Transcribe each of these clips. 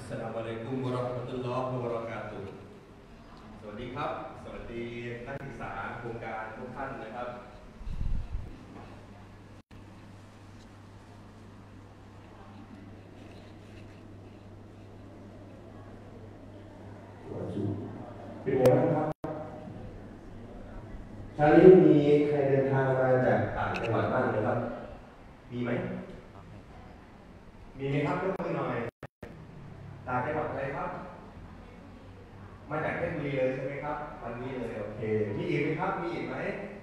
สลามอะลัยกุมวะเราะห์มะตุลลอฮ์วะบะเราะกาตุฮ์สวัสดีครับสวัสดีนักศึกษาโครงการทุกท่านนะครับเป็นไงบ้างครับคราวนี้มีใครเดินทางมาจากต่างจังหวัดบ้างไหมครับมีไหมครับยกมือหน่อยต่างจังหวัดอะไรครับมาจากเพชรบุรีเลยใช่ไหมครับวันนี้เลยโอเคมีอีกไหมครับมีอีกไหม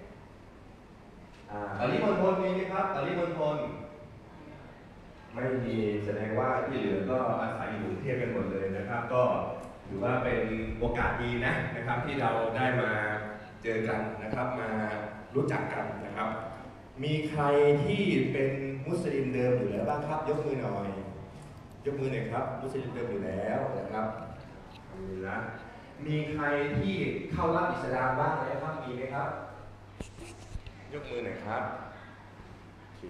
ปริมณฑลมีไหมครับปริมณฑลไม่มีแสดงว่าที่เหลือก็อาศัยอยู่กรุงเทพกันหมดเลยนะครับก็ถือว่าเป็นโอกาสดีนะครับที่เราได้มาเจอกันนะครับมารู้จักกันนะครับมีใครที่เป็นมุสลิมเดิมอยู่แล้วบ้างครับยกมือหน่อยครับมุสลิมเดิมอยู่แล้วนะครับมีใครที่เข้ารับอิสลามบ้างแล้วครับมีไหมครับยกมือหน่อยครับโอเค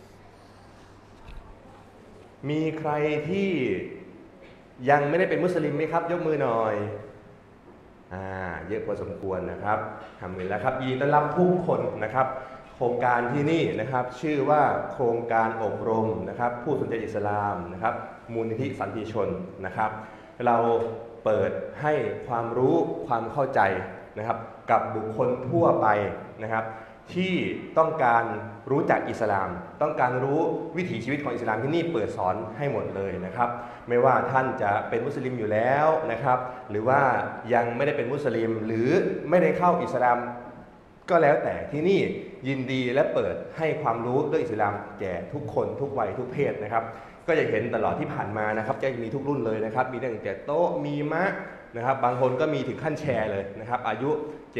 มีใครที่ยังไม่ได้เป็นมุสลิมไหมครับยกมือหน่อยเยอะพอสมควรนะครับทำเลยแล้วครับยินดีต้อนรับทุกคนนะครับโครงการที่นี่นะครับชื่อว่าโครงการอบรมนะครับผู้สนใจอิสลามนะครับมูลนิธิสันติชนนะครับเราเปิดให้ความรู้ความเข้าใจนะครับกับบุคคลทั่วไปนะครับที่ต้องการรู้จักอิสลามต้องการรู้วิถีชีวิตของอิสลามที่นี่เปิดสอนให้หมดเลยนะครับไม่ว่าท่านจะเป็นมุสลิมอยู่แล้วนะครับหรือว่ายังไม่ได้เป็นมุสลิมหรือไม่ได้เข้าอิสลามก็แล้วแต่ที่นี่ยินดีและเปิดให้ความรู้เรื่องอิสลามแก่ทุกคนทุกวัยทุกเพศนะครับก็จะเห็นตลอดที่ผ่านมานะครับจะมีทุกรุ่นเลยนะครับมีตั้งแต่โต๊ะมีมะนะครับบางคนก็มีถึงขั้นแชร์เลยนะครับอายุ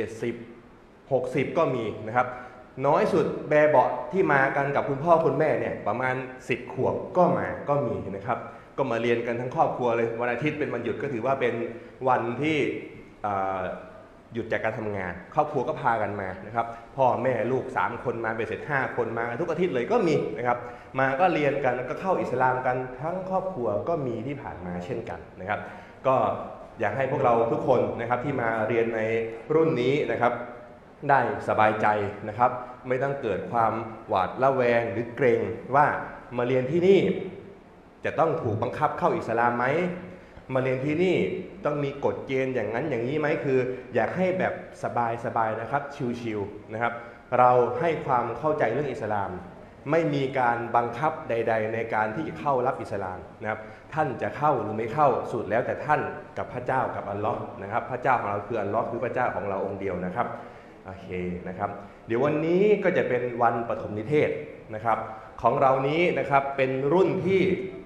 70-60ก็มีนะครับน้อยสุดแบเบาะที่มากันกับคุณพ่อคุณแม่เนี่ยประมาณ10 ขวบก็มีนะครับก็มาเรียนกันทั้งครอบครัวเลยวันอาทิตย์เป็นวันหยุดก็ถือว่าเป็นวันที่หยุดจากการทำงานครอบครัวก็พากันมานะครับพ่อแม่ลูก3 คนมาไปเสร็จ5 คนมาทุกอาทิตย์เลยก็มีนะครับมาก็เรียนกันแล้วก็เข้าอิสลามกันทั้งครอบครัวก็มีที่ผ่านมาเช่นกันนะครับก็อยากให้พวกเราทุกคนนะครับที่มาเรียนในรุ่นนี้นะครับได้สบายใจนะครับไม่ต้องเกิดความหวาดระแวงหรือเกรงว่ามาเรียนที่นี่จะต้องถูกบังคับเข้าอิสลามไหมมาเรียนที่นี่ต้องมีกฎเกณฑ์อย่างนั้นอย่างนี้ไหมคืออยากให้แบบสบายนะครับชิลๆนะครับเราให้ความเข้าใจเรื่องอิสลามไม่มีการบังคับใดๆในการที่จะเข้ารับอิสลามนะครับท่านจะเข้าหรือไม่เข้าสุดแล้วแต่ท่านกับพระเจ้ากับอัลลอฮ์นะครับพระเจ้าของเราคืออัลลอฮ์คือพระเจ้าของเราองค์เดียวนะครับโอเคนะครับเดี๋ยววันนี้ก็จะเป็นวันปฐมนิเทศนะครับของเรานี้นะครับเป็นรุ่นที่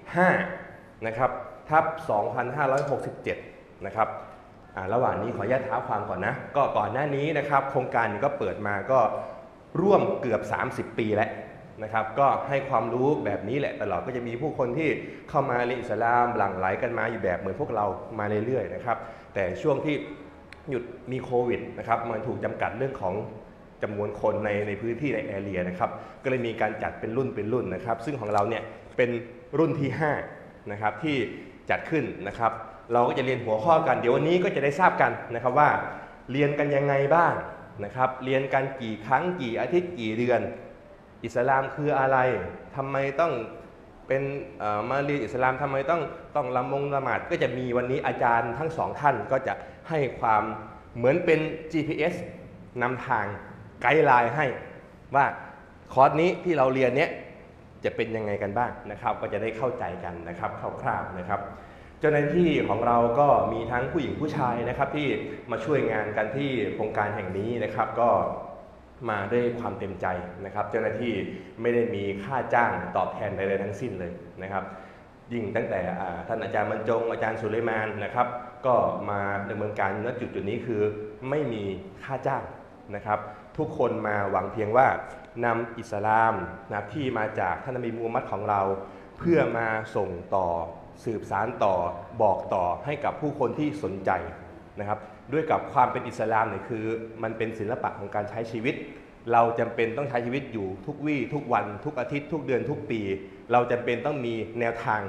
5นะครับทับ2567นะครับระหว่างนี้ขออนุญาตท้าความก่อนนะก็ก่อนหน้านี้นะครับโครงการนี้ก็เปิดมาก็ร่วมเกือบ30 ปีแล้วนะครับก็ให้ความรู้แบบนี้แหละตลอดก็จะมีผู้คนที่เข้ามาเรียนอิสลามหลั่งไหลกันมาอยู่แบบเหมือนพวกเรามาเรื่อยๆนะครับแต่ช่วงที่หยุดมีโควิดนะครับมันถูกจำกัดเรื่องของจำนวนคนในพื้นที่ในแอเรียนะครับก็เลยมีการจัดเป็นรุ่นนะครับซึ่งของเราเนี่ยเป็นรุ่นที่5นะครับที่จัดขึ้นนะครับเราก็จะเรียนหัวข้อกันเดี๋ยววันนี้ก็จะได้ทราบกันนะครับว่าเรียนกันยังไงบ้างนะครับเรียนกันกี่ครั้งกี่อาทิตย์กี่เดือนอิสลามคืออะไรทำไมต้องเป็นมาเรียนอิสลามทำไมต้องละหมาดก็จะมีวันนี้อาจารย์ทั้ง2 ท่านก็จะให้ความเหมือนเป็น GPS นำทางไกด์ไลน์ให้ว่าคอร์สนี้ที่เราเรียนเนี้ยจะเป็นยังไงกันบ้างนะครับก็จะได้เข้าใจกันนะครับคร่าวๆนะครับเจ้าหน้าที่ของเราก็มีทั้งผู้หญิงผู้ชายนะครับที่มาช่วยงานกันที่โครงการแห่งนี้นะครับก็มาด้วยความเต็มใจนะครับเจ้าหน้าที่ไม่ได้มีค่าจ้างตอบแทนใดๆทั้งสิ้นเลยนะครับยิ่งตั้งแต่ท่านอาจารย์บรรจงอาจารย์สุเลมานนะครับก็มาดำเนินการณจุดนี้คือไม่มีค่าจ้างนะครับทุกคนมาหวังเพียงว่านำอิสลามนะที่มาจากท่านนบีมูฮัมมัดของเราเพื่อมาส่งต่อสืบสารต่อบอกต่อให้กับผู้คนที่สนใจนะครับด้วยกับความเป็นอิสลามเนี่ยคือมันเป็นศิลปะของการใช้ชีวิตเราจำเป็นต้องใช้ชีวิตอยู่ทุกวี่ทุกวันทุกอาทิตย์ทุกเดือนทุกปีเราจำเป็นต้องมีแนวทาง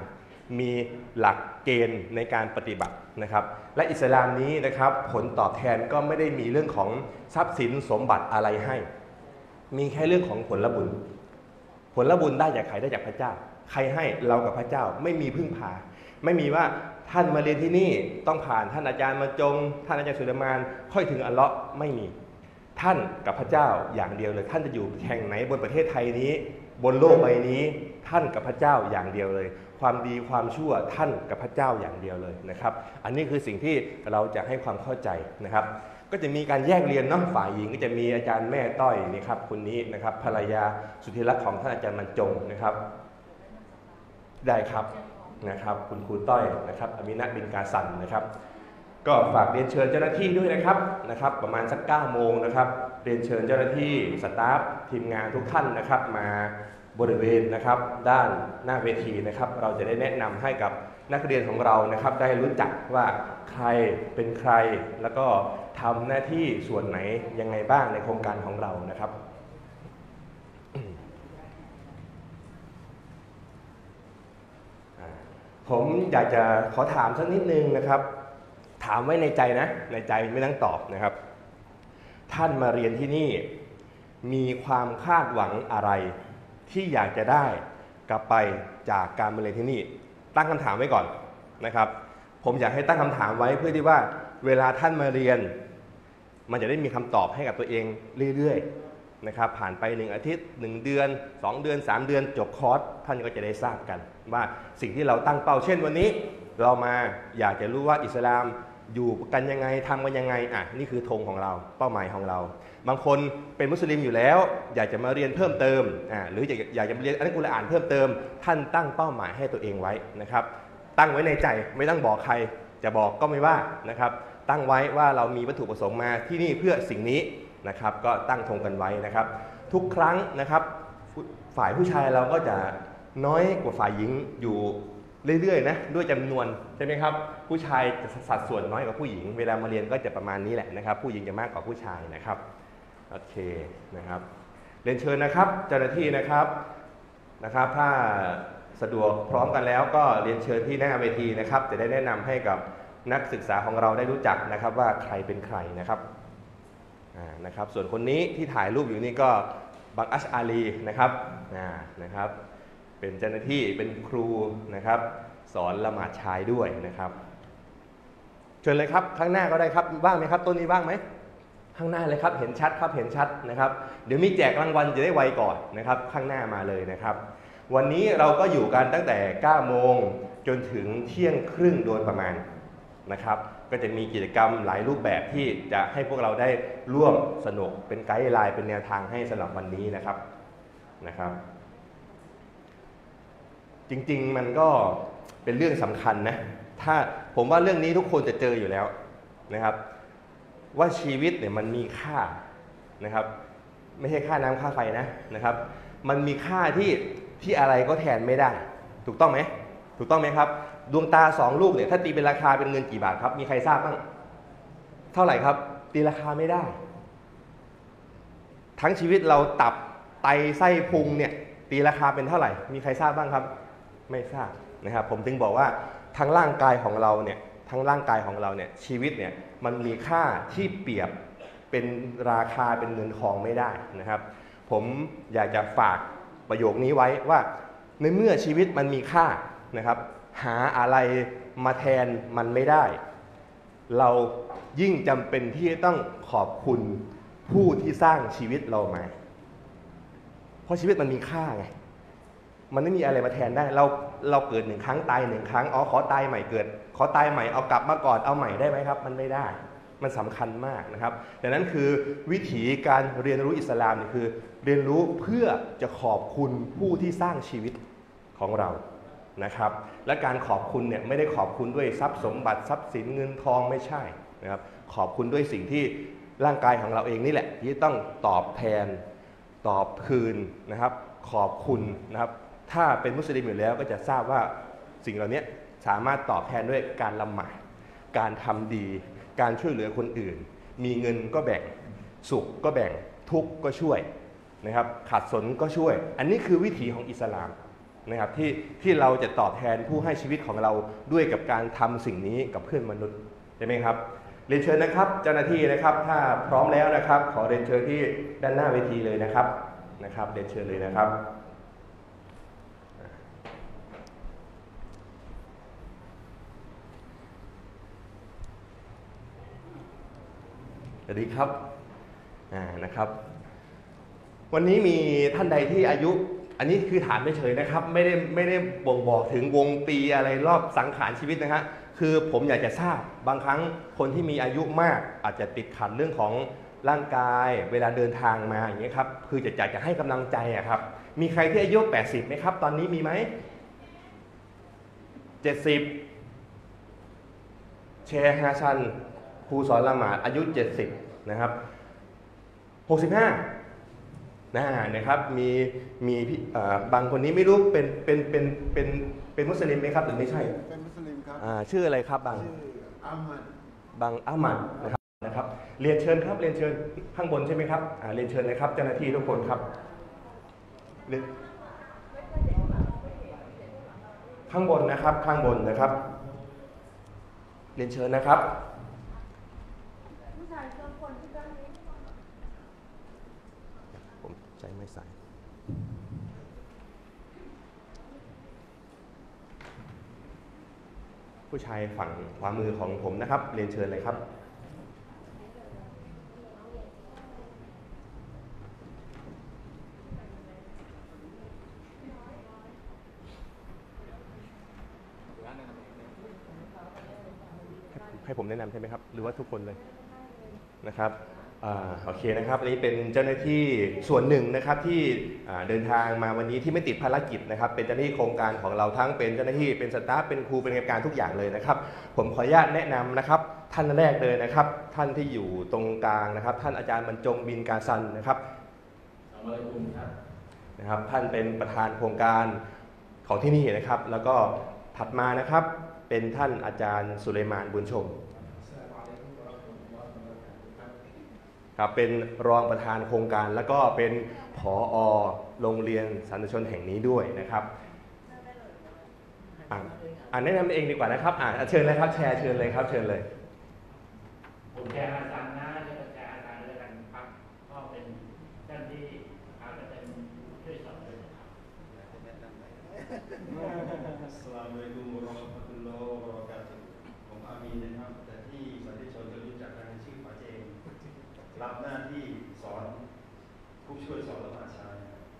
มีหลักเกณฑ์ในการปฏิบัตินะครับและอิสลามนี้นะครับผลตอบแทนก็ไม่ได้มีเรื่องของทรัพย์สินสมบัติอะไรให้มีแค่เรื่องของผลบุญผลบุญได้จากใครได้จากพระเจ้าใครให้เรากับพระเจ้าไม่มีพึ่งพาไม่มีว่าท่านมาเรียนที่นี่ต้องผ่านท่านอาจารย์มาจงท่านอาจารย์สุเลมานค่อยถึงอัลเลาะห์ไม่มีท่านกับพระเจ้าอย่างเดียวเลยท่านจะอยู่แห่งไหนบนประเทศไทยนี้บนโลกใบนี้ท่านกับพระเจ้าอย่างเดียวเลยความดีความชั่วท่านกับพระเจ้าอย่างเดียวเลยนะครับอันนี้คือสิ่งที่เราจะให้ความเข้าใจนะครับก็จะมีการแยกเรียนเนาะฝ่ายหญิงก็จะมีอาจารย์แม่ต้อยนี่ครับคนนี้นะครับภรรยาสุธิรักของท่านอาจารย์บรรจงนะครับได้ครับนะครับคุณครูต้อยนะครับอามินะบินกาสันนะครับก็ฝากเรียนเชิญเจ้าหน้าที่ด้วยนะครับประมาณสัก 9 โมงนะครับเรียนเชิญเจ้าหน้าที่สตาฟทีมงานทุกท่านนะครับมาบริเวณนะครับด้านหน้าเวทีนะครับเราจะได้แนะนำให้กับนักเรียนของเรานะครับได้รู้จักว่าใครเป็นใครแล้วก็ทำหน้าที่ส่วนไหนยังไงบ้างในโครงการของเรานะครับผมอยากจะขอถามสักนิดนึงนะครับถามไว้ในใจนะในใจไม่ต้องตอบนะครับท่านมาเรียนที่นี่มีความคาดหวังอะไรที่อยากจะได้กลับไปจากการมาเรียนที่นี่ตั้งคำถามไว้ก่อนนะครับผมอยากให้ตั้งคำถามไว้เพื่อที่ว่าเวลาท่านมาเรียนมันจะได้มีคำตอบให้กับตัวเองเรื่อยๆนะครับผ่านไป1 อาทิตย์1 เดือน2 เดือน3 เดือนจบคอร์สท่านก็จะได้ทราบกันว่าสิ่งที่เราตั้งเป้าเช่นวันนี้เรามาอยากจะรู้ว่าอิสลามอยู่กันยังไงทำกันยังไงนี่คือธงของเราเป้าหมายของเราบางคนเป็นมุสลิมอยู่แล้วอยากจะมาเรียนเพิ่มเติมหรืออยากจะเรียนอัลกุรอานเพิ่มเติมท่านตั้งเป้าหมายให้ตัวเองไว้นะครับตั้งไว้ในใจไม่ต้องบอกใครจะบอกก็ไม่ว่านะครับตั้งไว้ว่าเรามีวัตถุประสงค์มาที่นี่เพื่อสิ่งนี้นะครับก็ตั้งธงกันไว้นะครับทุกครั้งนะครับฝ่ายผู้ชายเราก็จะน้อยกว่าฝ่ายหญิงอยู่เรื่อยๆนะด้วยจำนวนใช่ไหมครับผู้ชายจะสัดส่วนน้อยกว่าผู้หญิงเวลามาเรียนก็จะประมาณนี้แหละนะครับผู้หญิงจะมากกว่าผู้ชายนะครับโอเคนะครับเรียนเชิญนะครับเจ้าหน้าที่นะครับถ้าสะดวกพร้อมกันแล้วก็เรียนเชิญที่หน้าเวทีนะครับจะได้แนะนำให้กับนักศึกษาของเราได้รู้จักนะครับว่าใครเป็นใครนะครับส่วนคนนี้ที่ถ่ายรูปอยู่นี่ก็บักอัชอาลีนะครับเป็นเจ้าหน้าที่เป็นครูนะครับสอนละหมาดชายด้วยนะครับเชิญเลยครับข้างหน้าก็ได้ครับว่างไหมครับต้นนี้ว่างไหมข้างหน้าเลยครับเห็นชัดครับเห็นชัดนะครับเดี๋ยวมีแจกรางวัลจะได้ไวก่อนนะครับข้างหน้ามาเลยนะครับวันนี้เราก็อยู่กันตั้งแต่ 9 โมงจนถึงเที่ยงครึ่งโดยประมาณนะครับก็จะมีกิจกรรมหลายรูปแบบที่จะให้พวกเราได้ร่วมสนุกเป็นไกด์ไลน์เป็นแนวทางให้สำหรับวันนี้นะครับจริงๆมันก็เป็นเรื่องสำคัญนะถ้าผมว่าเรื่องนี้ทุกคนจะเจออยู่แล้วนะครับว่าชีวิตเนี่ยมันมีค่านะครับไม่ใช่ค่าน้ำค่าไฟนะครับมันมีค่าที่อะไรก็แทนไม่ได้ถูกต้องไหมครับดวงตา2 ลูกเนี่ยถ้าตีเป็นราคาเป็นเงินกี่บาทครับมีใครทราบบ้างเท่าไหร่ครับตีราคาไม่ได้ทั้งชีวิตเราตับไตไส้พุงเนี่ยตีราคาเป็นเท่าไหร่มีใครทราบบ้างครับไม่ทราบนะครับผมถึงบอกว่าทั้งร่างกายของเราเนี่ยชีวิตเนี่ยมันมีค่าที่เปรียบเป็นราคาเป็นเงินทองไม่ได้นะครับผมอยากจะฝากประโยคนี้ไว้ว่าในเมื่อชีวิตมันมีค่านะครับหาอะไรมาแทนมันไม่ได้เรายิ่งจำเป็นที่จะต้องขอบคุณผู้ที่สร้างชีวิตเรามาเพราะชีวิตมันมีค่าไงมันไม่มีอะไรมาแทนได้เราเกิด1 ครั้งตาย1 ครั้งขอตายใหม่เกิดขอตายใหม่เอากลับมาก่อนเอาใหม่ได้ไหมครับมันไม่ได้มันสำคัญมากนะครับดังนั้นคือวิถีการเรียนรู้อิสลามนี่คือเรียนรู้เพื่อจะขอบคุณผู้ที่สร้างชีวิตของเรานะครับและการขอบคุณเนี่ยไม่ได้ขอบคุณด้วยทรัพย์สมบัติทรัพย์สินเงินทองไม่ใช่นะครับขอบคุณด้วยสิ่งที่ร่างกายของเราเองนี่แหละที่ต้องตอบแทนตอบคืนนะครับขอบคุณนะครับถ้าเป็นมุสลิมอยู่แล้วก็จะทราบว่าสิ่งเหล่านี้สามารถตอบแทนด้วยการละหมาดการทำดีการช่วยเหลือคนอื่นมีเงินก็แบ่งสุขก็แบ่งทุกข์ก็ช่วยนะครับขัดสนก็ช่วยอันนี้คือวิถีของอิสลามนะครับที่เราจะตอบแทนผู้ให้ชีวิตของเราด้วยกับการทำสิ่งนี้กับเพื่อนมนุษย์ใช่ไหมครับเรียนเชิญนะครับเจ้าหน้าที่นะครับถ้าพร้อมแล้วนะครับขอเรียนเชิญที่ด้านหน้าเวทีเลยนะครับเรียนเชิญเลยนะครับสวัสดีครับนะครับวันนี้มีท่านใดที่อายุอันนี้คือถามเฉยๆนะครับไม่ได้บ่งบอกถึงวงปีอะไรรอบสังขารชีวิตนะฮะคือผมอยากจะทราบบางครั้งคนที่มีอายุมากอาจจะติดขัดเรื่องของร่างกายเวลาเดินทางมาอย่างเงี้ยครับคืออยากจะให้กำลังใจอะครับมีใครที่อายุ80ไหมครับตอนนี้มีไหม70เชฮาซันครูสอนละหมาดอายุ70นะครับ65นะครับมีบางคนนี้ไม่รู้เป็นมุสลิมไหมครับหรือไม่ใช่เป็นมุสลิมครับชื่ออะไรครับบางอามัดอามัดนะครับเรียนเชิญครับเรียนเชิญข้างบนใช่ไหมครับเรียนเชิญเลยครับเจ้าหน้าที่ทุกคนครับข้างบนนะครับเรียนเชิญนะครับผมใจไม่ใส่ผู้ชายฝั่งขวามือของผมนะครับเรียนเชิญเลยครับให้ผมแนะนำใช่ไหมครับหรือว่าทุกคนเลยนะครับโอเคนะครับอันนี้เป็นเจ้าหน้าที่ส่วนหนึ่งนะครับที่เดินทางมาวันนี้ที่ไม่ติดภารกิจนะครับเป็นเจ้าหน้าที่โครงการของเราทั้งเป็นเจ้าหน้าที่เป็นสตาฟเป็นครูเป็นกรรมการทุกอย่างเลยนะครับผมขออนุญาตแนะนำนะครับท่านแรกเลยนะครับท่านที่อยู่ตรงกลางนะครับท่านอาจารย์บรรจงบินกาซันนะครับท่านเป็นประธานโครงการของที่นี่นะครับแล้วก็ถัดมานะครับเป็นท่านอาจารย์สุเลมานบุญชมครับเป็นรองประธานโครงการแล้วก็เป็นผอ.โรงเรียนสาธารณชนแห่งนี้ด้วยนะครับแนะนำเองดีกว่านะครับเชิญเลยครับแชร์เชิญเลยครับเชิญเลยผมแชร์อาจารย์นะเรียกแชร์อาจารย์ด้วยกันครับก็เป็นเจ้าที่อาจจะเป็นช่วยสอนด้วยนะครับอัสสลามุอะลัยกุมวะเราะห์มะตุลลอฮ์วะบะเราะกาตุฮ์ผมอามีนนะครับแต่ที่สันติชนจะรู้จักกันในชื่อป๋าเจมรับหน้าที่สอนผู้ช่วยสอนละหมาดเช้า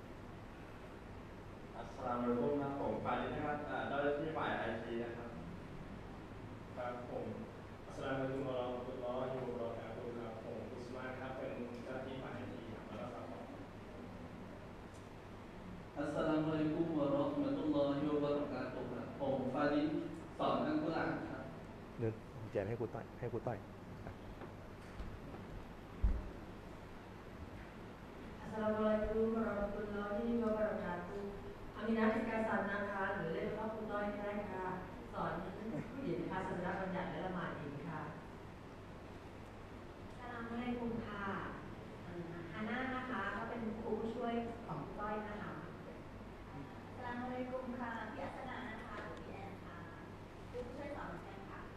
อัสสลามุอะลัยกุมนะผมฝ่ายนะครับเจ้าหน้าที่ฝ่ายไอทีนะครับครับผมอัสสลามุอะลัยกุมวะเราะห์มะตุลลอฮิวะบะเราะกาตุฮ์ครับผมอุสมานครับเป็นเจ้าหน้าที่ฝ่ายไอทีครับแล้วก็ครับอัสสลามุอะลัยกุมวะเราะห์มะตุลลอฮิวะบะเราะกาตุฮ์ครับผมฟาริดสอนอัลกุรอานครับเดินแจกให้ครูต้อย Assalamualaikum warahmatullahi wabarakatuh อามินาธิการสันนะคะหรือเรียกว่าครูต้อยก็ได้ค่ะสอนผู้หญิงค่ะศาสนาบัญญัติและละหมาดหญิงค่ะอัสสลามุอะลัยกุมค่ะฮาน่านะคะก็เป็นครูผู้ช่วยของครูต้อยนะคะอัสสลามุอะลัยกุมค่ะพี่อัศนานะคะหรือพี่แอนค่ะครูผู้ช่วยสอนเหมือนกันค่ะ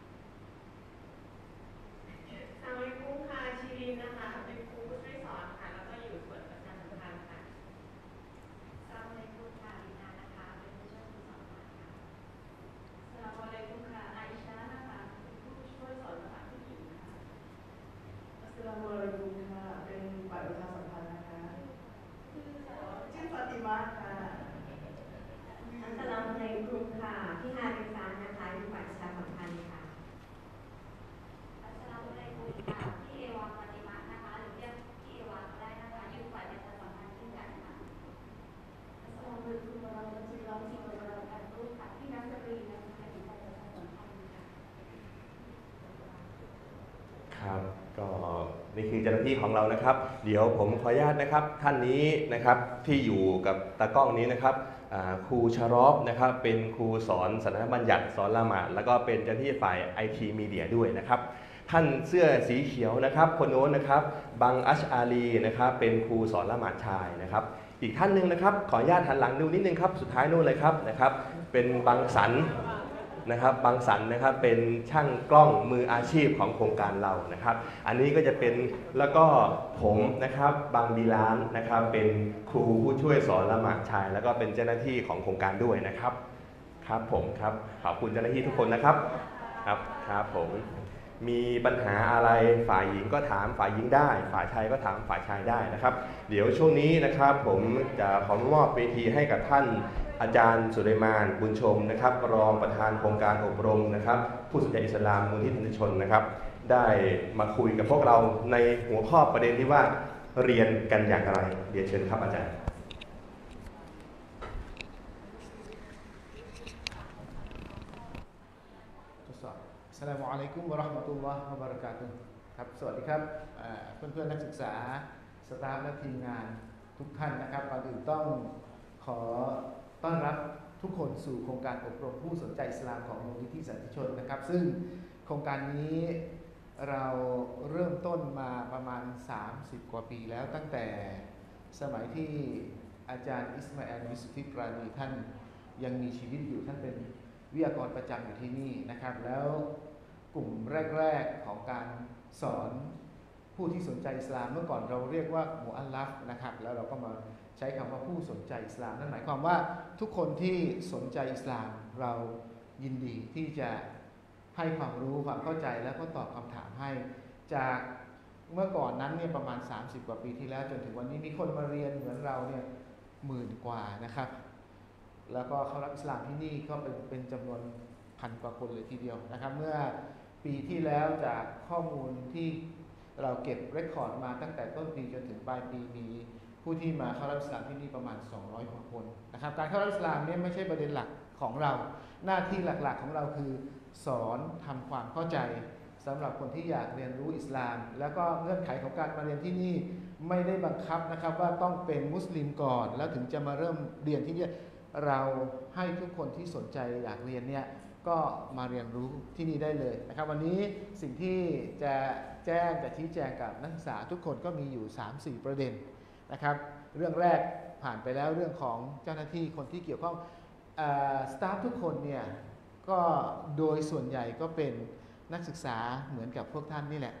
อัสสลามุอะลัยกุมค่ะชีรินนะคะเป็นครูผู้ช่วยสอนค่ะแล้วก็อยู่ส่วนประชาสัมพันธ์ค่ะอัสสลามุอะลัยกุมค่ะลีนานะคะเป็นผู้ช่วยครูสอนค่ะอัสสลามุอะลัยกุมค่ะไอชานะคะเป็นผู้ช่วยสอนภาษาผู้หญิงนะคะอัสสลามุอะลัยกุมค่ะเป็นฝ่ายประชาสัมพันธ์นะคะชื่อฟาติมาค่ะอัสสลามุอะลัยกุมค่ะพี่ฮาริซานนะคะอยู่ฝ่ายประชาสัมพันธ์ค่ะอัสสลามุอะลัยกุมค่ะพี่เอวาฟาติมานะคะหรือเรียกพี่เอวาก็ได้นะคะอยู่ฝ่ายประชาสัมพันธ์เช่นกันค่ะอัสสลามุอะลัยกุมวะเราะมะตุลลอฮิวะบะเราะกาตุฮ์ค่ะพี่นัสรีนะคะอยู่ฝ่ายประชาสัมพันธ์ค่ะครับก็นี่คือเจ้าหน้าที่ของเรานะครับเดี๋ยวผมขออนุญาตนะครับท่านนี้นะครับที่อยู่กับตากล้องนี้นะครับครูชารอฟนะครับเป็นครูสอนศาสนาบัญญัติสอนละหมาดแล้วก็เป็นเจ้าหน้าที่ฝ่าย IT Media ด้วยนะครับท่านเสื้อสีเขียวนะครับคนโน้นนะครับบังอัชอาลีนะครับเป็นครูสอนละหมาดชายนะครับอีกท่านหนึ่งนะครับขออนุญาตหันหลังดูนิดนึงครับสุดท้ายนู่นเลยครับนะครับเป็นบังสันนะครับบังสันนะครับเป็นช่างกล้องมืออาชีพของโครงการเรานะครับอันนี้ก็จะเป็นแล้วก็ผมนะครับบางบีลานนะครับเป็นครูผู้ช่วยสอนละหมาดชายแล้วก็เป็นเจ้าหน้าที่ของโครงการด้วยนะครับครับผมครับขอบคุณเจ้าหน้าที่ทุกคนนะครับครับผมมีปัญหาอะไรฝ่ายหญิงก็ถามฝ่ายหญิงได้ฝ่ายชายก็ถามฝ่ายชายได้นะครับเดี๋ยวช่วงนี้นะครับผมจะขอมอบเวทีให้กับท่านอาจารย์สุไลมานบุญชมนะครับรองประธานโครงการอบรมนะครับผู้สนใจอิสลามมูลนิธิธนชนนะครับได้มาคุยกับพวกเราในหัวข้อประเด็นที่ว่าเรียนกันอย่างไรเรียนเชิญครับอาจารย์อัสสลามุอะลัยกุมวะเราะห์มะตุลลอฮ์วะบะเราะกาตุฮ์ครับสวัสดีครับเพื่อนๆนักศึกษาสตาฟและทีมงานทุกท่านนะครับก่อนอื่นต้องขอต้อนรับทุกคนสู่โครงการอบรมผู้สนใจอิสลามของมูลนิธิสันติชนนะครับซึ่งโครงการนี้เราเริ่มต้นมาประมาณ30กว่าปีแล้วตั้งแต่สมัยที่อาจารย์อิสมาอีล ยุสุฟิปรานีท่านยังมีชีวิตอยู่ท่านเป็นวิทยากรประจำอยู่ที่นี่นะครับแล้วกลุ่มแรกๆของการสอนผู้ที่สนใจอิสลามเมื่อก่อนเราเรียกว่ามุอัลลัฟนะครับแล้วเราก็มาใช้คำว่าผู้สนใจอิสลามนั่นหมายความว่าทุกคนที่สนใจอิสลามเรายินดีที่จะให้ความรู้ความเข้าใจแล้วก็ตอบคำถามให้จากเมื่อก่อนนั้นเนี่ยประมาณ30กว่าปีที่แล้วจนถึงวันนี้มีคนมาเรียนเหมือนเราเนี่ย10,000 กว่านะครับแล้วก็เข้ารับอิสลามที่นี่ก็เป็นจำนวน1,000 กว่าคนเลยทีเดียวนะครับเมื่อปีที่แล้วจากข้อมูลที่เราเก็บเรคคอร์ดมาตั้งแต่ต้นปีจนถึงปลายปีมีผู้ที่มาเข้ารับอิสลามที่นี่ประมาณ200 กว่าคนนะครับการเข้ารับอิสลามเนี่ยไม่ใช่ประเด็นหลักของเราหน้าที่หลักๆของเราคือสอนทำความเข้าใจสำหรับคนที่อยากเรียนรู้อิสลามแล้วก็เงื่อนไขของการมาเรียนที่นี่ไม่ได้บังคับนะครับว่าต้องเป็นมุสลิมก่อนแล้วถึงจะมาเริ่มเรียนที่นี่เราให้ทุกคนที่สนใจอยากเรียนเนี่ยก็มาเรียนรู้ที่นี่ได้เลยนะครับวันนี้สิ่งที่จะชี้แจงกับนักศึกษาทุกคนก็มีอยู่ 3-4 ประเด็นนะครับเรื่องแรกผ่านไปแล้วเรื่องของเจ้าหน้าที่คนที่เกี่ยวข้องสตาฟทุกคนเนี่ยก็โดยส่วนใหญ่ก็เป็นนักศึกษาเหมือนกับพวกท่านนี่แหละ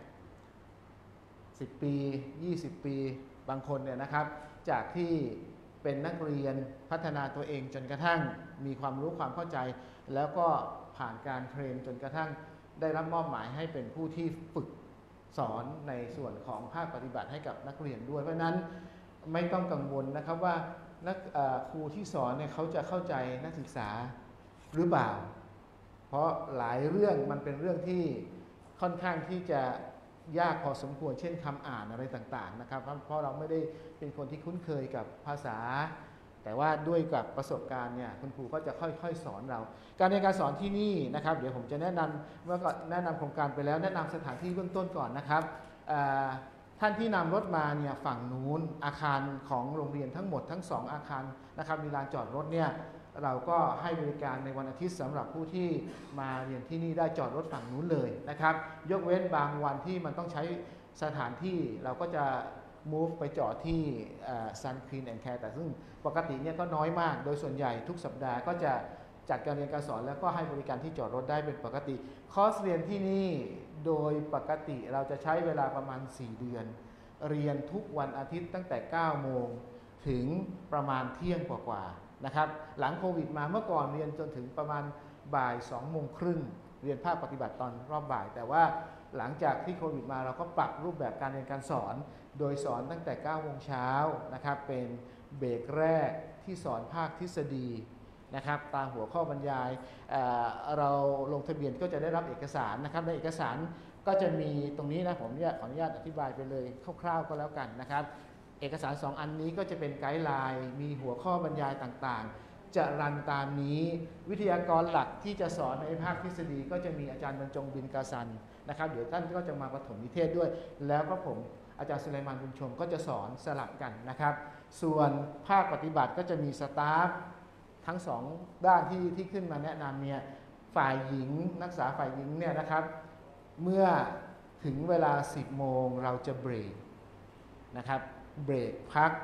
10 ปี20 ปีบางคนเนี่ยนะครับจากที่เป็นนักเรียนพัฒนาตัวเองจนกระทั่งมีความรู้ความเข้าใจแล้วก็ผ่านการเทรนจนกระทั่งได้รับมอบหมายให้เป็นผู้ที่ฝึกสอนในส่วนของภาคปฏิบัติให้กับนักเรียนด้วยเพราะนั้นไม่ต้องกังวลนะครับว่าครูที่สอนเนี่ยเขาจะเข้าใจนักศึกษาหรือเปล่าเพราะหลายเรื่องมันเป็นเรื่องที่ค่อนข้างที่จะยากพอสมควรเช่นคำอ่านอะไรต่างๆนะครับเพราะเราไม่ได้เป็นคนที่คุ้นเคยกับภาษาแต่ว่าด้วยกับประสบการณ์เนี่ยคุณครูก็จะค่อยๆสอนเราการเรียนการสอนที่นี่นะครับเดี๋ยวผมจะแนะนำเมื่อก่อนแนะนำโครงการไปแล้วแนะนำสถานที่เบื้องต้นก่อนนะครับท่านที่นำรถมาเนี่ยฝั่งนู้นอาคารของโรงเรียนทั้งหมดทั้ง2อาคารนะครับมีลานจอดรถเนี่ยเราก็ให้บริการในวันอาทิตย์สำหรับผู้ที่มาเรียนที่นี่ได้จอดรถฝั่งนู้นเลยนะครับยกเว้นบางวันที่มันต้องใช้สถานที่เราก็จะ move ไปจอดที่ Sun Clean and Care แต่ซึ่งปกติเนี่ยก็น้อยมากโดยส่วนใหญ่ทุกสัปดาห์ก็จะจัดการเรียนการสอนแล้วก็ให้บริการที่จอดรถได้เป็นปกติคอร์สเรียนที่นี่โดยปกติเราจะใช้เวลาประมาณ4 เดือนเรียนทุกวันอาทิตย์ตั้งแต่ 9 โมงถึงประมาณเที่ยงกว่าๆนะครับหลังโควิดมาเมื่อก่อนเรียนจนถึงประมาณบ่าย 2 โมงครึ่งเรียนภาคปฏิบัติตอนรอบบ่ายแต่ว่าหลังจากที่โควิดมาเราก็ปรับรูปแบบการเรียนการสอนโดยสอนตั้งแต่ 9 โมงเช้านะครับเป็นเบรกแรกที่สอนภาคทฤษฎีนะครับตามหัวข้อบรรยายเราลงทะเบียนก็จะได้รับเอกสารนะครับในเอกสารก็จะมีตรงนี้นะผมขออนุญาตอธิบายไปเลยคร่าวๆก็แล้วกันนะครับเอกสาร2 อันนี้ก็จะเป็นไกด์ไลน์มีหัวข้อบรรยายต่างๆจะรันตามนี้วิทยากรหลักที่จะสอนในภาคทฤษฎีก็จะมีอาจารย์บรรจงบินกาซันนะครับเดี๋ยวท่านก็จะมาปฐมนิเทศด้วยแล้วก็ผมอาจารย์สุไลมานบุญชมก็จะสอนสลับกันนะครับส่วนภาคปฏิบัติก็จะมีสตาฟทั้ง2ด้านที่ขึ้นมาแนะนำเนี่ยฝ่ายหญิงนักศึกษาฝ่ายหญิงเนี่ยนะครับเมื่อถึงเวลา 10 โมงเราจะเบรกนะครับเบรกพักเ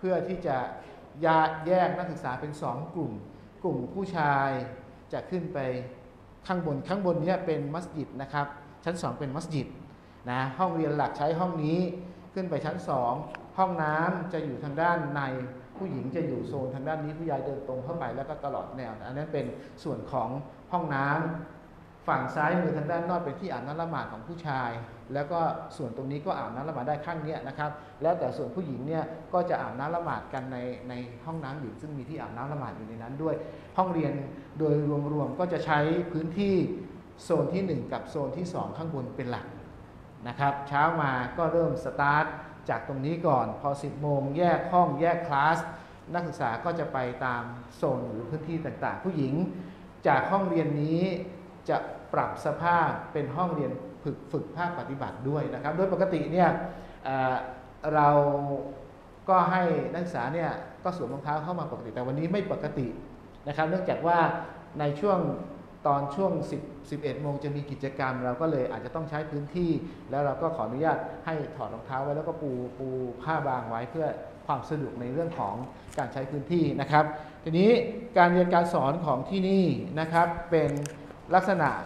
พื่อที่จะแยกนักศึกษาเป็น2 กลุ่มผู้ชายจะขึ้นไปข้างบนนี้เป็นมัสยิดนะครับชั้น2เป็นมัสยิดนะห้องเรียนหลักใช้ห้องนี้ขึ้นไปชั้น2ห้องน้ำจะอยู่ทางด้านในผู้หญิงจะอยู่โซนทางด้านนี้ผู้ชายเดินตรงเข้าไปแล้วก็ตลอดแนวอันนั้นเป็นส่วนของห้องน้ำฝั่งซ้ายมือทางด้านนอกเป็นที่อาบน้ำละหมาดของผู้ชายแล้วก็ส่วนตรงนี้ก็อาบน้ำละหมาดได้ข้างนี้นะครับแล้วแต่ส่วนผู้หญิงเนี่ยก็จะอาบน้ำละหมาดกันในห้องน้ำหญิงซึ่งมีที่อาบน้ำละหมาดอยู่ในนั้นด้วยห้องเรียนโดยรวมๆก็จะใช้พื้นที่โซนที่1กับโซนที่2ข้างบนเป็นหลักนะครับเช้ามาก็เริ่มสตาร์ทจากตรงนี้ก่อนพอ10 โมงแยกห้องแยกคลาสนักศึกษาก็จะไปตามโซนหรือพื้นที่ต่างๆผู้หญิงจากห้องเรียนนี้จะปรับสภาพเป็นห้องเรียนฝึกภาคปฏิบัติด้วยนะครับโดยปกติเนี่ยเราก็ให้นักศึกษาเนี่ยก็สวมรองเท้าเข้ามาปกติแต่วันนี้ไม่ปกตินะครับเนื่องจากว่าในช่วง 11 โมงจะมีกิจกรรมเราก็เลยอาจจะต้องใช้พื้นที่แล้วเราก็ขออนุญาตให้ถอดรองเท้าไว้แล้วก็ปูผ้าบางไว้เพื่อความสะดวกในเรื่องของการใช้พื้นที่นะครับทีนี้การเรียนการสอนของที่นี่นะครับเป็นลักษณะ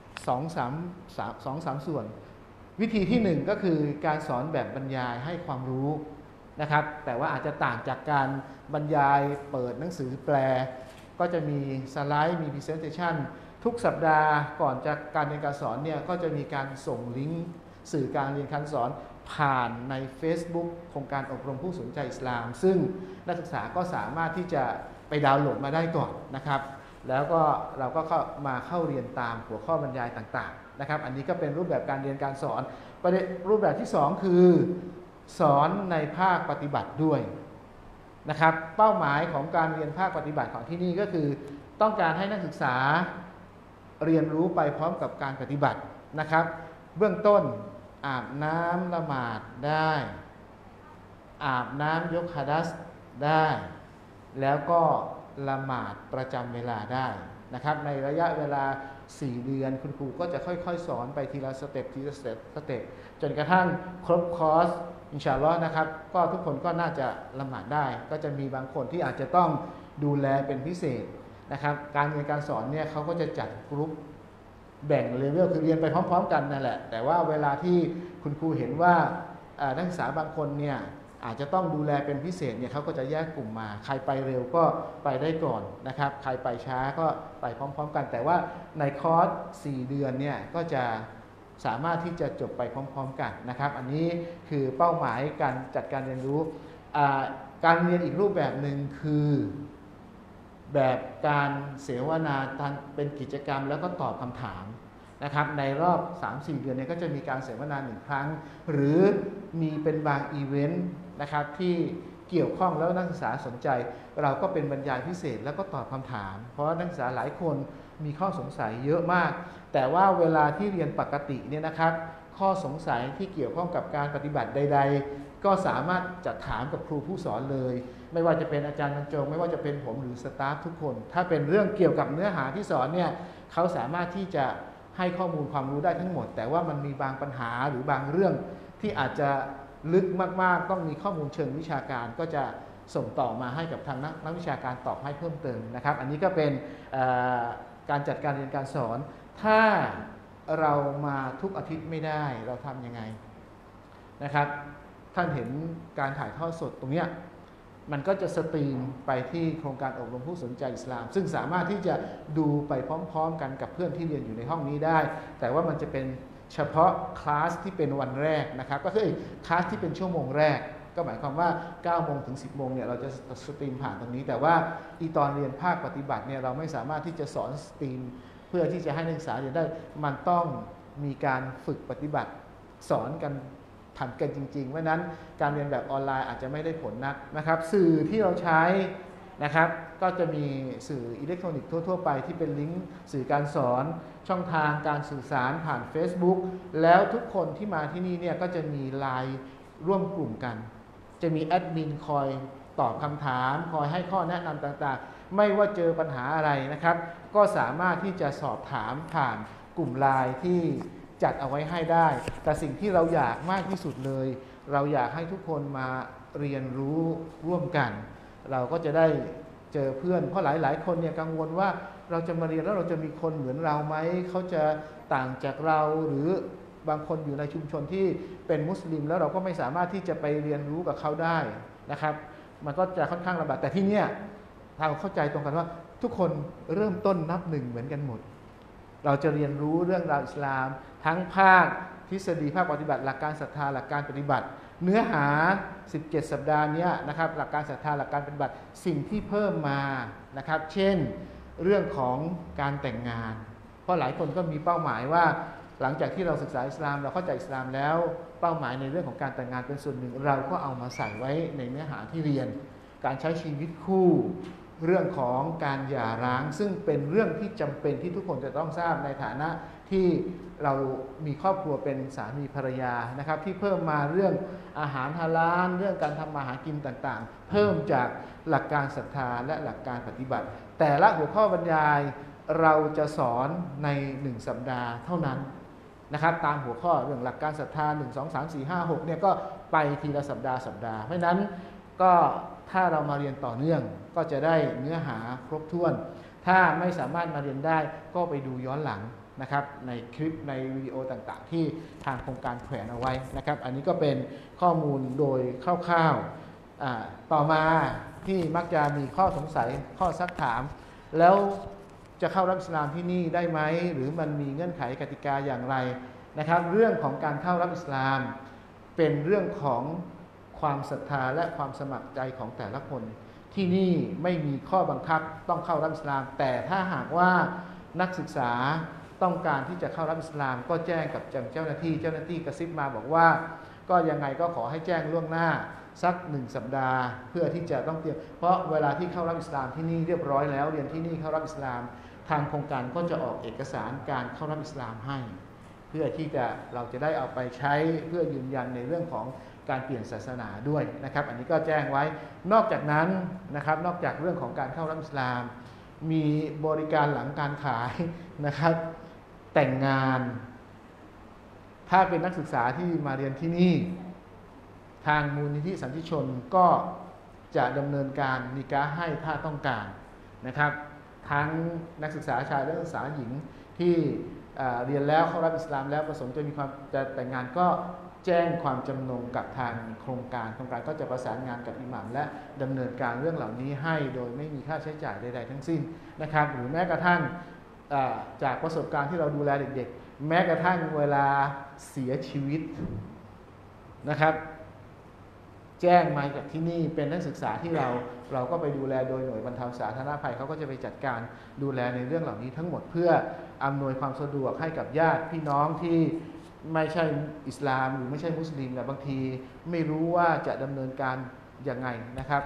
2-3 ส่วนวิธีที่1ก็คือการสอนแบบบรรยายให้ความรู้นะครับแต่ว่าอาจจะต่างจากการบรรยายเปิดหนังสือแปลก็จะมีสไลด์มี Presentation ทุกสัปดาห์ก่อนจากการเรียนการสอนเนี่ยก็จะมีการส่งลิงก์สื่อการเรียนการสอนผ่านใน Facebook โครงการอบรมผู้สนใจอิสลามซึ่งนักศึกษาก็สามารถที่จะไปดาวน์โหลดมาได้ก่อนนะครับแล้วก็เราก็เข้าเรียนตามหัวข้อบรรยายต่างๆนะครับอันนี้ก็เป็นรูปแบบการเรียนการสอนรูปแบบที่2คือสอนในภาคปฏิบัติด้วยนะครับเป้าหมายของการเรียนภาคปฏิบัติของที่นี่ก็คือต้องการให้นักศึกษาเรียนรู้ไปพร้อมกับการปฏิบัตินะครับเบื้องต้นอาบน้ำละหมาดได้อาบน้ำยกฮะดัษได้แล้วก็ละหมาดประจำเวลาได้นะครับในระยะเวลา4 เดือนคุณครูก็จะค่อยๆสอนไปทีละสเต็ปจนกระทั่งครบคอร์สอินชาอัลลอฮ์นะครับก็ทุกคนก็น่าจะละหมาดได้ก็จะมีบางคนที่อาจจะต้องดูแลเป็นพิเศษนะครับการเรียนการสอนเนี่ยเขาก็จะจัดกรุ๊ปแบ่งเลเวลคือเรียนไปพร้อมๆกันนั่นแหละแต่ว่าเวลาที่คุณครูเห็นว่านักศึกษาบางคนเนี่ยอาจจะต้องดูแลเป็นพิเศษเนี่ยเขาก็จะแยกกลุ่มมาใครไปเร็วก็ไปได้ก่อนนะครับใครไปช้าก็ไปพร้อมๆกันแต่ว่าในคอร์ส4 เดือนเนี่ยก็จะสามารถที่จะจบไปพร้อมๆกันนะครับอันนี้คือเป้าหมายการจัดการเรียนรู้การเรียนอีกรูปแบบหนึ่งคือแบบการเสวนาเป็นกิจกรรมแล้วก็ตอบคำถามนะครับในรอบ 3-4 เดือนเนี่ยก็จะมีการเสวนา1 ครั้งหรือมีเป็นบางอีเวนต์นะครับที่เกี่ยวข้องแล้วนักศึกษาสนใจเราก็เป็นบรรยายพิเศษแล้วก็ตอบคำถามเพราะนักศึกษาหลายคนมีข้อสงสัยเยอะมากแต่ว่าเวลาที่เรียนปกติเนี่ยนะครับข้อสงสัยที่เกี่ยวข้องกับการปฏิบัติใดๆก็สามารถจะถามกับครูผู้สอนเลยไม่ว่าจะเป็นอาจารย์บรรจงไม่ว่าจะเป็นผมหรือสตาฟทุกคนถ้าเป็นเรื่องเกี่ยวกับเนื้อหาที่สอนเนี่ยเขาสามารถที่จะให้ข้อมูลความรู้ได้ทั้งหมดแต่ว่ามันมีบางปัญหาหรือบางเรื่องที่อาจจะลึกมากๆต้องมีข้อมูลเชิงวิชาการก็จะส่งต่อมาให้กับทางนักวิชาการตอบให้เพิ่มเติมนะครับอันนี้ก็เป็นการจัดการเรียนการสอนถ้าเรามาทุกอาทิตย์ไม่ได้เราทำยังไงนะครับท่านเห็นการถ่ายทอดสดตรงนี้มันก็จะสตรีมไปที่โครงการอบรมผู้สนใจอิสลามซึ่งสามารถที่จะดูไปพร้อมๆกันกับเพื่อนที่เรียนอยู่ในห้องนี้ได้แต่ว่ามันจะเป็นเฉพาะคลาสที่เป็นวันแรกนะครับก็คือคลาสที่เป็นชั่วโมงแรกก็หมายความว่า9 โมงถึง 10 โมงเนี่ยเราจะสตรีมผ่านตรงนี้แต่ว่าตอนเรียนภาคปฏิบัติเนี่ยเราไม่สามารถที่จะสอนสตรีมเพื่อที่จะให้นักศึกษาเรียนได้มันต้องมีการฝึกปฏิบัติสอนกันผ่านกันจริงๆเพราะนั้นการเรียนแบบออนไลน์อาจจะไม่ได้ผลนักนะครับสื่อที่เราใช้นะครับก็จะมีสื่ออิเล็กทรอนิกส์ทั่วๆไปที่เป็นลิงก์สื่อการสอนช่องทางการสื่อสารผ่าน Facebook แล้วทุกคนที่มาที่นี่เนี่ยก็จะมีไลน์ร่วมกลุ่มกันจะมีแอดมินคอยตอบคำถามคอยให้ข้อแนะนำต่างๆไม่ว่าเจอปัญหาอะไรนะครับก็สามารถที่จะสอบถามผ่านกลุ่มไลน์ที่จัดเอาไว้ให้ได้แต่สิ่งที่เราอยากมากที่สุดเลย เราอยากให้ทุกคนมาเรียนรู้ร่วมกัน เราก็จะได้เจอเพื่อนเพราะหลายๆคนเนี่ยกังวลว่าเราจะมาเรียนแล้วเราจะมีคนเหมือนเราไหมเขาจะต่างจากเราหรือบางคนอยู่ในชุมชนที่เป็นมุสลิมแล้วเราก็ไม่สามารถที่จะไปเรียนรู้กับเขาได้นะครับมันก็จะค่อนข้างลำบากแต่ที่เนี่ยเราเข้าใจตรงกันว่าทุกคนเริ่มต้นนับหนึ่งเหมือนกันหมดเราจะเรียนรู้เรื่องราวอิสลามทั้งภาคทฤษฎีภาคปฏิบัติหลักการศรัทธาหลักการปฏิบัติเนื้อหา17สัปดาห์นี้นะครับหลักการศรัทธาหลักการปฏิบัติสิ่งที่เพิ่มมานะครับเช่นเรื่องของการแต่งงานเพราะหลายคนก็มีเป้าหมายว่าหลังจากที่เราศึกษาอิสลามเราเข้าใจอิสลามแล้วเป้าหมายในเรื่องของการแต่งงานเป็นส่วนหนึ่งเราก็เอามาใส่ไว้ในเนื้อหาที่เรียนการใช้ชีวิตคู่เรื่องของการหย่าร้างซึ่งเป็นเรื่องที่จำเป็นที่ทุกคนจะต้องทราบในฐานะที่เรามีครอบครัวเป็นสามีภรรยานะครับที่เพิ่มมาเรื่องอาหารฮาลาลเรื่องการทำมาหากินต่างๆเพิ่มจากหลักการศรัทธาและหลักการปฏิบัติแต่ละหัวข้อบรรยายเราจะสอนใน1สัปดาห์เท่านั้นนะครับตามหัวข้อเรื่องหลักการศรัทธา1 2 3 4 5 6เนี่ยก็ไปทีละสัปดาห์เพราะฉะนั้นก็ถ้าเรามาเรียนต่อเนื่องก็จะได้เนื้อหาครบถ้วนถ้าไม่สามารถมาเรียนได้ก็ไปดูย้อนหลังนะครับในคลิปในวิดีโอต่างๆที่ทางโครงการแขวนเอาไว้นะครับอันนี้ก็เป็นข้อมูลโดยคร่าวๆต่อมาที่มักจะมีข้อสงสัยข้อซักถามแล้วจะเข้ารับอิสลามที่นี่ได้ไหมหรือมันมีเงื่อนไขกติกาอย่างไรนะครับเรื่องของการเข้ารับอิสลามเป็นเรื่องของความศรัทธาและความสมัครใจของแต่ละคนที่นี่ไม่มีข้อบังคับต้องเข้ารับอิสลามแต่ถ้าหากว่านักศึกษาต้องการที่จะเข้ารับอิสลามก็แจ้งกับเจ้าหน้าที่กระซิบมาบอกว่าก็ยังไงก็ขอให้แจ้งล่วงหน้าสัก1สัปดาห์เพื่อที่จะต้องเตรียมเพราะเวลาที่เข้ารับอิสลามที่นี่เรียบร้อยแล้วเรียนที่นี่เข้ารับอิสลามทางโครงการก็จะออกเอกสารการเข้ารับอิสลามให้เพื่อที่เราจะได้เอาไปใช้เพื่อยืนยันในเรื่องของการเปลี่ยนศาสนาด้วยนะครับอันนี้ก็แจ้งไว้นอกจากนั้นนะครับนอกจากเรื่องของการเข้ารับอิสลามมีบริการหลังการขายนะครับแต่งงานถ้าเป็นนักศึกษาที่มาเรียนที่นี่ทางมูลนิธิสันติชนก็จะดำเนินการนิกะห์ให้ถ้าต้องการนะครับทั้งนักศึกษาชายและนักศึกษาหญิงที่เรียนแล้วเข้ารับอิสลามแล้วประสงค์จะแต่งงานก็แจ้งความจำนงกับทางโครงการก็จะประสานงานกับอิหม่ามและดำเนินการเรื่องเหล่านี้ให้โดยไม่มีค่าใช้จ่ายใดๆทั้งสิ้นนะครับหรือแม้กระทั่งจากประสบการณ์ที่เราดูแลเด็กๆแม้กระทั่งเวลาเสียชีวิตนะครับแจ้งมาจากที่นี่เป็นนักศึกษาที่เราก็ไปดูแลโดยหน่วยบรรเทาสาธารณภัยเขาก็จะไปจัดการดูแลในเรื่องเหล่านี้ทั้งหมดเพื่ออำนวยความสะดวกให้กับญาติพี่น้องที่ไม่ใช่อิสลามหรือไม่ใช่มุสลิมบางทีไม่รู้ว่าจะดำเนินการยังไงนะครับ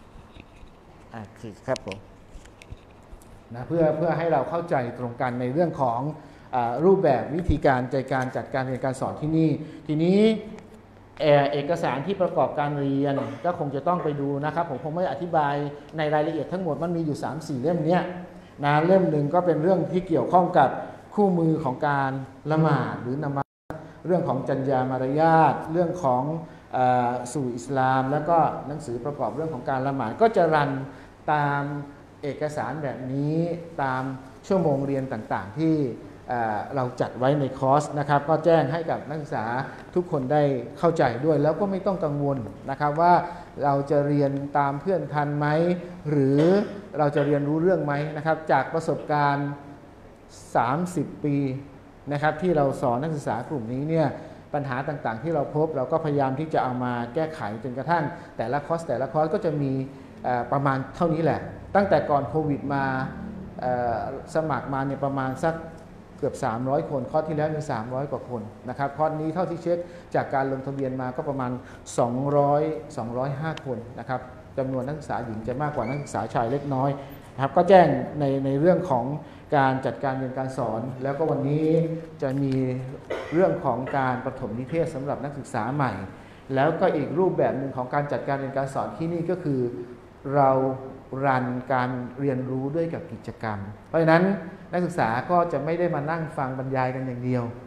ครับผมนะเพื่อให้เราเข้าใจตรงกันในเรื่องของรูปแบบวิธีการจัดการเรียนการสอนที่นี่ทีนี้เอกสารที่ประกอบการเรียนก็คงจะต้องไปดูนะครับผมคงไม่อธิบายในรายละเอียดทั้งหมดมันมีอยู่ 3-4 เล่มเนี้ยนะเล่มหนึ่งก็เป็นเรื่องที่เกี่ยวข้องกับคู่มือของการละหมาดหรือนามัสเรื่องของจัญญามารยาทเรื่องของสู่อิสลามแล้วก็หนังสือประกอบเรื่องของการละหมาดก็จะรันตามเอกสารแบบนี้ตามชั่วโมงเรียนต่างๆที่เราจัดไว้ในคอร์สนะครับก็แจ้งให้กับนักศึกษาทุกคนได้เข้าใจด้วยแล้วก็ไม่ต้องกังวลนะครับว่าเราจะเรียนตามเพื่อนทันไหมหรือเราจะเรียนรู้เรื่องไหมนะครับจากประสบการณ์30 ปีนะครับที่เราสอนนักศึกษากลุ่มนี้เนี่ยปัญหาต่างๆที่เราพบเราก็พยายามที่จะเอามาแก้ไขจนกระทั่งแต่ละคอร์สก็จะมีประมาณเท่านี้แหละตั้งแต่ก่อนโควิดมาสมัครมาเนี่ยประมาณสักเกือบ300 คนคอร์สที่แล้วมี300 กว่าคนนะครับคอร์สนี้เท่าที่เช็คจากการลงทะเบียนมาก็ประมาณ205 คนนะครับจำนวนนักศึกษาหญิงจะมากกว่านักศึกษาชายเล็กน้อยนะครับก็แจ้งในเรื่องของการจัดการเรียนการสอนแล้วก็วันนี้จะมีเรื่องของการประถมนิเทศสำหรับนักศึกษาใหม่แล้วก็อีกรูปแบบหนึ่งของการจัดการเรียนการสอนที่นี่ก็คือเรารันการเรียนรู้ด้วยกับกิจกรรมเพราะฉะนั้นนักศึกษาก็จะไม่ได้มานั่งฟังบรรยายกันอย่างเดียว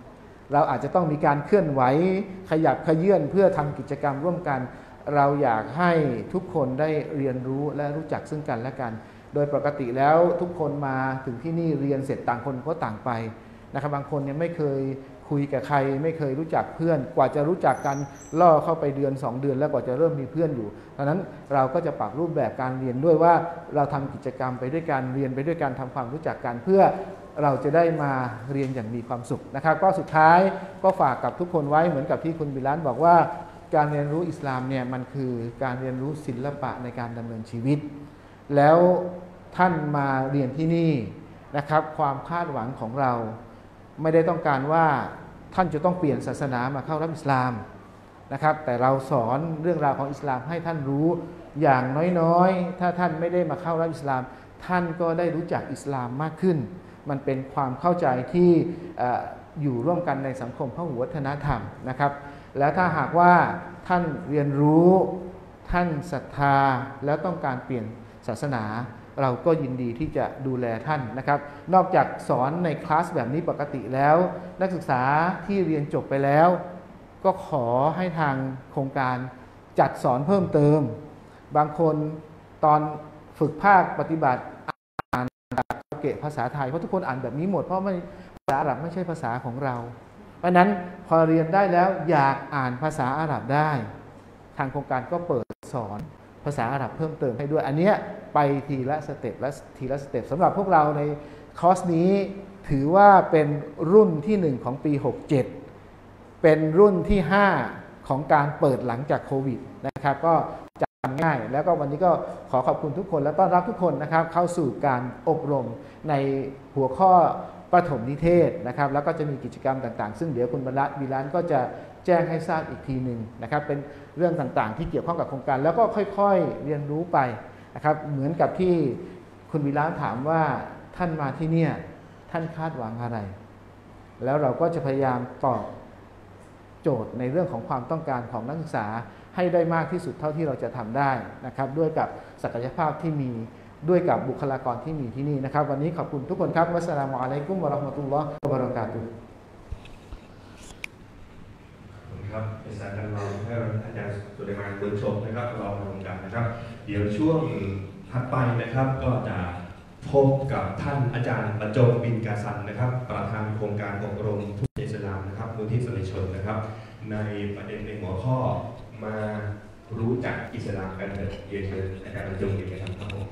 เราอาจจะต้องมีการเคลื่อนไหวขยับเขยื้อนเพื่อทำกิจกรรมร่วมกันเราอยากให้ทุกคนได้เรียนรู้และรู้จักซึ่งกันและกันโดยปกติแล้วทุกคนมาถึงที่นี่เรียนเสร็จต่างคนก็ต่างไปนะครับบางคนยังไม่เคยคุยกับใครไม่เคยรู้จักเพื่อนกว่าจะรู้จักกันล่อเข้าไปเดือน2 เดือนแล้วกว่าจะเริ่มมีเพื่อนอยู่ดังนั้นเราก็จะปรับรูปแบบการเรียนด้วยว่าเราทำกิจกรรมไปด้วยกันเรียนไปด้วยกันทำความรู้จักกันเพื่อเราจะได้มาเรียนอย่างมีความสุขนะครับก็สุดท้ายก็ฝากกับทุกคนไว้เหมือนกับที่คุณบิลานบอกว่าการเรียนรู้อิสลามเนี่ยมันคือการเรียนรู้ศิลปะในการดำเนินชีวิตแล้วท่านมาเรียนที่นี่นะครับความคาดหวังของเราไม่ได้ต้องการว่าท่านจะต้องเปลี่ยนศาสนามาเข้ารับอิสลามนะครับแต่เราสอนเรื่องราวของอิสลามให้ท่านรู้อย่างน้อยๆถ้าท่านไม่ได้มาเข้ารับอิสลามท่านก็ได้รู้จักอิสลามมากขึ้นมันเป็นความเข้าใจที่อยู่ร่วมกันในสังคมพหุวัฒนธรรมนะครับแล้วถ้าหากว่าท่านเรียนรู้ท่านศรัทธาแล้วต้องการเปลี่ยนศาสนาเราก็ยินดีที่จะดูแลท่านนะครับนอกจากสอนในคลาสแบบนี้ปกติแล้วนักศึกษาที่เรียนจบไปแล้วก็ขอให้ทางโครงการจัดสอนเพิ่มเติมบางคนตอนฝึกภาคปฏิบัติอ่านเกะภาษาไทยเพราะทุกคนอ่านแบบนี้หมดเพราะภาษาอาหรับไม่ใช่ภาษาของเราเพราะนั้นพอเรียนได้แล้วอยากอ่านภาษาอาหรับได้ทางโครงการก็เปิดสอนภาษาอาหรับเพิ่มเติมให้ด้วยอันเนี้ยไปทีละสเต็ปและทีละสเต็ปสำหรับพวกเราในคอร์สนี้ถือว่าเป็นรุ่นที่1ของปี67เป็นรุ่นที่5ของการเปิดหลังจากโควิดนะครับก็จำง่ายแล้วก็วันนี้ก็ขอขอบคุณทุกคนและต้อนรับทุกคนนะครับเข้าสู่การอบรมในหัวข้อประถมนิเทศนะครับแล้วก็จะมีกิจกรรมต่างๆซึ่งเดี๋ยวคุณบิลานก็จะแจ้งให้ทราบอีกทีหนึ่งนะครับเป็นเรื่องต่างๆที่เกี่ยวข้องกับโครงการแล้วก็ค่อยๆเรียนรู้ไปนะครับเหมือนกับที่คุณบิลานถามว่าท่านมาที่เนี่ยท่านคาดหวังอะไรแล้วเราก็จะพยายามตอบโจทย์ในเรื่องของความต้องการของนักศึกษาให้ได้มากที่สุดเท่าที่เราจะทำได้นะครับด้วยกับศักยภาพที่มีด้วยกับบุคลากรที่มีที่นี่นะครับวันนี้ขอบคุณทุกคนครับวัสสลามุอะลัยกุมวะเราะห์มะตุลลอฮ์วะบะเราะกาตุฮ์ครับเป็นสายการเราให้อาจารย์สุเลมานบุญชมนะครับรองผู้อำนวยการนะครับเดี๋ยวช่วงถัดไปนะครับก็จะพบกับท่านอาจารย์บรรจงบินกาซันนะครับประธานโครงการอบรมทุนอิสลามนะครับมูลที่สนิชนนะครับในประเด็นในหัวข้อมารู้จักอิสลามกันเถิดเรียนเชิญอาจารย์บรรจงบินกาซันครับผม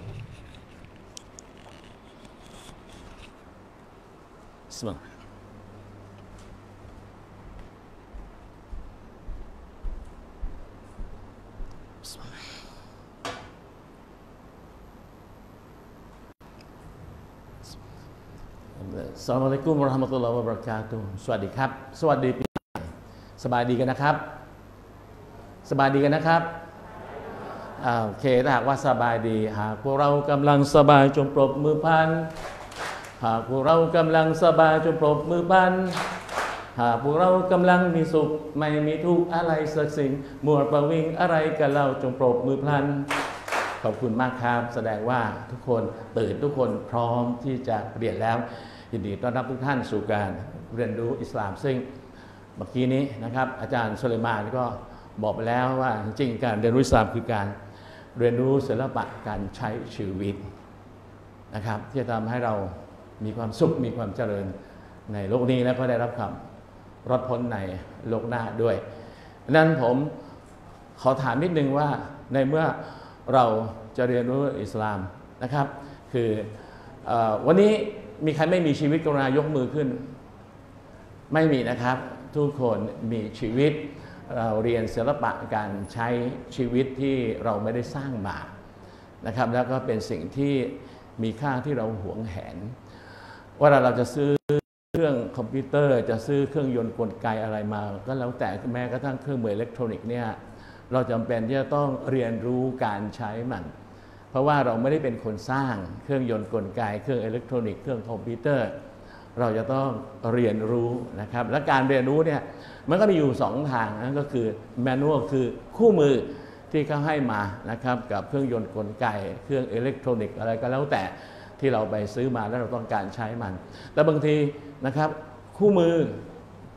อัสสลามุอะลัยกุมวะเราะห์มะตุลลอฮ์วะบะเราะกาตุฮ์สวัสดีครับสวัสดีปีใหม่สบายดีกันนะครับสบายดีกันนะครับโอเคถ้าหากว่าสบายดีหากพวกเรากำลังสบายจงปรบมือพลันหากพวกเรากำลังสบายจงปรบมือพลันหากพวกเรากำลังมีสุขไม่มีทุกข์อะไรสักสิ่งมัวประวิงอะไรกันเราจงปรบมือพลันขอบคุณมากครับแสดงว่าทุกคนตื่นทุกคนพร้อมที่จะเรียนแล้วยินดีต้อนรับทุกท่านสู่การเรียนรู้อิสลามซึ่งเมื่อกี้นี้นะครับอาจารย์สุเลมานก็บอกไปแล้วว่าจริงๆการเรียนรู้อิสลามคือการเรียนรู้ศิลปะการใช้ชีวิตนะครับที่จะทำให้เรามีความสุขมีความเจริญในโลกนี้และก็ได้รับความรอดพ้นในโลกหน้าด้วยนั้นผมขอถามนิดนึงว่าในเมื่อเราจะเรียนรู้อิสลามนะครับคือวันนี้มีใครไม่มีชีวิตกรุณายกมือขึ้นไม่มีนะครับทุกคนมีชีวิตเราเรียนศิลปะการใช้ชีวิตที่เราไม่ได้สร้างมานะครับแล้วก็เป็นสิ่งที่มีค่าที่เราหวงแหนว่าเราจะซื้อเครื่องคอมพิวเตอร์จะซื้อเครื่องยนต์กลไกอะไรมาก็แล้วแต่แม้กระทั่งเครื่องมืออิเล็กทรอนิกส์เนี่ยเราจำเป็นที่จะต้องเรียนรู้การใช้มันเพราะว่าเราไม่ได้เป็นคนสร้างเครื่องยนต์กลไกเครื่องอิเล็กทรอนิกส์เครื่องคอมพิวเตอร์เราจะต้องเรียนรู้นะครับและการเรียนรู้เนี่ยมันก็มีอยู่2ทางนั่นก็คือแมนนวลคือคู่มือที่เขาให้มานะครับกับเครื่องยนต์กลไกเครื่องอิเล็กทรอนิกส์อะไรก็แล้วแต่ที่เราไปซื้อมาแล้วเราต้องการใช้มันแต่บางทีนะครับคู่มือ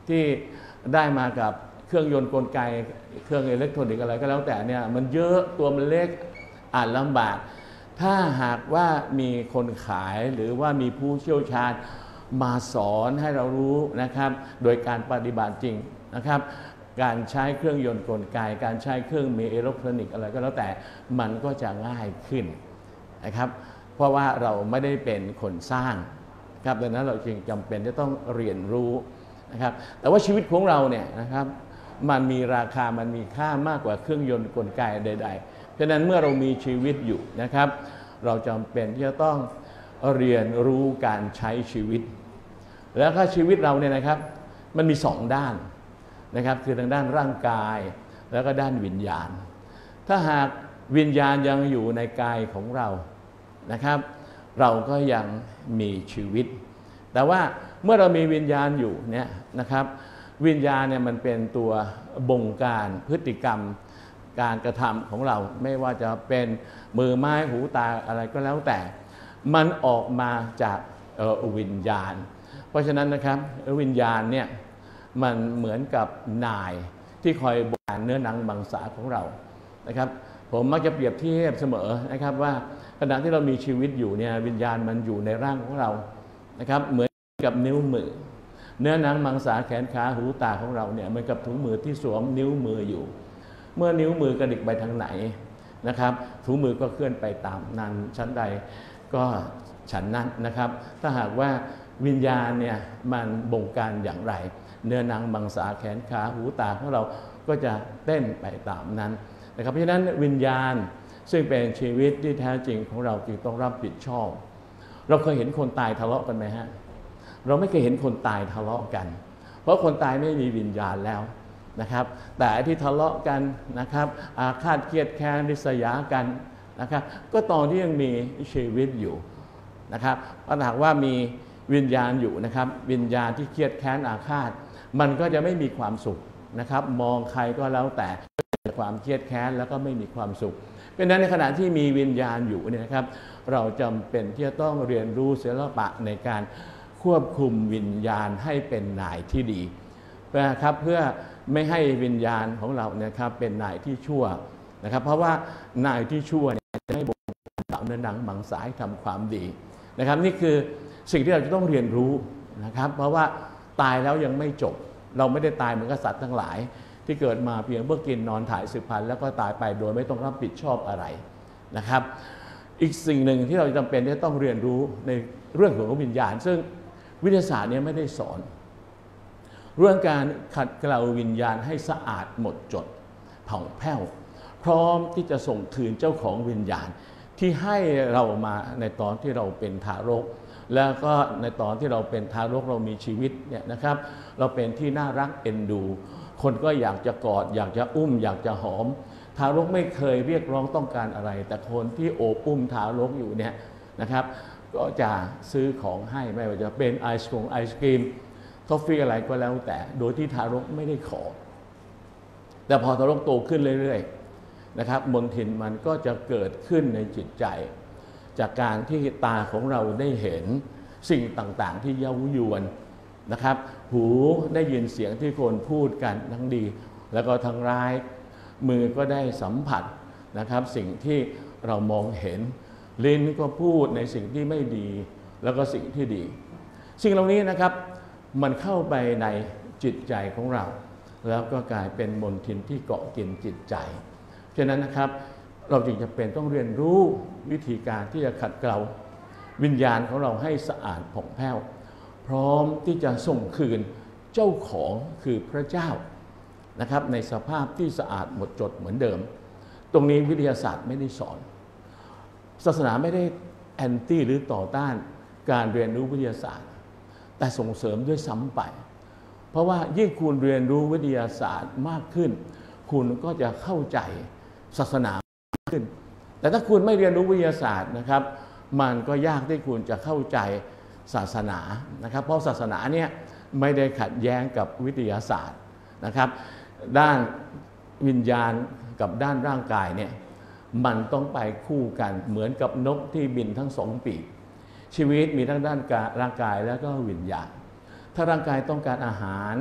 ที่ได้มากับเครื่องยนต์กลไกเครื่องอิเล็กทรอนิกส์อะไรก็แล้วแต่เนี่ยมันเยอะตัวมันเล็กอ่านลำบากถ้าหากว่ามีคนขายหรือว่ามีผู้เชี่ยวชาญมาสอนให้เรารู้นะครับโดยการปฏิบัติจริงนะครับการใช้เครื่องยนต์กลไกการใช้เครื่องมืออิเล็กทรอนิกส์อะไรก็แล้วแต่มันก็จะง่ายขึ้นนะครับเพราะว่าเราไม่ได้เป็นคนสร้างครับดังนั้นเราจึงจำเป็นที่ต้องเรียนรู้นะครับแต่ว่าชีวิตของเราเนี่ยนะครับมันมีราคามันมีค่ามากกว่าเครื่องยนต์กลไกใดๆฉะนั้นเมื่อเรามีชีวิตอยู่นะครับเราจำเป็นที่จะต้องเรียนรู้การใช้ชีวิตแล้วก็ชีวิตเราเนี่ยนะครับมันมี2 ด้านนะครับคือทางด้านร่างกายแล้วก็ด้านวิญญาณถ้าหากวิญญาณยังอยู่ในกายของเรานะครับเราก็ยังมีชีวิตแต่ว่าเมื่อเรามีวิญญาณอยู่เนี่ยนะครับวิญญาณเนี่ยมันเป็นตัวบงการพฤติกรรมการกระทำของเราไม่ว่าจะเป็นมือไม้หูตาอะไรก็แล้วแต่มันออกมาจากวิญญาณเพราะฉะนั้นนะครับวิญญาณเนี่ยมันเหมือนกับนายที่คอยบงการเนื้อหนังมังสาของเรานะครับผมมักจะเปรียบเทียบเสมอนะครับว่าขณะที่เรามีชีวิตอยู่เนี่ยวิญญาณมันอยู่ในร่างของเรานะครับเหมือนกับนิ้วมือเนื้อหนังมังสาแขนขาหูตาของเราเนี่ยเหมือนกับถุงมือที่สวมนิ้วมืออยู่เมื่อนิ้วมือกระดิกไปทางไหนนะครับถุงมือก็เคลื่อนไปตามนั้นชั้นใดก็ฉันนั้นนะครับถ้าหากว่าวิญญาณเนี่ยมันบงการอย่างไรเนื้อหนังมังสาแขนขาหูตาของเราก็จะเต้นไปตามนั้นนะครับเพราะฉะนั้นวิญญาณซึ่งเป็นชีวิตที่แท้จริงของเราจึงต้องรับผิดชอบเราเคยเห็นคนตายทะเลาะกันไหมฮะเราไม่เคยเห็นคนตายทะเลาะกันเพราะคนตายไม่มีวิญญาณแล้วนะครับแต่ที่ทะเลาะกันนะครับอาฆาตเกลียดแค้นริษยากันนะครับก็ตอนที่ยังมีชีวิตอยู่นะครับถ้าหากว่ามีวิญญาณอยู่นะครับวิญญาณที่เครียดแค้นอาฆาตมันก็จะไม่มีความสุขนะครับมองใครก็แล้วแต่ความเครียดแค้นแล้วก็ไม่มีความสุขเป็นนั้นในขณะที่มีวิญญาณอยู่เนี่ยนะครับเราจำเป็นที่จะต้องเรียนรู้ศิลปะในการควบคุมวิญญาณให้เป็นนายที่ดีนะครับเพื่อไม่ให้วิญญาณของเราเนี่ยครับเป็นนายที่ชั่วนะครับเพราะว่านายที่ชั่วเนี่ยจะให้บงการเนื้อหนังมังสาให้ทำความดีนะครับนี่คือสิ่งที่เราจะต้องเรียนรู้นะครับเพราะว่าตายแล้วยังไม่จบเราไม่ได้ตายเหมือนกับสัตว์ทั้งหลายที่เกิดมาเพียงเพื่อกินนอนถ่ายสืบพันธุ์แล้วก็ตายไปโดยไม่ต้องรับผิดชอบอะไรนะครับอีกสิ่งหนึ่งที่เราจำเป็นที่ต้องเรียนรู้ในเรื่องของวิญญาณซึ่งวิทยาศาสตร์เนี่ยไม่ได้สอนเรื่องการขัดเกลาวิญญาณให้สะอาดหมดจดผ่องแผ้วพร้อมที่จะส่งคืนเจ้าของวิญญาณที่ให้เรามาในตอนที่เราเป็นทารกแล้วก็ในตอนที่เราเป็นทารกเรามีชีวิตเนี่ยนะครับเราเป็นที่น่ารักเอ็นดูคนก็อยากจะกอดอยากจะอุ้มอยากจะหอมทารกไม่เคยเรียกร้องต้องการอะไรแต่คนที่โอบอุ้มทารกอยู่เนี่ยนะครับก็จะซื้อของให้ไม่ว่าจะเป็นไอศกรีมกาแฟอะไรก็แล้วแต่โดยที่ทารกไม่ได้ขอแต่พอทารกโตขึ้นเรื่อยๆนะครับมนทินมันก็จะเกิดขึ้นในจิตใจจากการที่ตาของเราได้เห็นสิ่งต่างๆที่เย้ายวนนะครับหูได้ยินเสียงที่คนพูดกันทั้งดีแล้วก็ทั้งร้ายมือก็ได้สัมผัสนะครับสิ่งที่เรามองเห็นลิ้นก็พูดในสิ่งที่ไม่ดีแล้วก็สิ่งที่ดีสิ่งเหล่านี้นะครับมันเข้าไปในจิตใจของเราแล้วก็กลายเป็นมลทินที่เกาะกินจิตใจฉะนั้นนะครับเราจึงจะเป็นต้องเรียนรู้วิธีการที่จะขัดเกลาวิญญาณของเราให้สะอาดผ่องแผ้วพร้อมที่จะส่งคืนเจ้าของคือพระเจ้านะครับในสภาพที่สะอาดหมดจดเหมือนเดิมตรงนี้วิทยาศาสตร์ไม่ได้สอนศาสนาไม่ได้แอนตี้หรือต่อต้านการเรียนรู้วิทยาศาสตร์แต่ส่งเสริมด้วยซ้ำไปเพราะว่ายิ่งคุณเรียนรู้วิทยาศาสตร์มากขึ้นคุณก็จะเข้าใจศาสนามากขึ้นแต่ถ้าคุณไม่เรียนรู้วิทยาศาสตร์นะครับมันก็ยากที่คุณจะเข้าใจศาสนานะครับเพราะศาสนาเนี่ยไม่ได้ขัดแย้งกับวิทยาศาสตร์นะครับด้านวิญญาณกับด้านร่างกายเนี่ยมันต้องไปคู่กันเหมือนกับนกที่บินทั้งสองปีกชีวิตมีทั้งด้านร่างกายแล้วก็วิญญาณถ้าร่างกายต้องการอาหาร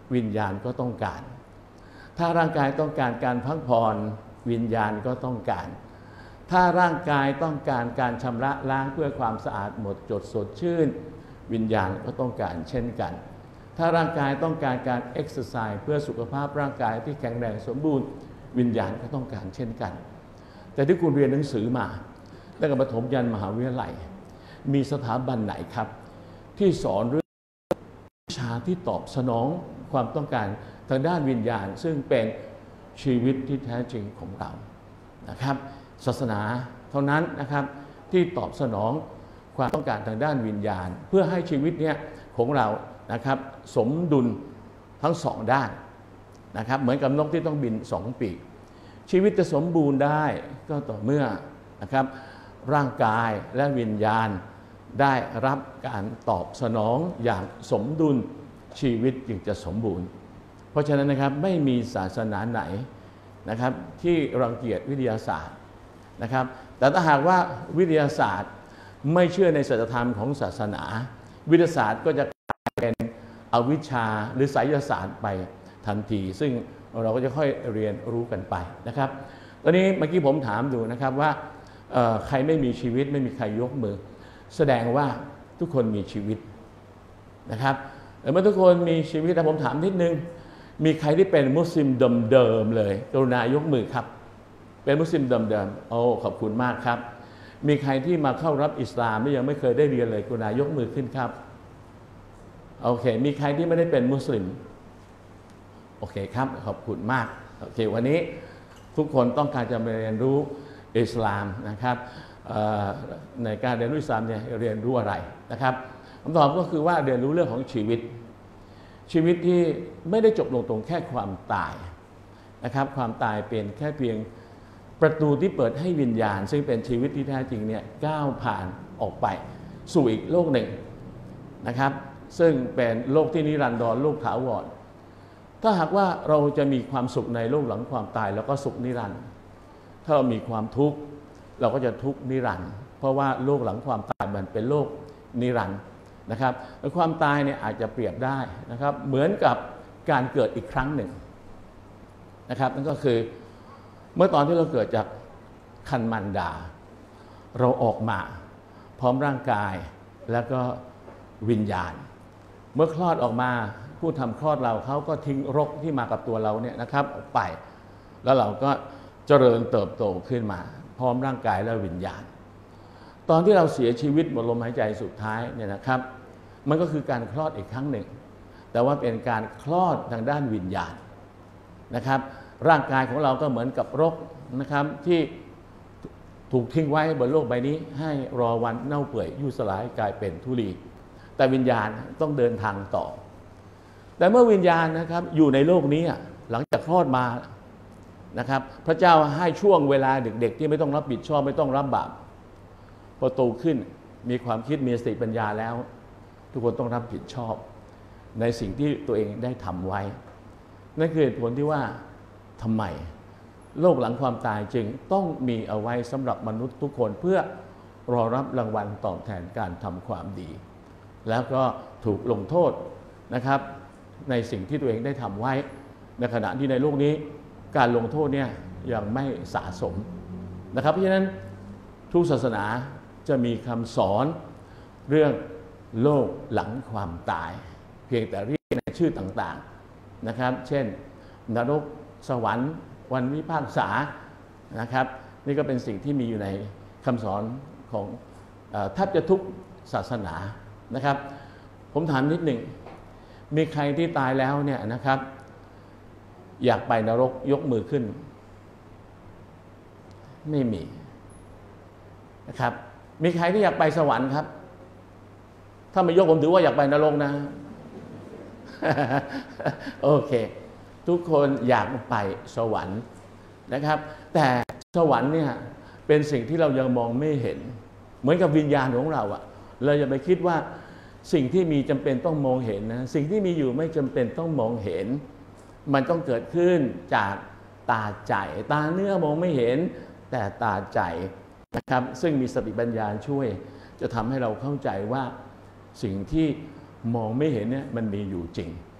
วิญญาณก็ต้องการถ้าร่างกายต้องการการพักผ่อนวิญญาณก็ต้องการถ้าร่างกายต้องการการชำระล้างเพื่อความสะอาดหมดจดสดชื่นวิญญาณก็ต้องการเช่นกันถ้าร่างกายต้องการการเอ็กซ์ไซส์เพื่อสุขภาพร่างกายที่แข็งแรงสมบูรณ์วิญญาณก็ต้องการเช่นกันแต่ที่คุณเรียนหนังสือมาตั้งแต่ประถมยันมหาวิทยาลัยมีสถาบันไหนครับที่สอนเรื่องวิชาที่ตอบสนองความต้องการทางด้านวิญญาณซึ่งเป็นชีวิตที่แท้จริงของเรานะครับศาสนาเท่านั้นนะครับที่ตอบสนองความต้องการทางด้านวิญญาณเพื่อให้ชีวิตเนี้ยของเรานะครับสมดุลทั้งสองด้านนะครับเหมือนกับนกที่ต้องบินสองปีกชีวิตจะสมบูรณ์ได้ก็ต่อเมื่อนะครับร่างกายและวิญญาณได้รับการตอบสนองอย่างสมดุลชีวิตจึงจะสมบูรณ์เพราะฉะนั้นนะครับไม่มีศาสนาไหนนะครับที่รังเกียจวิทยาศาสตร์นะครับแต่ถ้าหากว่าวิทยาศาสตร์ไม่เชื่อในศีลธรรมของศาสนาวิทยาศาสตร์ก็จะกลายเป็นอวิชชาหรือไสยศาสตร์ไปทันทีซึ่งเราก็จะค่อยเรียนรู้กันไปนะครับตอนนี้เมื่อกี้ผมถามดูนะครับว่าใครไม่มีชีวิตไม่มีใครยกมือแสดงว่าทุกคนมีชีวิตนะครับแต่เมื่อทุกคนมีชีวิตแต่ผมถามนิดนึงมีใครที่เป็นมุสลิมเดิมๆเลยกรุณายกมือครับเป็นมุสลิมเดิมๆโอ้ขอบคุณมากครับมีใครที่มาเข้ารับอิสลามและยังไม่เคยได้เรียนเลยกรุณายกมือขึ้นครับโอเคมีใครที่ไม่ได้เป็นมุสลิมโอเคครับขอบคุณมากโอเควันนี้ทุกคนต้องการจะมาเรียนรู้อิสลามนะครับในการเรียนรู้อิสลามเนี่ยเรียนรู้อะไรนะครับคำตอบก็คือว่าเรียนรู้เรื่องของชีวิตที่ไม่ได้จบลงตรงแค่ความตายนะครับความตายเป็นแค่เพียงประตูที่เปิดให้วิญญาณซึ่งเป็นชีวิตที่แท้จริงเนี่ยก้าวผ่านออกไปสู่อีกโลกหนึ่งนะครับซึ่งเป็นโลกที่นิรันดรโลกถาวรถ้าหากว่าเราจะมีความสุขในโลกหลังความตายเราก็สุขนิรันดร์ถ้าเรามีความทุกข์เราก็จะทุกข์นิรันดร์เพราะว่าโลกหลังความตายมันเป็นโลกนิรันดร์นะครับความตายเนี่ยอาจจะเปรียบได้นะครับเหมือนกับการเกิดอีกครั้งหนึ่งนะครับนั่นก็คือเมื่อตอนที่เราเกิดจากคันมารดาเราออกมาพร้อมร่างกายแล้วก็วิญญาณเมื่อคลอดออกมาผู้ทำคลอดเราเขาก็ทิ้งรกที่มากับตัวเราเนี่ยนะครับออกไปแล้วเราก็เจริญเติบโตขึ้นมาพร้อมร่างกายและวิญญาณตอนที่เราเสียชีวิตหมดลมหายใจสุดท้ายเนี่ยนะครับมันก็คือการคลอดอีกครั้งหนึ่งแต่ว่าเป็นการคลอดทางด้านวิญญาณนะครับร่างกายของเราก็เหมือนกับรกนะครับที่ถูกทิ้งไว้บนโลกใบนี้ให้รอวันเน่าเปื่อยยุ่ยสลายกลายเป็นธุลีแต่วิญญาณต้องเดินทางต่อแต่เมื่อวิญญาณนะครับอยู่ในโลกนี้หลังจากคลอดมานะครับพระเจ้าให้ช่วงเวลาเด็กๆที่ไม่ต้องรับผิดชอบไม่ต้องรับบาปพอโตขึ้นมีความคิดมีสติปัญญาแล้วทุกคนต้องรับผิดชอบในสิ่งที่ตัวเองได้ทำไว้นั่นคือเหตุผลที่ว่าทำไมโลกหลังความตายจึงต้องมีเอาไว้สำหรับมนุษย์ทุกคนเพื่อรอรับรางวัลตอบแทนการทำความดีแล้วก็ถูกลงโทษนะครับในสิ่งที่ตัวเองได้ทำไว้ในขณะที่ในโลกนี้การลงโทษเนี่ยยังไม่สะสมนะครับเพราะฉะนั้นทุกศาสนาจะมีคำสอนเรื่องโลกหลังความตายเพียงแต่เรียกในชื่อต่างๆนะครับเช่นนรกสวรรค์วันวิพากษานะครับนี่ก็เป็นสิ่งที่มีอยู่ในคำสอนของแทบจะทุกศาสนานะครับผมถามนิดหนึ่งมีใครที่ตายแล้วเนี่ยนะครับอยากไปนรกยกมือขึ้นไม่มีนะครับมีใครที่อยากไปสวรรค์ครับถ้าไม่ยกผมถือว่าอยากไปนรกนะ โอเคทุกคนอยากไปสวรรค์นะครับแต่สวรรค์เนี่ยเป็นสิ่งที่เรายังมองไม่เห็นเหมือนกับวิญญาณของเราเราอย่าไปคิดว่าสิ่งที่มีจำเป็นต้องมองเห็นนะสิ่งที่มีอยู่ไม่จำเป็นต้องมองเห็นมันต้องเกิดขึ้นจากตาใจตาเนื้อมองไม่เห็นแต่ตาใจนะครับซึ่งมีสติปัญญาช่วยจะทำให้เราเข้าใจว่าสิ่งที่มองไม่เห็นเนี่ยมันมีอยู่จริง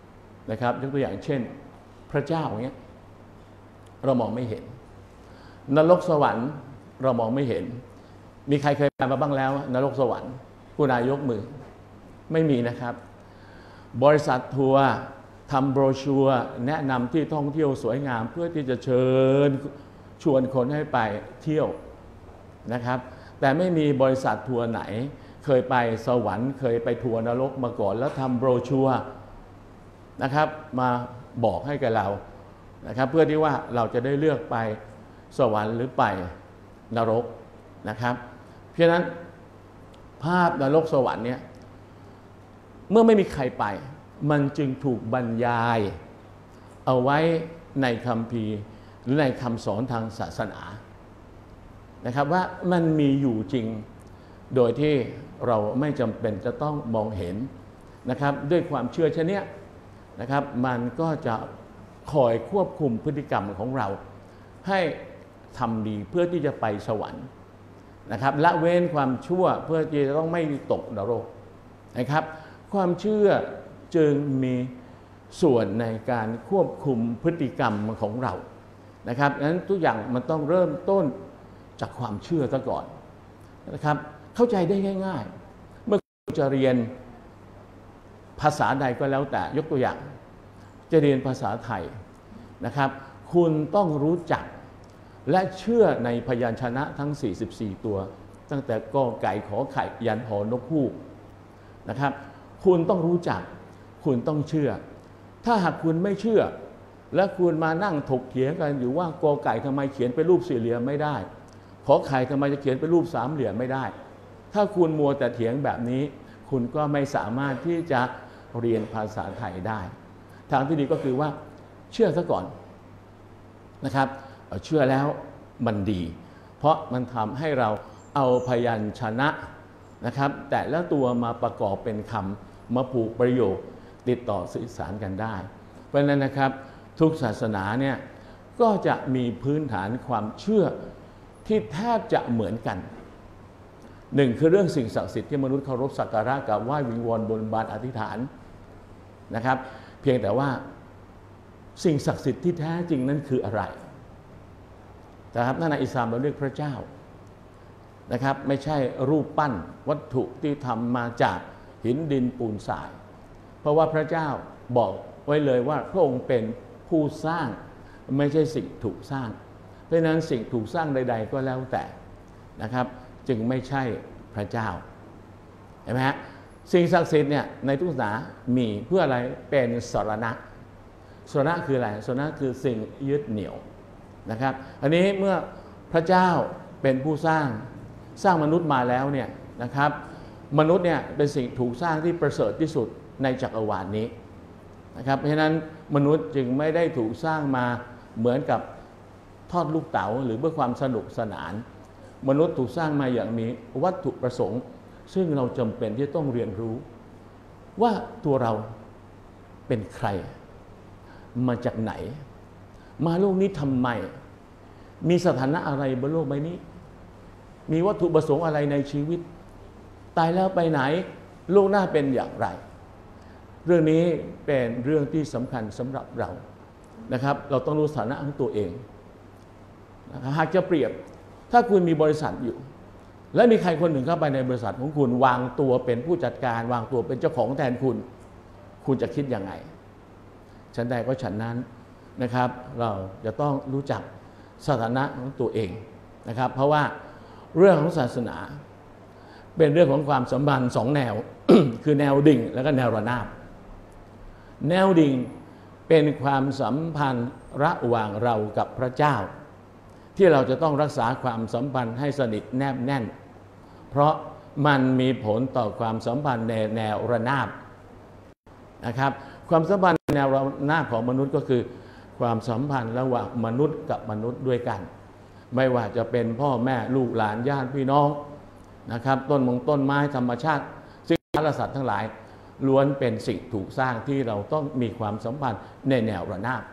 นะครับยกตัวอย่างเช่นพระเจ้าอย่างเงี้ยเรามองไม่เห็นนรกสวรรค์เรามองไม่เห็นมีใครเคยไปมาบ้างแล้วนรกสวรรค์ผู้นายยกมือไม่มีนะครับบริษัททัวร์ทำโบรชัวร์แนะนำที่ท่องเที่ยวสวยงามเพื่อที่จะเชิญชวนคนให้ไปเที่ยวนะครับแต่ไม่มีบริษัททัวร์ไหนเคยไปสวรรค์เคยไปทัวร์นรกมาก่อนแล้วทำโบรชัวร์นะครับมาบอกให้กับเรานะครับเพื่อที่ว่าเราจะได้เลือกไปสวรรค์หรือไปนรกนะครับเพราะฉะนั้นภาพนรกสวรรค์เนี่ยเมื่อไม่มีใครไปมันจึงถูกบรรยายเอาไว้ในคัมภีร์หรือในคำสอนทางศาสนานะครับว่ามันมีอยู่จริงโดยที่เราไม่จำเป็นจะต้องมองเห็นนะครับด้วยความเชื่อเช่นนี้นะครับมันก็จะคอยควบคุมพฤติกรรมของเราให้ทำดีเพื่อที่จะไปสวรรค์นะครับละเว้นความชั่วเพื่อที่จะต้องไม่ตกนรกนะครับความเชื่อจึงมีส่วนในการควบคุมพฤติกรรมของเรานะครับงั้นทุกอย่างมันต้องเริ่มต้นจากความเชื่อซะก่อนนะครับเข้าใจได้ง่ายๆเมื่อคุณจะเรียนภาษาใดก็แล้วแต่ยกตัวอย่างจะเรียนภาษาไทยนะครับคุณต้องรู้จักและเชื่อในพยัญชนะทั้ง44ตัวตั้งแต่กอไก่ขอไข่ยันหอนกฮูกนะครับคุณต้องรู้จักคุณต้องเชื่อถ้าหากคุณไม่เชื่อและคุณมานั่งถกเถียงกันอยู่ว่ากอไก่ทำไมเขียนเป็นรูปสี่เหลี่ยมไม่ได้ขอไข่ทำไมจะเขียนเป็นรูปสามเหลี่ยมไม่ได้ถ้าคุณมัวแต่เถียงแบบนี้คุณก็ไม่สามารถที่จะเรียนภาษาไทยได้ทางที่ดีก็คือว่าเชื่อซะก่อนนะครับเชื่อแล้วมันดีเพราะมันทำให้เราเอาพยัญชนะนะครับแต่ละตัวมาประกอบเป็นคำมาผูกประโยคติดต่อสื่อสารกันได้เพราะฉะนั้นนะครับทุกศาสนาเนี่ยก็จะมีพื้นฐานความเชื่อที่แทบจะเหมือนกันหนึ่งคือเรื่องสิ่งศักดิ์สิทธิ์ที่มนุษย์เคารพสักการะกราบไหว้วิงวอนบนบานอธิษฐานนะครับเพียงแต่ว่าสิ่งศักดิ์สิทธิ์ที่แท้จริงนั้นคืออะไรนะครับในอิสลามเราเรียกพระเจ้านะครับไม่ใช่รูปปั้นวัตถุที่ทำมาจากหินดินปูนทรายเพราะว่าพระเจ้าบอกไว้เลยว่าพระองค์เป็นผู้สร้างไม่ใช่สิ่งถูกสร้างเพราะฉะนั้นสิ่งถูกสร้างใดๆก็แล้วแต่นะครับจึงไม่ใช่พระเจ้าเห็นไหมฮะสิ่งศักดิ์สิทธิ์เนี่ยในทุกศาสนามีเพื่ออะไรเป็นสรณะสรณะคืออะไรสรณะคือสิ่งยึดเหนี่ยวนะครับอันนี้เมื่อพระเจ้าเป็นผู้สร้างมนุษย์มาแล้วเนี่ยนะครับมนุษย์เนี่ยเป็นสิ่งถูกสร้างที่ประเสริฐที่สุดในจักรวาลนี้นะครับเพราะฉะนั้นมนุษย์จึงไม่ได้ถูกสร้างมาเหมือนกับทอดลูกเต๋าหรือเพื่อความสนุกสนานมนุษย์ถูกสร้างมาอย่างมีวัตถุประสงค์ซึ่งเราจำเป็นที่ต้องเรียนรู้ว่าตัวเราเป็นใครมาจากไหนมาโลกนี้ทำไมมีสถานะอะไรบนโลกใบนี้มีวัตถุประสงค์อะไรในชีวิตตายแล้วไปไหนโลกหน้าเป็นอย่างไรเรื่องนี้เป็นเรื่องที่สำคัญสำหรับเรานะครับเราต้องรู้สถานะของตัวเองนะครับหากจะเปรียบถ้าคุณมีบริษัทอยู่และมีใครคนหนึ่งเข้าไปในบริษัทของคุณวางตัวเป็นผู้จัดการวางตัวเป็นเจ้าของแทนคุณจะคิดยังไงฉันใดก็ฉันนั้นนะครับเราจะต้องรู้จักสถานะของตัวเองนะครับเพราะว่าเรื่องของศาสนาเป็นเรื่องของความสัมพันธ์สองแนว คือแนวดิ่งและก็แนวระนาบแนวดิ่งเป็นความสัมพันธ์ระหว่างเรากับพระเจ้าที่เราจะต้องรักษาความสัมพันธ์ให้สนิทแนบแน่นเพราะมันมีผลต่อความสัมพันธ์ในแนวระนาบนะครับความสัมพันธ์ในแนวระนาบของมนุษย์ก็คือความสัมพันธ์ระหว่างมนุษย์กับมนุษย์ด้วยกันไม่ว่าจะเป็นพ่อแม่ลูกหลานญาติพี่น้องนะครับต้นไม้ธรรมชาติสิ่งสารสัตว์ทั้งหลายล้วนเป็นสิ่งถูกสร้างที่เราต้องมีความสัมพันธ์ในแนวระนาบ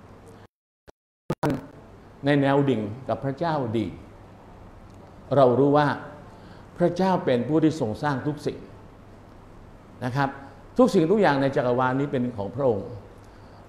ในแนวดิ่งกับพระเจ้าดีเรารู้ว่าพระเจ้าเป็นผู้ที่ทรงสร้างทุกสิ่งนะครับทุกสิ่งทุกอย่างในจักรวาลนี้เป็นของพระองค์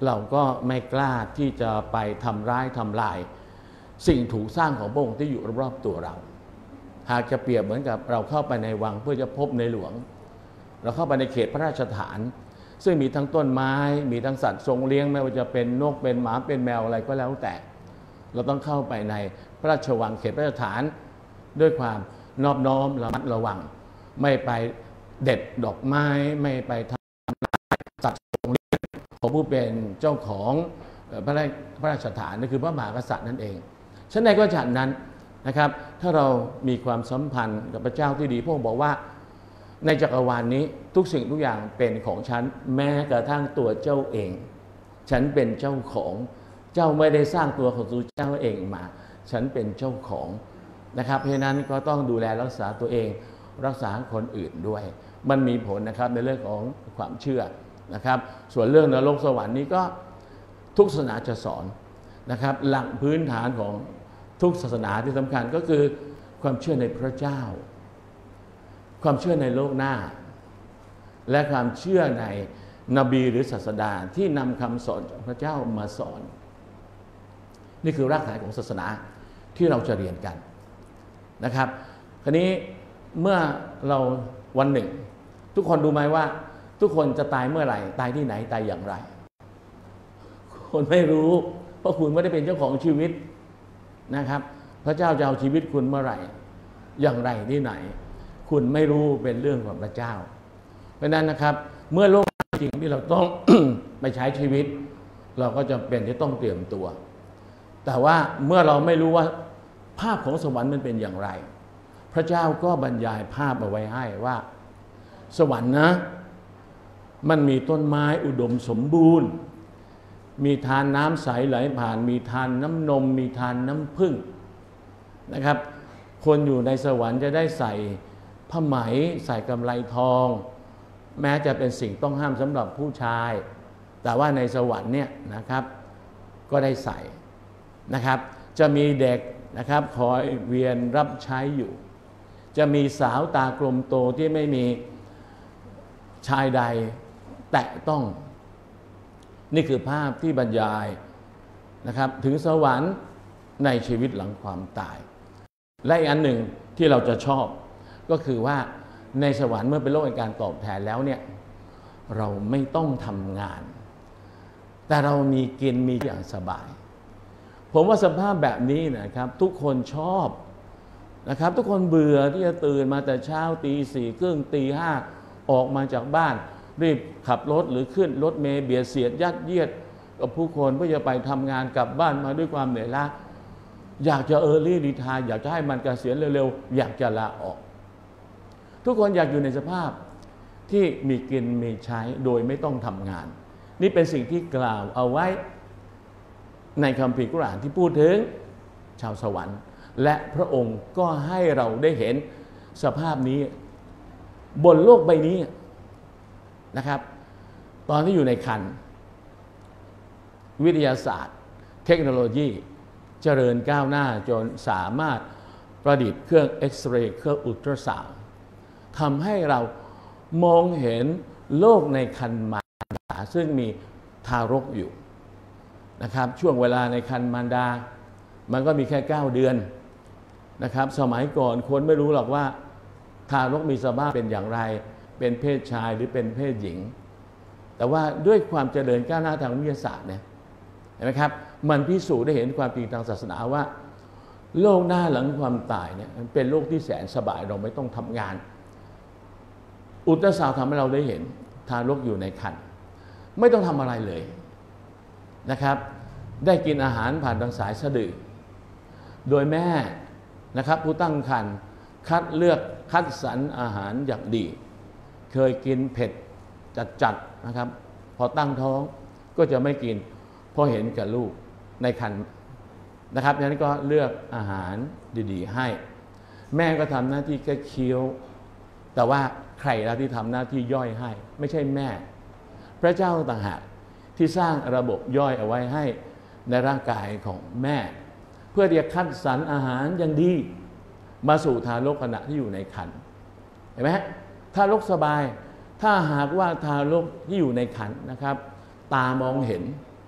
เราก็ไม่กล้าที่จะไปทำร้ายทำลายสิ่งถูกสร้างของพระองค์ที่อยู่รอบๆตัวเรา หากจะเปรียบเหมือนกับเราเข้าไปในวังเพื่อจะพบในหลวงเราเข้าไปในเขตพระราชฐานซึ่งมีทั้งต้นไม้มีทั้งสัตว์ทรงเลี้ยงไม่ว่าจะเป็นนกเป็นหมาเป็นแมวอะไรก็แล้วแต่เราต้องเข้าไปในพระราชวังเขตพระราชฐานด้วยความนอบน้อมระมัดระวังไม่ไปเด็ดดอกไม้ไม่ไปทำลายสัตว์ทรงเลี้ยงของผู้เป็นเจ้าของพระราชฐานนั่นคือพระมหากษัตริย์นั่นเองฉะนั้นก็ฉันนั้นนะครับถ้าเรามีความสัมพันธ์กับพระเจ้าที่ดีพระองค์บอกว่าในจักรวาลนี้ทุกสิ่งทุกอย่างเป็นของฉันแม้กระทั่งตัวเจ้าเองฉันเป็นเจ้าของเจ้าไม่ได้สร้างตัวของตัวเจ้าเองมาฉันเป็นเจ้าของนะครับเพราะนั้นก็ต้องดูแลรักษาตัวเองรักษาคนอื่นด้วยมันมีผลนะครับในเรื่องของความเชื่อนะครับส่วนเรื่องนรกสวรรค์นี้ก็ทุกศาสนาจะสอนนะครับหลักพื้นฐานของทุกศาสนาที่สำคัญก็คือความเชื่อในพระเจ้าความเชื่อในโลกหน้าและความเชื่อในนบีหรือศาสดาที่นำคำสอนของพระเจ้ามาสอนนี่คือรากฐานของศาสนาที่เราจะเรียนกันนะครับคราวนี้เมื่อเราวันหนึ่งทุกคนดูไหมว่าทุกคนจะตายเมื่อไหร่ตายที่ไหนตายอย่างไรคนไม่รู้เพราะคุณไม่ได้เป็นเจ้าของชีวิตนะครับพระเจ้าจะเอาชีวิตคุณเมื่อไหร่อย่างไรที่ไหนคุณไม่รู้เป็นเรื่องของพระเจ้าเพราะนั้นนะครับเมื่อโลกจริงที่เราต้อง ไปใช้ชีวิตเราก็จำเป็นที่ต้องเตรียมตัวแต่ว่าเมื่อเราไม่รู้ว่าภาพของสวรรค์มันเป็นอย่างไรพระเจ้าก็บรรยายภาพเอาไว้ให้ว่าสวรรค์นะมันมีต้นไม้อุดมสมบูรณ์มีทานน้ำใสไหลผ่านมีทานน้ำนมมีทานน้ำผึ้งนะครับคนอยู่ในสวรรค์จะได้ใส่ผ้าไหมใส่กำไลทองแม้จะเป็นสิ่งต้องห้ามสำหรับผู้ชายแต่ว่าในสวรรค์เนี่ยนะครับก็ได้ใส่นะครับจะมีเด็กนะครับคอยเวียนรับใช้อยู่จะมีสาวตากลมโตที่ไม่มีชายใดแตะต้องนี่คือภาพที่บรรยายนะครับถึงสวรรค์ในชีวิตหลังความตายและอีกอันหนึ่งที่เราจะชอบก็คือว่าในสวรรค์เมื่อเป็นโลกแห่งการตอบแทนแล้วเนี่ยเราไม่ต้องทำงานแต่เรามีกินมีอย่างสบายผมว่าสภาพแบบนี้นะครับทุกคนชอบนะครับทุกคนเบื่อที่จะตื่นมาแต่เช้าตีสี่ครึ่งตีห้าออกมาจากบ้านรีบขับรถหรือขึ้นรถเมล์เบียดเสียดยัดเยียดกับผู้คนเพื่อจะไปทำงานกลับบ้านมาด้วยความเหนื่อยล้าอยากจะรีรีไทร์อยากจะให้มันเกษียณเร็วๆอยากจะลาออกทุกคนอยากอยู่ในสภาพที่มีกินมีใช้โดยไม่ต้องทำงานนี่เป็นสิ่งที่กล่าวเอาไว้ในคัมภีร์กุรอานที่พูดถึงชาวสวรรค์และพระองค์ก็ให้เราได้เห็นสภาพนี้บนโลกใบนี้นะครับตอนที่อยู่ในครรภ์วิทยาศาสตร์เทคโนโลยีเจริญก้าวหน้าจนสามารถประดิษฐ์เครื่องเอ็กซเรย์เครื่องอุลตราซาวด์ทำให้เรามองเห็นโลกในครรภ์มารดาซึ่งมีทารกอยู่นะครับช่วงเวลาในครรภ์มารดามันก็มีแค่9 เดือนนะครับสมัยก่อนคนไม่รู้หรอกว่าทารกมีสภาพเป็นอย่างไรเป็นเพศชายหรือเป็นเพศหญิงแต่ว่าด้วยความเจริญก้าวหน้าทางวิทยาศาสตร์เนี่ยเห็นไหมครับมันพิสูจน์ได้เห็นความจริงทางศาสนาว่าโลกหน้าหลังความตายเนี่ยมันเป็นโลกที่แสนสบายเราไม่ต้องทำงานอุลตราซาวด์ทำให้เราได้เห็นทารกอยู่ในครรภ์ไม่ต้องทำอะไรเลยนะครับได้กินอาหารผ่านทางสายสะดือโดยแม่นะครับผู้ตั้งครรภ์คัดเลือกคัดสรรอาหารอย่างดีเคยกินเผ็ดจัดๆนะครับพอตั้งท้องก็จะไม่กินพอเห็นกับลูกในครรภ์นะครับฉะนั้นก็เลือกอาหารดีๆให้แม่ก็ทำหน้าที่แค่เคี้ยวแต่ว่าใครแล้วที่ทำหน้าที่ย่อยให้ไม่ใช่แม่พระเจ้าต่างหากที่สร้างระบบย่อยเอาไว้ให้ในร่างกายของแม่เพื่อที่จะคัดสรรอาหารอย่างดีมาสู่ทารกขณะที่อยู่ในครรภ์เห็นไหมทารกสบายถ้าหากว่าทารกที่อยู่ในครรภ์นะครับตามองเห็น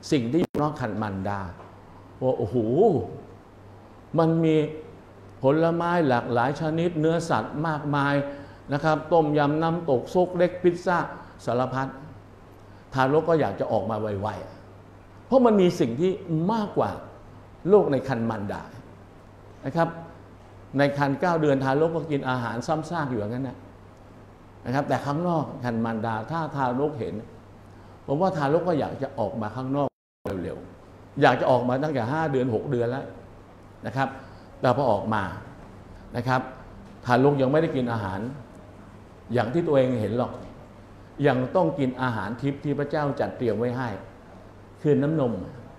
สิ่งที่อยู่นอกคันมารดาว่าโอ้โหมันมีผลไม้หลากหลายชนิดเนื้อสัตว์มากมายนะครับต้มยำน้ำตกซุกเล็กพิซซ่าสารพัดทารกก็อยากจะออกมาไวๆเพราะมันมีสิ่งที่มากกว่าโลกในคันมารดานะครับในคัน9 เดือนทารกก็กินอาหารซ้ำซากอยู่อย่างนั้นนะครับแต่ข้างนอกคันมารดาถ้าทารกเห็นผมว่าทารกก็อยากจะออกมาข้างนอกเร็วๆอยากจะออกมาตั้งแต่5 เดือน6 เดือนแล้วนะครับแต่พอออกมานะครับทารกยังไม่ได้กินอาหารอย่างที่ตัวเองเห็นหรอกยังต้องกินอาหารทิพย์ที่พระเจ้าจัดเตรียมไว้ให้คือน้ำนม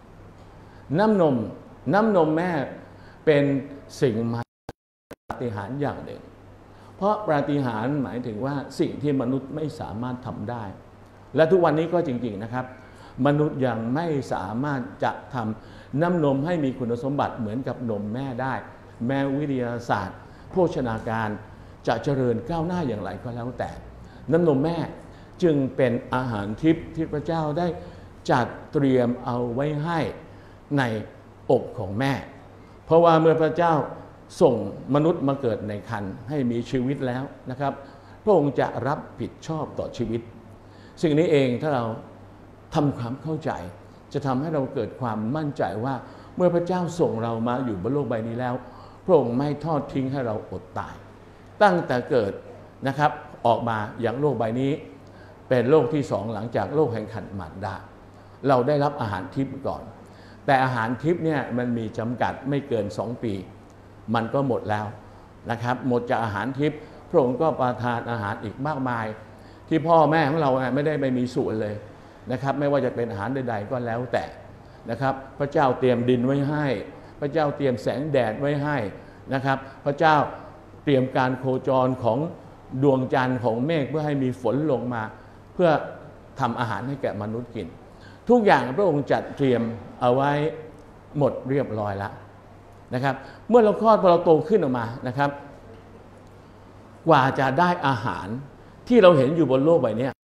แม่เป็นสิ่งมหัศจรรย์ปาฏิหาริย์อย่างหนึ่งเพราะปาฏิหาริย์หมายถึงว่าสิ่งที่มนุษย์ไม่สามารถทำได้และทุกวันนี้ก็จริงๆนะครับมนุษย์ยังไม่สามารถจะทำน้ำนมให้มีคุณสมบัติเหมือนกับนมแม่ได้แม้วิทยาศาสตร์โภชนาการจะเจริญก้าวหน้าอย่างไรก็แล้วแต่น้ำนมแม่จึงเป็นอาหารทิพย์ที่พระเจ้าได้จัดเตรียมเอาไว้ให้ในอกของแม่เพราะว่าเมื่อพระเจ้าส่งมนุษย์มาเกิดในครรภ์ให้มีชีวิตแล้วนะครับพระองค์จะรับผิดชอบต่อชีวิตสิ่งนี้เองถ้าเราทำความเข้าใจจะทำให้เราเกิดความมั่นใจว่าเมื่อพระเจ้าส่งเรามาอยู่บนโลกใบนี้แล้วพระองค์ไม่ทอดทิ้งให้เราอดตายตั้งแต่เกิดนะครับออกมาอย่างโลกใบนี้เป็นโลกที่2หลังจากโลกแห่งคันมารดาเราได้รับอาหารทิพย์ก่อนแต่อาหารทิพย์เนี่ยมันมีจำกัดไม่เกิน2 ปีมันก็หมดแล้วนะครับหมดจากอาหารทิพย์พระองค์ก็ประทานอาหารอีกมากมายที่พ่อแม่ของเราไม่ได้ไปมีส่วนเลยนะครับไม่ว่าจะเป็นอาหารใดๆก็แล้วแต่นะครับพระเจ้าเตรียมดินไว้ให้พระเจ้าเตรียมแสงแดดไว้ให้นะครับพระเจ้าเตรียมการโคจรของดวงจันทร์ของเมฆเพื่อให้มีฝนลงมาเพื่อทำอาหารให้แก่มนุษย์กินทุกอย่างพระองค์จัดเตรียมเอาไว้หมดเรียบร้อยแล้วนะครับเมื่อเราคลอดพอเราโตขึ้นออกมานะครับกว่าจะได้อาหารที่เราเห็นอยู่บนโลกใบนี้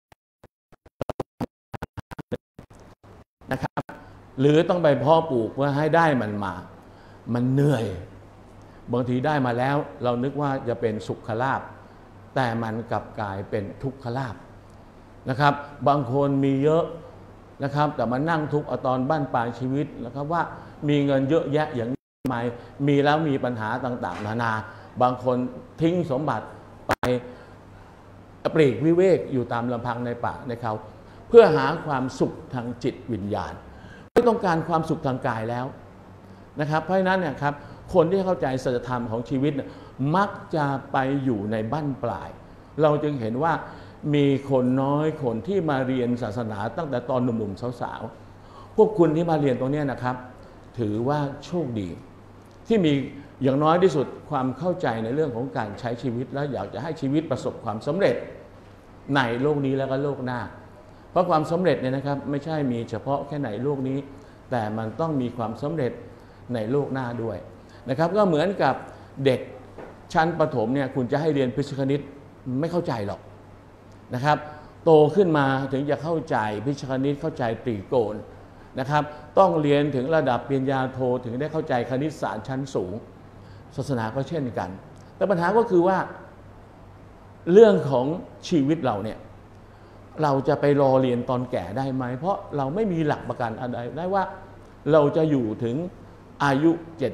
นะครับหรือต้องไปเพาะปลูกเพื่อให้ได้มันมามันเหนื่อยบางทีได้มาแล้วเรานึกว่าจะเป็นสุขลาภแต่มันกลับกลายเป็นทุกขลาภนะครับบางคนมีเยอะนะครับแต่มานั่งทุกข์เอาตอนบ้านปลายชีวิตนะครับว่ามีเงินเยอะแยะอย่างนี้ทำไมมีแล้วมีปัญหาต่างๆนานาบางคนทิ้งสมบัติไปปลีกวิเวกอยู่ตามลำพังในป่าในเขาเพื่อหาความสุขทางจิตวิญญาณไม่ต้องการความสุขทางกายแล้วนะครับเพราะฉะนั้นเนี่ยครับคนที่เข้าใจสัจธรรมของชีวิตมักจะไปอยู่ในบั้นปลายเราจึงเห็นว่ามีคนน้อยคนที่มาเรียนศาสนาตั้งแต่ตอนหนุ่มๆสาวๆพวกคุณที่มาเรียนตรงนี้นะครับถือว่าโชคดีที่มีอย่างน้อยที่สุดความเข้าใจในเรื่องของการใช้ชีวิตและอยากจะให้ชีวิตประสบความสำเร็จในโลกนี้แล้วก็โลกหน้าเพราะความสำเร็จเนี่ยนะครับไม่ใช่มีเฉพาะแค่ในโลกนี้แต่มันต้องมีความสำเร็จในโลกหน้าด้วยนะครับก็เหมือนกับเด็กชั้นประถมเนี่ยคุณจะให้เรียนพิเศษคณิตไม่เข้าใจหรอกนะครับโตขึ้นมาถึงจะเข้าใจพิเศษคณิตเข้าใจตรีโกณนะครับต้องเรียนถึงระดับปริญญาโทถึงได้เข้าใจคณิตศาสตร์ชั้นสูงศาสนาก็เช่นกันแต่ปัญหาก็คือว่าเรื่องของชีวิตเราเนี่ยเราจะไปรอเรียนตอนแก่ได้ไหมเพราะเราไม่มีหลักประกันอะไรได้ว่าเราจะอยู่ถึงอายุ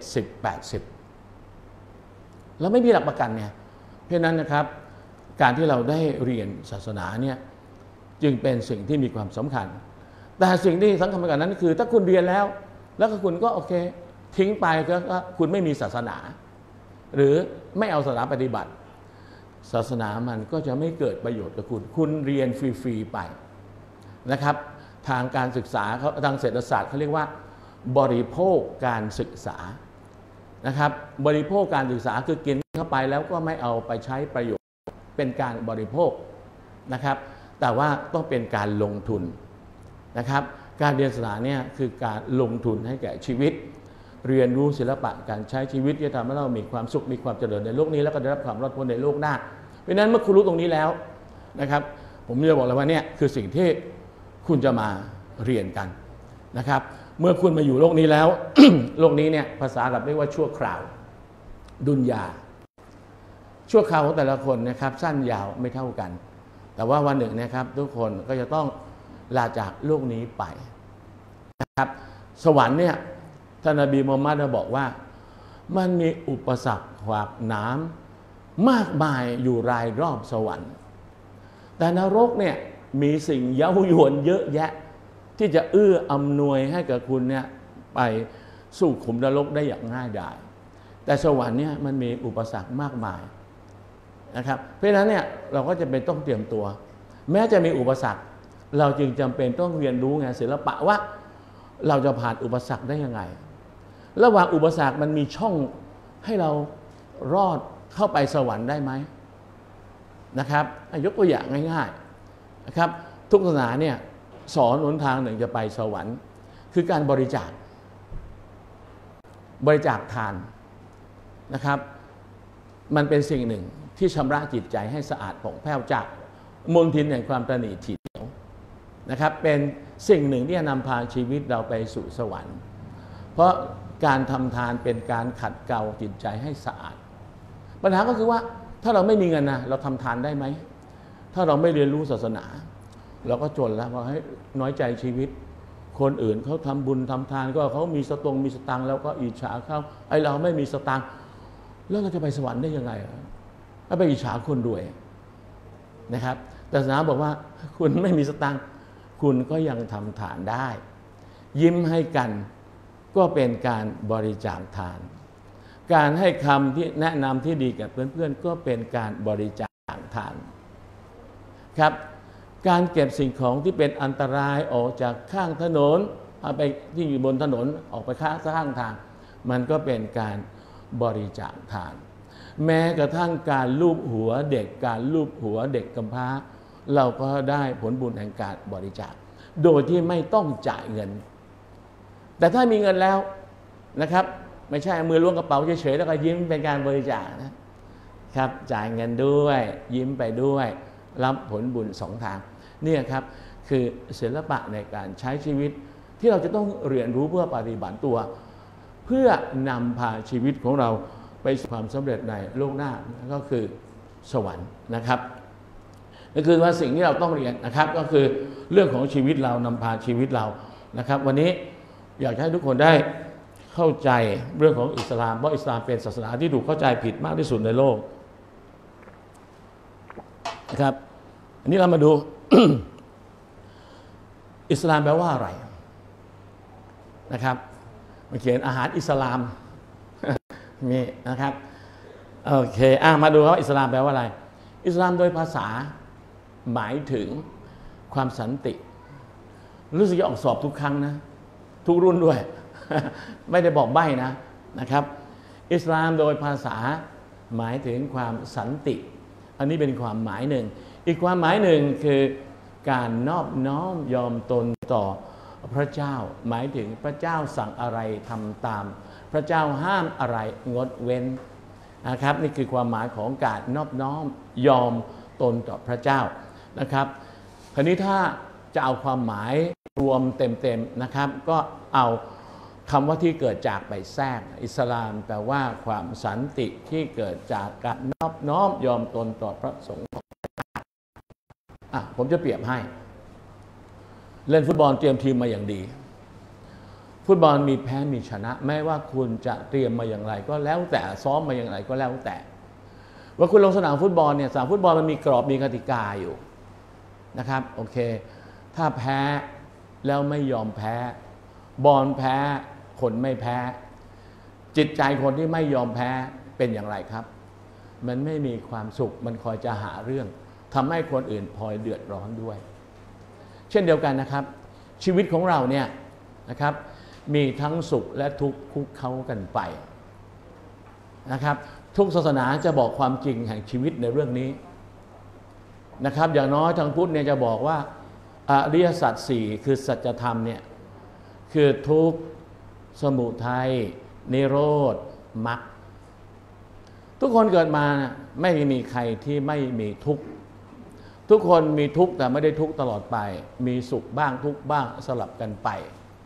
70-80เราไม่มีหลักประกันเนี่ยเพราะนั้นนะครับการที่เราได้เรียนศาสนาเนี่ยจึงเป็นสิ่งที่มีความสำคัญแต่สิ่งที่สำคัญกว่านั้นคือถ้าคุณเรียนแล้วก็คุณก็โอเคทิ้งไปก็คุณไม่มีศาสนาหรือไม่เอาศาสนาปฏิบัติศาสนามันก็จะไม่เกิดประโยชน์กับคุณเรียนฟรีๆไปนะครับทางการศึกษาเขาทางเศรษฐศาสตร์เขาเรียกว่าบริโภคการศึกษานะครับบริโภคการศึกษาคือกินเข้าไปแล้วก็ไม่เอาไปใช้ประโยชน์เป็นการบริโภคนะครับแต่ว่าต้องเป็นการลงทุนนะครับการเรียนศาสนาเนี่ยคือการลงทุนให้แก่ชีวิตเรียนรู้ศิลปะการใช้ชีวิตที่ทำให้เรามีความสุขมีความเจริญในโลกนี้แล้วก็ได้รับความรอดพ้นในโลกหน้าเพราะฉะนั้นเมื่อคุณรู้ตรงนี้แล้วนะครับผมจะบอกเลยว่าเนี่ยคือสิ่งที่คุณจะมาเรียนกันนะครับเมื่อคุณมาอยู่โลกนี้แล้ว โลกนี้เนี่ยภาษาอาหรับเรียกว่าชั่วคราวดุนยาชั่วคราวของแต่ละคนนะครับสั้นยาวไม่เท่ากันแต่ว่าวันหนึ่งนะครับทุกคนก็จะต้องลาจากโลกนี้ไปนะครับสวรรค์เนี่ยท่านนบีมูฮัมมัดบอกว่ามันมีอุปสรรคขวากหนามมากมายอยู่รายรอบสวรรค์แต่นรกเนี่ยมีสิ่งเย้ายวนเยอะแยะที่จะเอื้ออำนวยให้กับคุณเนี่ยไปสู่ขุมนรกได้อย่างง่ายดายแต่สวรรค์เนี่ยมันมีอุปสรรคมากมายนะครับเพราะฉะนั้นเนี่ยเราก็จะเป็นต้องเตรียมตัวแม้จะมีอุปสรรคเราจึงจำเป็นต้องเรียนรู้งานศิลปะว่าเราจะผ่านอุปสรรคได้ยังไงระหว่างอุปสรรคมันมีช่องให้เรารอดเข้าไปสวรรค์ได้ไหมนะครับยกตัวอย่างง่ายๆนะครับทุกศาสนาเนี่ยสอนหนทางหนึ่งจะไปสวรรค์คือการบริจาคทานนะครับมันเป็นสิ่งหนึ่งที่ชำระจิตใจให้สะอาดผ่องแผ้วจากมลทินแห่งความตนีทีเดียวนะครับเป็นสิ่งหนึ่งที่จะนำพาชีวิตเราไปสู่สวรรค์เพราะการทำทานเป็นการขัดเกลาจิตใจให้สะอาดปัญหาก็คือว่าถ้าเราไม่มีเงินนะเราทำทานได้ไหมถ้าเราไม่เรียนรู้ศาสนาเราก็จนแล้วว่าให้น้อยใจชีวิตคนอื่นเขาทำบุญทำทานก็เขามีสตางค์แล้วก็อิจฉาเขาไอเราไม่มีสตางค์แล้วเราจะไปสวรรค์ได้ยังไงไปอิจฉาคนรวยนะครับแต่ศาสนาบอกว่าคุณไม่มีสตางค์คุณก็ยังทำทานได้ยิ้มให้กันก็เป็นการบริจาคทานการให้คำที่แนะนำที่ดีกับเพื่อนๆก็เป็นการบริจาคทานครับการเก็บสิ่งของที่เป็นอันตรายออกจากข้างถนนเอาไปที่อยู่บนถนนออกไปข้างทางมันก็เป็นการบริจาคทานแม้กระทั่งการลูบหัวเด็กการลูบหัวเด็กกำพร้าเราก็ได้ผลบุญแห่งการบริจาคโดยที่ไม่ต้องจ่ายเงินแต่ถ้ามีเงินแล้วนะครับไม่ใช่มือล้วงกระเป๋าเฉยๆแล้วก็ยิ้มเป็นการบริจาคนะครับจ่ายเงินด้วยยิ้มไปด้วยรับผลบุญสองทางนี่ครับคือศิลปะในการใช้ชีวิตที่เราจะต้องเรียนรู้เพื่อปฏิบัติตัวเพื่อนำพาชีวิตของเราไปสู่ความสำเร็จในโลกหน้าก็คือสวรรค์นะครับก็คือว่าสิ่งที่เราต้องเรียนนะครับก็คือเรื่องของชีวิตเรานำพาชีวิตเรานะครับวันนี้อยากให้ทุกคนได้เข้าใจเรื่องของอิสลามเพราะอิสลามเป็นศาสนาที่ถูกเข้าใจผิดมากที่สุดในโลกนะครับอันนี้เรามาดู อิสลามแปลว่าอะไรนะครับมาเขียนอาหารอิสลาม มีนะครับโอเคมาดูว่าอิสลามแปลว่าอะไรอิสลามโดยภาษาหมายถึงความสันติรู้สึกจะออกสอบทุกครั้งนะทุกรุ่นด้วย ไม่ได้บอกใบ้นะครับอิสลามโดยภาษาหมายถึงความสันติอันนี้เป็นความหมายหนึ่งอีกความหมายหนึ่งคือการนอบน้อมยอมตนต่อพระเจ้าหมายถึงพระเจ้าสั่งอะไรทำตามพระเจ้าห้ามอะไรงดเว้นนะครับนี่คือความหมายของการนอบน้อมยอมตนต่อพระเจ้านะครับคราวนี้ถ้าจะเอาความหมายรวมเต็มๆนะครับก็เอาคำว่าที่เกิดจากไปแทรกอิสลามแปลว่าความสันติที่เกิดจากการนอบน้อมยอมตนต่อพระสงฆ์ผมจะเปรียบให้เล่นฟุตบอลเตรียมทีมมาอย่างดีฟุตบอลมีแพ้มีชนะไม่ว่าคุณจะเตรียมมาอย่างไรก็แล้วแต่ซ้อมมาอย่างไรก็แล้วแต่ว่าคุณลงสนามฟุตบอลเนี่ยสนามฟุตบอลมันมีกรอบมีกติกาอยู่นะครับโอเคถ้าแพ้แล้วไม่ยอมแพ้บอลแพ้คนไม่แพ้จิตใจคนที่ไม่ยอมแพ้เป็นอย่างไรครับมันไม่มีความสุขมันคอยจะหาเรื่องทำให้คนอื่นพลอยเดือดร้อนด้วยเช่นเดียวกันนะครับชีวิตของเราเนี่ยนะครับมีทั้งสุขและทุกข์คุกเข้ากันไปนะครับทุกศาสนาจะบอกความจริงแห่งชีวิตในเรื่องนี้นะครับอย่างน้อยทางพุทธเนี่ยจะบอกว่าอริยสัจสี่คือสัจธรรมเนี่ยคือทุกข์สมุทัยนิโรธมรรคทุกคนเกิดมาไม่มีใครที่ไม่มีทุกข์ทุกคนมีทุกข์แต่ไม่ได้ทุกข์ตลอดไปมีสุขบ้างทุกข์บ้างสลับกันไป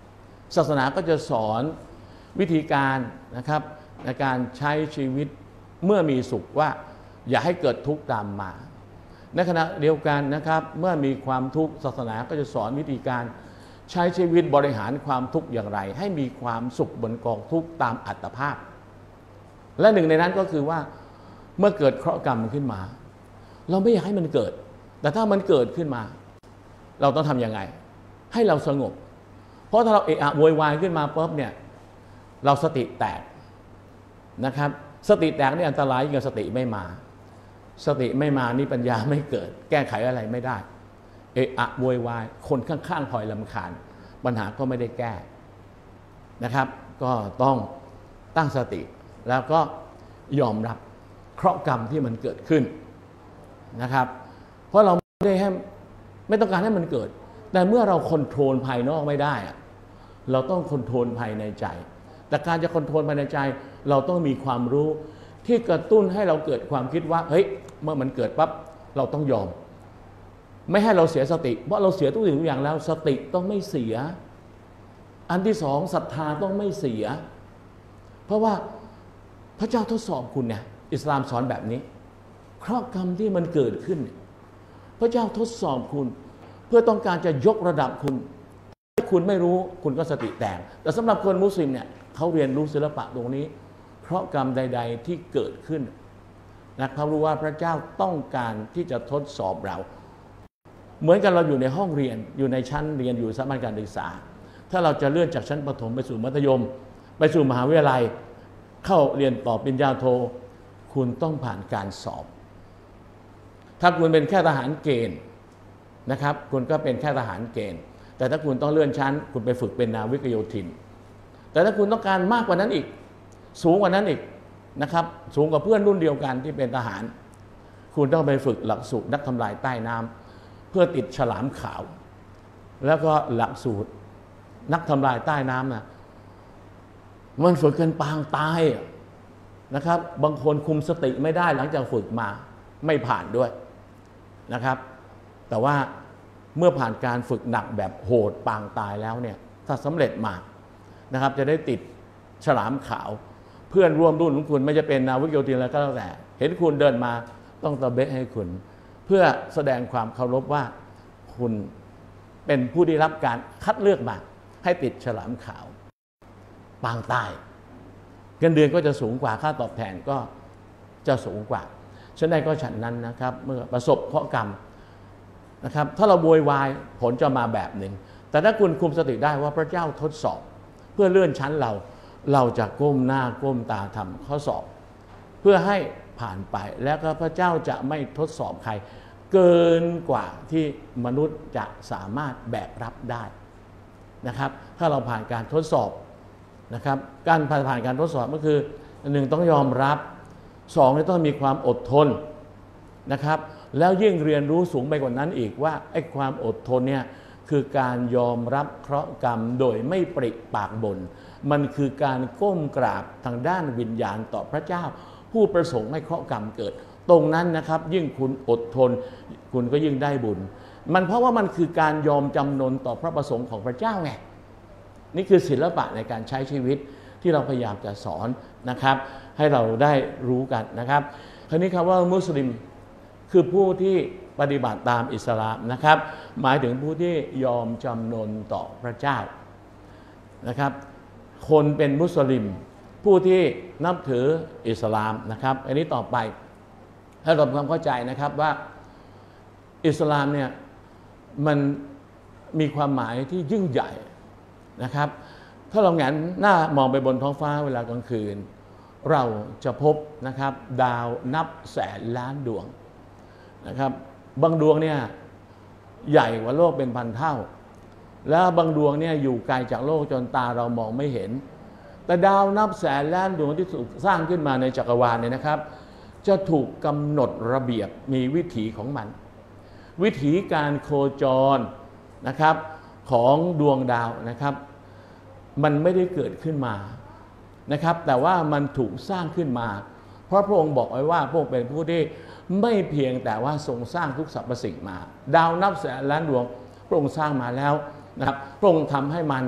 ศาสนาก็จะสอนวิธีการนะครับในการใช้ชีวิตเมื่อมีสุขว่าอย่าให้เกิดทุกข์ตามมาในขณะเดียวกันนะครับเมื่อมีความทุกข์ศาสนาก็จะสอนวิธีการใช้ชีวิตบริหารความทุกข์อย่างไรให้มีความสุขบนกองทุกข์ตามอัตภาพและหนึ่งในนั้นก็คือว่าเมื่อเกิดเคราะห์กรรมขึ้นมาเราไม่อยากให้มันเกิดแต่ถ้ามันเกิดขึ้นมาเราต้องทำยังไงให้เราสงบเพราะถ้าเราเอะอะโวยวายขึ้นมาปุ๊บเนี่ยเราสติแตกนะครับสติแตกนี่อันตรายยิ่งกว่าสติไม่มาสติไม่มานี่ปัญญาไม่เกิดแก้ไขอะไรไม่ได้เอะอะโวยวายคนข้างๆพลอยรำคาญปัญหาก็ไม่ได้แก้นะครับก็ต้องตั้งสติแล้วก็ยอมรับเคราะห์กรรมที่มันเกิดขึ้นนะครับเพราะเราไม่ต้องการให้มันเกิดแต่เมื่อเราคอนโทรลภายนอกไม่ได้เราต้องคอนโทรลภายในใจแต่การจะคอนโทรลภายในใจเราต้องมีความรู้ที่กระตุ้นให้เราเกิดความคิดว่าเฮ้ยเมื่อมันเกิดปั๊บเราต้องยอมไม่ให้เราเสียสติเพราะเราเสียทุกสิ่งทุกอย่างแล้วสติต้องไม่เสียอันที่สองศรัทธาต้องไม่เสียเพราะว่าพระเจ้าทดสอบคุณเนี่ยอิสลามสอนแบบนี้เคราะห์กรรมที่มันเกิดขึ้นพระเจ้าทดสอบคุณเพื่อต้องการจะยกระดับคุณถ้าคุณไม่รู้คุณก็สติแตกแต่สำหรับคนมุสลิมเนี่ยเขาเรียนรู้ศิลปะตรงนี้เพราะกรรมใดๆที่เกิดขึ้นนะเขารู้ว่าพระเจ้าต้องการที่จะทดสอบเราเหมือนกันเราอยู่ในห้องเรียนอยู่ในชั้นเรียนอยู่สถาบันการศึกษาถ้าเราจะเลื่อนจากชั้นประถมไปสู่มัธยมไปสู่มหาวิทยาลัยเข้าเรียนต่อปริญญาโทคุณต้องผ่านการสอบถ้าคุณเป็นแค่ทหารเกณฑ์นะครับคุณก็เป็นแค่ทหารเกณฑ์แต่ถ้าคุณต้องเลื่อนชั้นคุณไปฝึกเป็นนาวิกโยธินแต่ถ้าคุณต้องการมากกว่านั้นอีกสูงกว่านั้นอีกนะครับสูงกว่าเพื่อนรุ่นเดียวกันที่เป็นทหารคุณต้องไปฝึกหลักสูตรนักทำลายใต้น้ำเพื่อติดฉลามขาวแล้วก็หลักสูตรนักทำลายใต้น้ำนะมันฝึกกันปางตายนะครับบางคนคุมสติไม่ได้หลังจากฝึกมาไม่ผ่านด้วยนะครับแต่ว่าเมื่อผ่านการฝึกหนักแบบโหดปางตายแล้วเนี่ยถ้าสำเร็จมานะครับจะได้ติดฉลามขาวเพื่อนร่วมรุ่นของคุณไม่จะเป็นนาวิกโยธินอะไรก็แล้วแต่เห็นคุณเดินมาต้องตะเบะให้คุณเพื่อแสดงความเคารพว่าคุณเป็นผู้ได้รับการคัดเลือกมาให้ติดฉลามขาวปางตายเงินเดือนก็จะสูงกว่าค่าตอบแทนก็จะสูงกว่าฉะนั้นก็ฉันนั้นนะครับเมื่อประสบเคราะห์กรรมนะครับถ้าเราโวยวายผลจะมาแบบหนึ่งแต่ถ้าคุณคุมสติได้ว่าพระเจ้าทดสอบเพื่อเลื่อนชั้นเราจะก้มหน้าก้มตาทำข้อสอบเพื่อให้ผ่านไปแล้วก็พระเจ้าจะไม่ทดสอบใครเกินกว่าที่มนุษย์จะสามารถแบกรับได้นะครับถ้าเราผ่านการทดสอบนะครับการผ่านการทดสอบก็คือหนึ่งต้องยอมรับสองต้องมีความอดทนนะครับแล้วยิ่งเรียนรู้สูงไปกว่านั้นอีกว่าไอ้ความอดทนเนี่ยคือการยอมรับเคราะห์กรรมโดยไม่ปริปากบ่นมันคือการก้มกราบทางด้านวิญญาณต่อพระเจ้าผู้ประสงค์ให้เคราะห์กรรมเกิดตรงนั้นนะครับยิ่งคุณอดทนคุณก็ยิ่งได้บุญมันเพราะว่ามันคือการยอมจำนนต่อพระประสงค์ของพระเจ้าไงนี่คือศิลปะในการใช้ชีวิตที่เราพยายามจะสอนนะครับให้เราได้รู้กันนะครับคราวนี้คำว่ามุสลิมคือผู้ที่ปฏิบัติตามอิสลามนะครับหมายถึงผู้ที่ยอมจำนนต่อพระเจ้านะครับคนเป็นมุสลิมผู้ที่นับถืออิสลามนะครับอันนี้ต่อไปให้เราทำความเข้าใจนะครับว่าอิสลามเนี่ยมันมีความหมายที่ยิ่งใหญ่นะครับถ้าเราแงนหน้ามองไปบนท้องฟ้าเวลากลางคืนเราจะพบนะครับดาวนับแสนล้านดวงนะครับบางดวงเนี่ยใหญ่กว่าโลกเป็นพันเท่าแล้วบางดวงเนี่ยอยู่ไกลจากโลกจนตาเรามองไม่เห็นแต่ดาวนับแสนล้านดวงที่ถูกสร้างขึ้นมาในจักรวาลเนี่ยนะครับจะถูกกำหนดระเบียบมีวิถีของมันวิถีการโคจรนะครับของดวงดาวนะครับมันไม่ได้เกิดขึ้นมานะครับแต่ว่ามันถูกสร้างขึ้นมาเพราะพระองค์บอกไว้ว่าพระองค์เป็นผู้ที่ไม่เพียงแต่ว่าทรงสร้างทุกสรรพสิ่งมาดาวนับแสนล้านดวงพระองค์สร้างมาแล้วนะครับพระองค์ทำให้มัน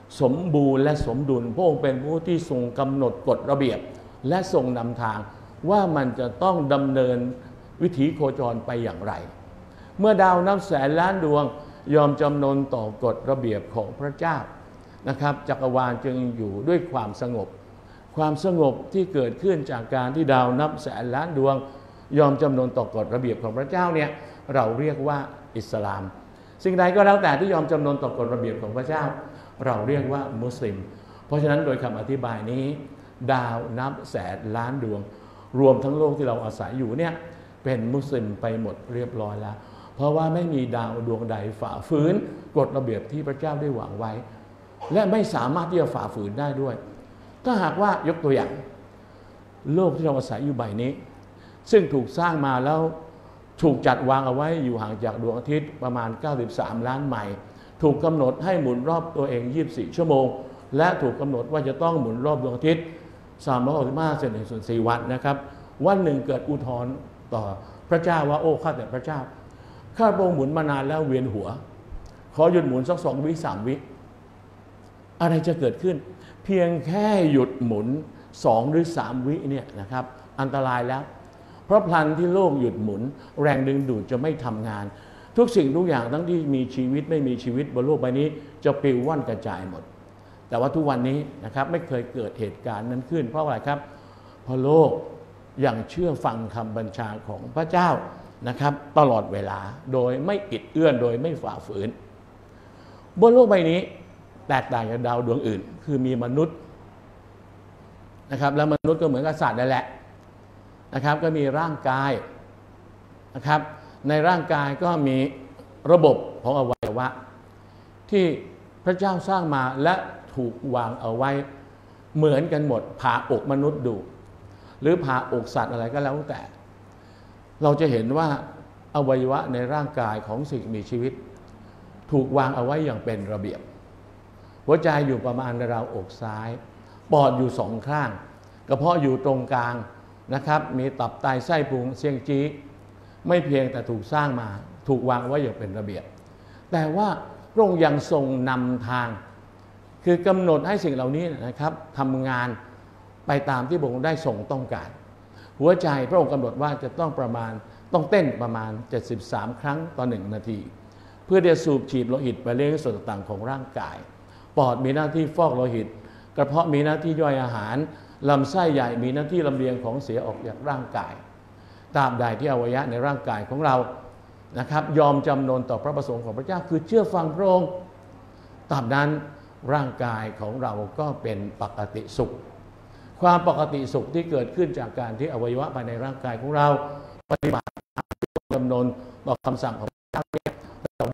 สมบูรณ์และสมดุลพระองค์เป็นผู้ที่ทรงกำหนดกฎระเบียบและทรงนำทางว่ามันจะต้องดำเนินวิถีโคจรไปอย่างไรเมื่อดาวนับแสนล้านดวงยอมจำนนต่อกฎระเบียบของพระเจ้านะครับจักรวาลจึงอยู่ด้วยความสงบความสงบที่เกิดขึ้นจากการที่ดาวนับแสนล้านดวงยอมจำนนต่อกฎระเบียบของพระเจ้าเนี่ยเราเรียกว่าอิสลามสิ่งใดก็แล้วแต่ที่ยอมจำนนต่อกฎระเบียบของพระเจ้าเราเรียกว่ามุสลิมเพราะฉะนั้นโดยคำอธิบายนี้ดาวนับแสนล้านดวงรวมทั้งโลกที่เราอาศัยอยู่เนี่ยเป็นมุสลิมไปหมดเรียบร้อยแล้วเพราะว่าไม่มีดาวดวงใดฝ่าฝืนกฎระเบียบที่พระเจ้าได้วางไว้และไม่สามารถที่จะฝ่าฝืนได้ด้วยถ้าหากว่ายกตัวอย่างโลกที่เราอาศัยอยู่ใบนี้ซึ่งถูกสร้างมาแล้วถูกจัดวางเอาไว้อยู่ห่างจากดวงอาทิตย์ประมาณ93ล้านไมล์ถูกกำหนดให้หมุนรอบตัวเอง24ชั่วโมงและถูกกำหนดว่าจะต้องหมุนรอบดวงอาทิตย์365 เศษ 1 ส่วน 4 วันนะครับวันหนึ่งเกิดอุทธรณ์ต่อพระเจ้าว่าโอ้ข้าแต่พระเจ้าข้าพระองค์หมุนมานานแล้วเวียนหัวขอหยุดหมุนสัก2 วิ 3 วิอะไรจะเกิดขึ้นเพียงแค่หยุดหมุน2 หรือ 3 วิเนี่ยนะครับอันตรายแล้วเพราะพลันที่โลกหยุดหมุนแรงดึงดูดจะไม่ทำงานทุกสิ่งทุกอย่างทั้งที่มีชีวิตไม่มีชีวิตบนโลกใบนี้จะปลิวว่อนกระจายหมดแต่ว่าทุกวันนี้นะครับไม่เคยเกิดเหตุการณ์นั้นขึ้นเพราะอะไรครับเพราะโลกยังเชื่อฟังคำบัญชาของพระเจ้านะครับตลอดเวลาโดยไม่อิดเอื้อนโดยไม่ฝ่าฝืนบนโลกใบนี้แตกต่างจากดาวดวงอื่นคือมีมนุษย์นะครับแล้วมนุษย์ก็เหมือนกับสัตว์นั่นแหละนะครับก็มีร่างกายนะครับในร่างกายก็มีระบบของอวัยวะที่พระเจ้าสร้างมาและถูกวางเอาไว้เหมือนกันหมดผ่าอกมนุษย์ดูหรือผ่าอกสัตว์อะไรก็แล้วแต่เราจะเห็นว่าอวัยวะในร่างกายของสิ่งมีชีวิตถูกวางเอาไว้อย่างเป็นระเบียบหัวใจอยู่ประมาณราวอกซ้ายปอดอยู่2 ข้างกระเพาะอยู่ตรงกลางนะครับมีตับไตไส้พุงเสียงจี้ไม่เพียงแต่ถูกสร้างมาถูกวางไว้อย่างเป็นระเบียบแต่ว่าพระองค์ยังทรงนำทางคือกำหนดให้สิ่งเหล่านี้นะครับทำงานไปตามที่พระองค์ได้ทรงต้องการหัวใจพระองค์กำหนดว่าจะต้องเต้นประมาณ73 ครั้งต่อ1 นาทีเพื่อจะสูบฉีดโลหิตไปเลี้ยงส่วนต่างๆของร่างกายปอดมีหน้าที่ฟอกโลหิตกระเพาะมีหน้าที่ย่อยอาหารลำไส้ใหญ่มีหน้าที่ลำเลียงของเสียออกจากร่างกายตราบใดที่อวัยวะในร่างกายของเรานะครับยอมจำนนต่อพระประสงค์ของพระเจ้าคือเชื่อฟังพระองค์ตราบนั้นร่างกายของเราก็เป็นปกติสุขความปกติสุขที่เกิดขึ้นจากการที่อวัยวะภายในร่างกายของเราปฏิบัติจำนนต่อคำสั่งของพระเจ้าเรา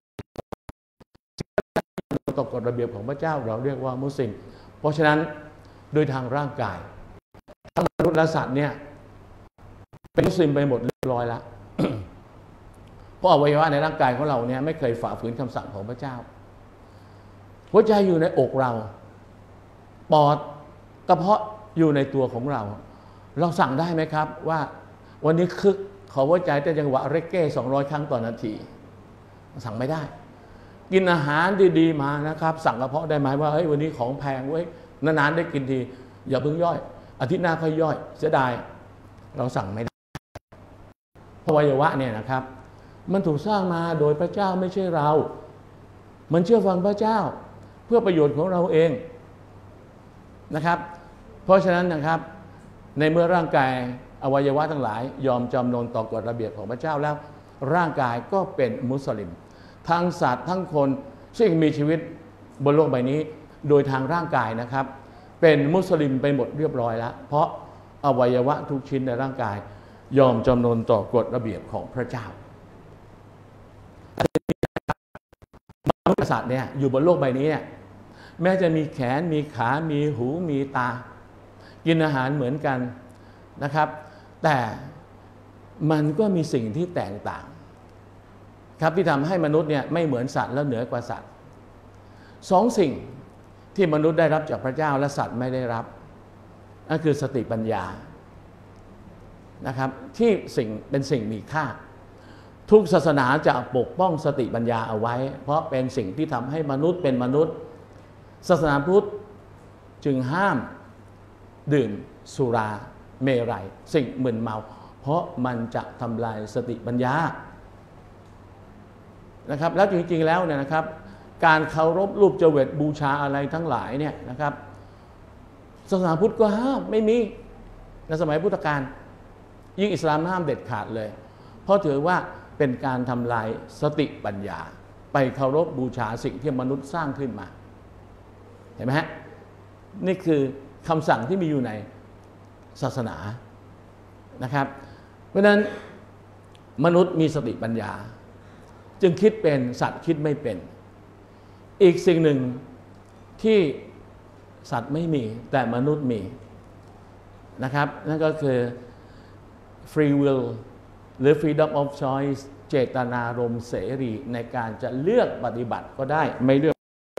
ต่อกฎระเบียบของพระเจ้าเราเรียกว่ามุสลิมเพราะฉะนั้นโดยทางร่างกายทั้งมนุษย์และสัตว์เนี่ยเป็นมุสลิมไปหมดเรียบร้อยแล้ว เพราะอวัยวะในร่างกายของเราเนี่ยไม่เคยฝ่าฝืนคำสั่งของพระเจ้าหัวใจอยู่ในอกเราปอดกระเพาะอยู่ในตัวของเราเราสั่งได้ไหมครับว่าวันนี้ขอหัวใจเต้นจังหวะเรกเก้200 ครั้งต่อนาทีสั่งไม่ได้กินอาหารดีๆมานะครับสั่งกระเพาะได้ไหมว่าเฮ้ยวันนี้ของแพงเว้ยนานๆได้กินทีอย่าเพิ่งย่อยอาทิตย์หน้าค่อยย่อยเสียดายเราสั่งไม่ได้อวัยวะเนี่ยนะครับมันถูกสร้างมาโดยพระเจ้าไม่ใช่เรามันเชื่อฟังพระเจ้าเพื่อประโยชน์ของเราเองนะครับเพราะฉะนั้นนะครับในเมื่อร่างกายอวัยวะทั้งหลายยอมจำนนต่อกฎระเบียบของพระเจ้าแล้วร่างกายก็เป็นมุสลิมทั้งสัตว์ทั้งคนซึ่งมีชีวิตบนโลกใบนี้โดยทางร่างกายนะครับเป็นมุสลิมไปหมดเรียบร้อยแล้วเพราะอวัยวะทุกชิ้นในร่างกายยอมจำนนต่อกฎระเบียบของพระเจ้ามนุษย์สัตว์เนี่ยอยู่บนโลกใบนี้แม้จะมีแขนมีขามีหูมีตากินอาหารเหมือนกันนะครับแต่มันก็มีสิ่งที่แตกต่างครับที่ทำให้มนุษย์เนี่ยไม่เหมือนสัตว์และเหนือกว่าสัตว์2 สิ่งที่มนุษย์ได้รับจากพระเจ้าและสัตว์ไม่ได้รับนั่นคือสติปัญญานะครับที่เป็นสิ่งมีค่าทุกศาสนาจะปกป้องสติปัญญาเอาไว้เพราะเป็นสิ่งที่ทำให้มนุษย์เป็นมนุษย์ศาสนาพุทธจึงห้ามดื่มสุราเมรัยสิ่งมึนเมาเพราะมันจะทำลายสติปัญญานะครับแล้วจริงๆแล้วเนี่ยนะครับการเคารพรูปเจวิตบูชาอะไรทั้งหลายเนี่ยนะครับศาสนาพุทธก็ห้ามไม่มีในสมัยพุทธกาลยิ่งอิสลามห้ามเด็ดขาดเลยเพราะถือว่าเป็นการทำลายสติปัญญาไปเคารพบูชาสิ่งที่มนุษย์สร้างขึ้นมาเห็นไหมฮะนี่คือคำสั่งที่มีอยู่ในศาสนานะครับเพราะฉะนั้นมนุษย์มีสติปัญญาจึงคิดเป็นสัตว์คิดไม่เป็นอีกสิ่งหนึ่งที่สัตว์ไม่มีแต่มนุษย์มีนะครับนั่นก็คือ free will หรือ freedom of choice เจตนารมณ์เสรีในการจะเลือกปฏิบัติก็ได้ไม่เลือก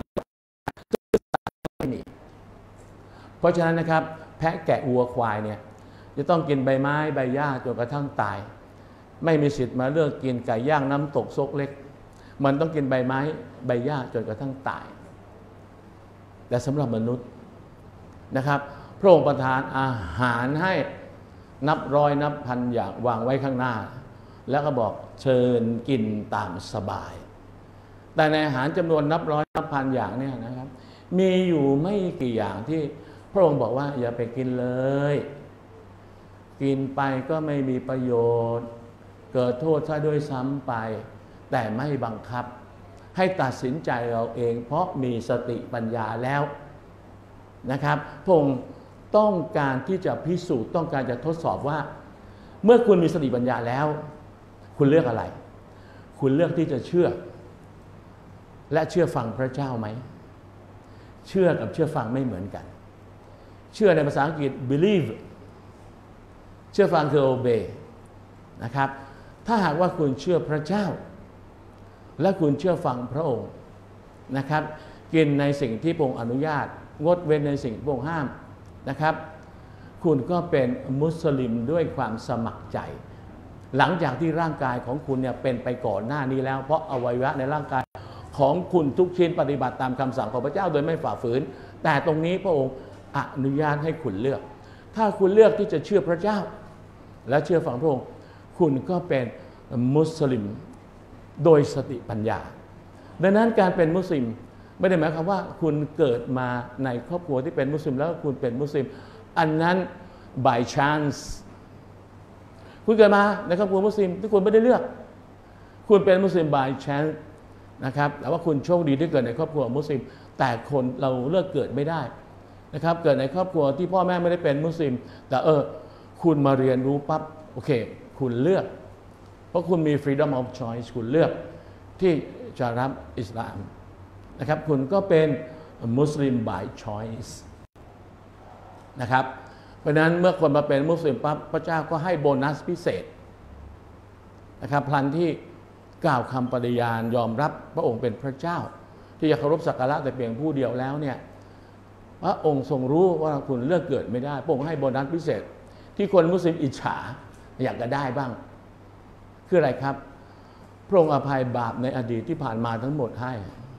ไม่มีเพราะฉะนั้นนะครับแพะแกะวัวควายเนี่ยจะต้องกินใบไม้ใบหญ้าจนกระทั่งตายไม่มีสิทธิ์มาเลือกกินไก่ย่างน้ำตกซกเล็กมันต้องกินใบไม้ใบหญ้าจนกระทั่งตายแต่สำหรับมนุษย์นะครับพระองค์ประทานอาหารให้นับร้อยนับพันอย่างวางไว้ข้างหน้าแล้วก็บอกเชิญกินตามสบายแต่ในอาหารจำนวนนับร้อยนับพันอย่างเนี่ยนะครับมีอยู่ไม่กี่อย่างที่พระองค์บอกว่าอย่าไปกินเลยกินไปก็ไม่มีประโยชน์เกิดโทษซะด้วยซ้ำไปแต่ไม่บังคับให้ตัดสินใจเราเองเพราะมีสติปัญญาแล้วนะครับพระองค์ต้องการที่จะพิสูจน์ต้องการจะทดสอบว่าเมื่อคุณมีสติปัญญาแล้วคุณเลือกอะไรคุณเลือกที่จะเชื่อและเชื่อฟังพระเจ้าไหมเชื่อกับเชื่อฟังไม่เหมือนกันเชื่อในภาษาอังกฤษ believe เชื่อฟังคือ obey นะครับถ้าหากว่าคุณเชื่อพระเจ้าและคุณเชื่อฟังพระองค์นะครับกินในสิ่งที่พระองค์อนุญาตงดเว้นในสิ่งที่พระองค์ห้ามนะครับคุณก็เป็นมุสลิมด้วยความสมัครใจหลังจากที่ร่างกายของคุณเนี่ยเป็นไปก่อนหน้านี้แล้วเพราะอวัยวะในร่างกายของคุณทุกชิ้นปฏิบัติตามคำสั่งของพระเจ้าโดยไม่ฝ่าฝืนแต่ตรงนี้พระองค์อนุญาตให้คุณเลือกถ้าคุณเลือกที่จะเชื่อพระเจ้าและเชื่อฟังพระองค์คุณก็เป็นมุสลิมโดยสติปัญญาดังนั้นการเป็นมุสลิมไม่ได้หมายความว่าคุณเกิดมาในครอบครัวที่เป็นมุสลิมแล้วคุณเป็นมุสลิมอันนั้น by chance คุณเกิดมาในครอบครัวมุสลิมที่คุณไม่ได้เลือกคุณเป็นมุสลิม by chance นะครับแต่ว่าคุณโชคดีที่เกิดในครอบครัวมุสลิมแต่คนเราเลือกเกิดไม่ได้นะครับเกิดในครอบครัวที่พ่อแม่ไม่ได้เป็นมุสลิมแต่คุณมาเรียนรู้ปั๊บโอเคคุณเลือกเพราะคุณมี freedom of choice คุณเลือกที่จะรับอิสลามนะครับคุณก็เป็นมุสลิม by choice นะครับเพราะนั้นเมื่อคนมาเป็นมุสลิมปั๊บพระเจ้าก็ให้โบนัสพิเศษนะครับพลันที่กล่าวคำปฏิญาณยอมรับพระองค์เป็นพระเจ้าที่จะเคารพสักการะแต่เพียงผู้เดียวแล้วเนี่ยพระองค์ทรงรู้ว่าคุณเลือกเกิดไม่ได้พระองค์ให้โบนัสพิเศษที่คนมุสลิมอิจฉาอยากจะได้บ้างคืออะไรครับพระองค์อภัยบาปในอดีตที่ผ่านมาทั้งหมดให้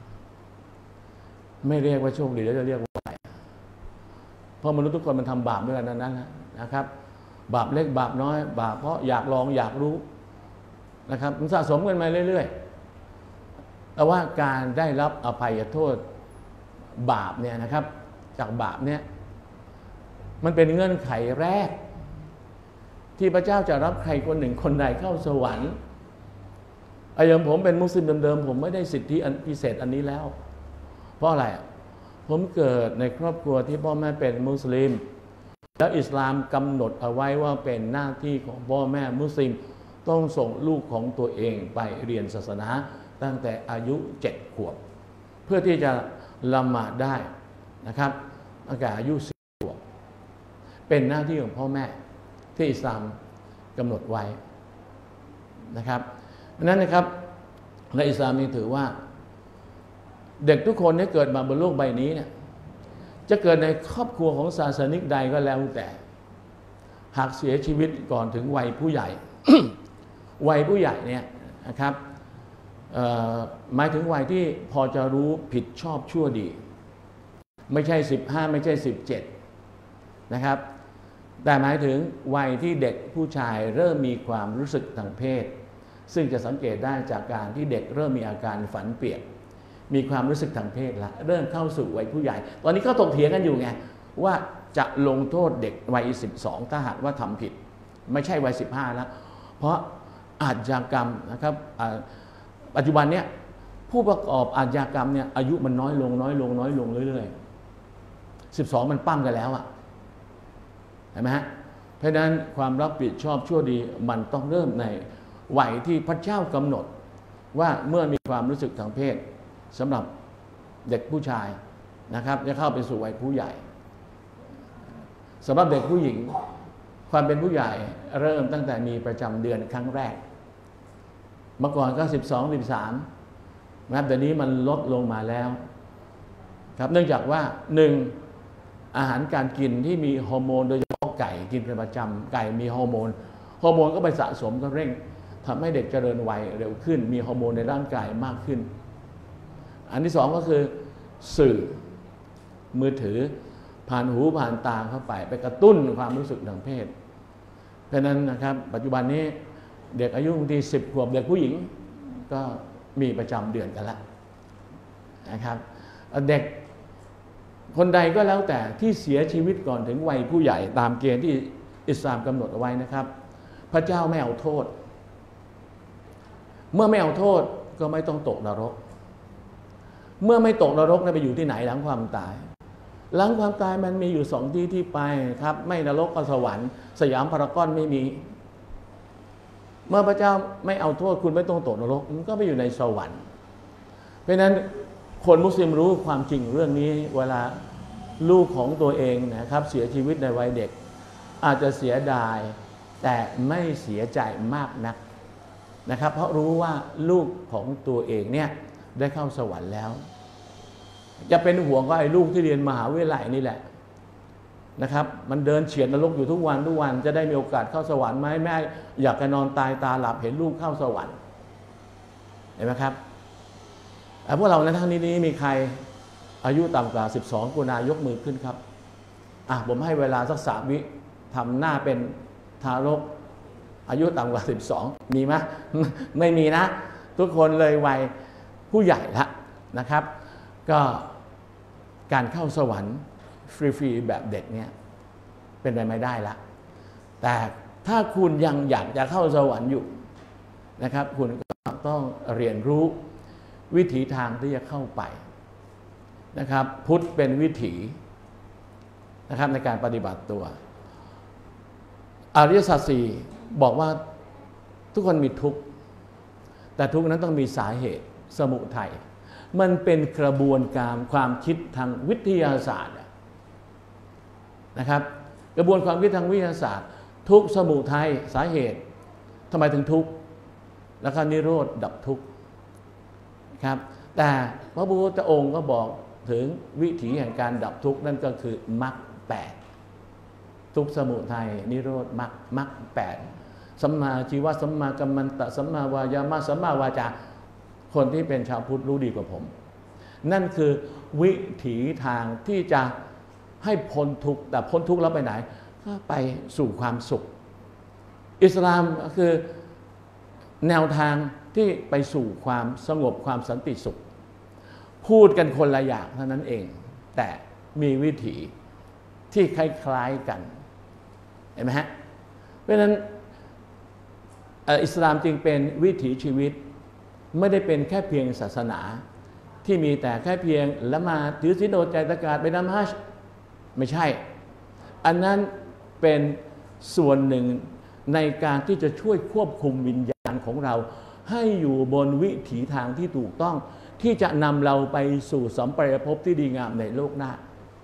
ไม่เรียกว่าโชคดีแล้วจะเรียกว่าอะไรเพราะมนุษย์ทุกคนมันทำบาปด้วยกันนั้นนะครับบาปเล็กบาปน้อยบาปเพราะอยากลองอยากรู้นะครับมันสะสมกันมาเรื่อยๆแต่ว่าการได้รับอภัยโทษบาปเนี่ยนะครับจากบาปเนี่ยมันเป็นเงื่อนไขแรกที่พระเจ้าจะรับใครคนหนึ่งคนใดเข้าสวรรค์อย่างผมเป็นมุสลิมเดิมๆผมไม่ได้สิทธิอันพิเศษอันนี้แล้วเพราะอะไรผมเกิดในครอบครัวที่พ่อแม่เป็นมุสลิมแล้วอิสลามกำหนดเอาไว้ว่าเป็นหน้าที่ของพ่อแม่มุสลิมต้องส่งลูกของตัวเองไปเรียนศาสนาตั้งแต่อายุ7 ขวบเพื่อที่จะละหมาดได้นะครับตั้งแต่อายุ10 ขวบเป็นหน้าที่ของพ่อแม่ที่อิสลามกำหนดไว้นะครับดังนั้นนะครับในอิสลามนี่ถือว่าเด็กทุกคนที่เกิดมาบนโลกใบนี้เนี่ยจะเกิดในครอบครัวของศาสนิกใดก็แล้วแต่หากเสียชีวิตก่อนถึงวัยผู้ใหญ่ วัยผู้ใหญ่เนี่ยนะครับหมายถึงวัยที่พอจะรู้ผิดชอบชั่วดีไม่ใช่15ไม่ใช่17นะครับแต่หมายถึงวัยที่เด็กผู้ชายเริ่มมีความรู้สึกทางเพศซึ่งจะสังเกตได้จากการที่เด็กเริ่มมีอาการฝันเปียกมีความรู้สึกทางเพศแล้วเริ่มเข้าสู่วัยผู้ใหญ่ตอนนี้ก็ถกเถียงกันอยู่ไงว่าจะลงโทษเด็กวัย12ถ้าหากว่าทำผิดไม่ใช่วัย15แล้วเพราะอาชญากรรมนะครับปัจจุบันเนี้ยผู้ประกอบอาชญากรรมเนี่ยอายุมันน้อยลงเรื่อยๆ12มันปั้มกันแล้วอะเห็นไหมฮะเพราะฉะนั้นความรับผิดชอบชั่วดีมันต้องเริ่มในวัยที่พระเจ้ากำหนดว่าเมื่อมีความรู้สึกทางเพศสำหรับเด็กผู้ชายนะครับจะเข้าไปสู่วัยผู้ใหญ่สำหรับเด็กผู้หญิงความเป็นผู้ใหญ่เริ่มตั้งแต่มีประจำเดือนครั้งแรกเมื่อก่อนก็12 13นะครับแต่นี้มันลดลงมาแล้วครับเนื่องจากว่า1อาหารการกินที่มีฮอร์โมนโดยเฉพาะไก่กินเป็นประจำไก่มีฮอร์โมนก็ไปสะสมก็เร่งทำให้เด็กเจริญวัยเร็วขึ้นมีฮอร์โมนในร่างกายมากขึ้นอันที่2ก็คือสื่อมือถือผ่านหูผ่านตาเข้าไปกระตุ้นความรู้สึกทางเพศเพราะนั้นนะครับปัจจุบันนี้เด็กอายุบางที10 ขวบเด็กผู้หญิงก็มีประจำเดือนกันแล้วนะครับเด็กคนใดก็แล้วแต่ที่เสียชีวิตก่อนถึงวัยผู้ใหญ่ตามเกณฑ์ที่อิสลามกำหนดเอาไว้นะครับพระเจ้าไม่เอาโทษเมื่อไม่เอาโทษก็ไม่ต้องตกนรกเมื่อไม่ตกนรกไปอยู่ที่ไหนหลังความตายหลังความตายมันมีอยู่2 ที่ที่ไปครับไม่นรกก็สวรรค์สยามพารากอนไม่มีเมื่อพระเจ้าไม่เอาโทษคุณไม่ต้องตกนรกมันก็ไปอยู่ในสวรรค์เพราะนั้นคนมุสลิมรู้ความจริงเรื่องนี้เวลาลูกของตัวเองนะครับเสียชีวิตในวัยเด็กอาจจะเสียดายแต่ไม่เสียใจมากนักนะครับเพราะรู้ว่าลูกของตัวเองเนี่ยได้เข้าสวรรค์แล้วจะเป็นห่วงก็ไอ้ลูกที่เรียนมหาวิทยาลัยนี่แหละนะครับมันเดินเฉียดนรกอยู่ทุกวันจะได้มีโอกาสเข้าสวรรค์ไหมแม่อยากจะนอนตายตาหลับเห็นลูกเข้าสวรรค์เห็นไหมครับพวกเราในทั้งนี้มีใครอายุต่ำกว่า12กุณายกมือขึ้นครับผมให้เวลาสัก3 วิทำหน้าเป็นทารกอายุต่ำกว่า12มีไหม ไม่มีนะทุกคนเลยวัยผู้ใหญ่ละนะครับก็การเข้าสวรรค์ฟรีๆแบบเด็กเนี่ยเป็นไปไม่ได้ละแต่ถ้าคุณยังอยากจะเข้าสวรรค์อยู่นะครับคุณก็ต้องเรียนรู้วิถีทางที่จะเข้าไปนะครับพุทธเป็นวิถีนะครับในการปฏิบัติตัวอริยสัจ 4บอกว่าทุกคนมีทุกข์แต่ทุกข์นั้นต้องมีสาเหตุสมุทัยมันเป็นกระบวนการความคิดทางวิทยาศาสตร์นะครับกระบวนความคิดทางวิทยาศาสตร์ทุกข์สมุทัยสาเหตุทำไมถึงทุกข์แล้วก็นิโรธดับทุกข์ครับแต่พระพุทธองค์ก็บอกถึงวิถีแห่งการดับทุกข์นั่นก็คือมรรค8ทุกข์สมุทัยนิโรธมรรค8สัมมาชีวะสัมมากัมมันตะสัมมาวายามะสัมมาวาจาคนที่เป็นชาวพุทธรู้ดีกว่าผมนั่นคือวิถีทางที่จะให้พ้นทุกข์แต่พ้นทุกข์แล้วไปไหนก็ไปสู่ความสุขอิสลามคือแนวทางที่ไปสู่ความสงบความสันติสุขพูดกันคนละอย่างเท่านั้นเองแต่มีวิถีที่คล้ายๆกันเห็นไหมฮะเพราะฉะนั้นอิสลามจึงเป็นวิถีชีวิตไม่ได้เป็นแค่เพียงศาสนาที่มีแต่แค่เพียงละหมาดถือศีลอดใจตะกาดไปนำฮัจญ์ไม่ใช่อันนั้นเป็นส่วนหนึ่งในการที่จะช่วยควบคุมวิญญาณของเราให้อยู่บนวิถีทางที่ถูกต้องที่จะนำเราไปสู่สัมปรายภพที่ดีงามในโลกหน้า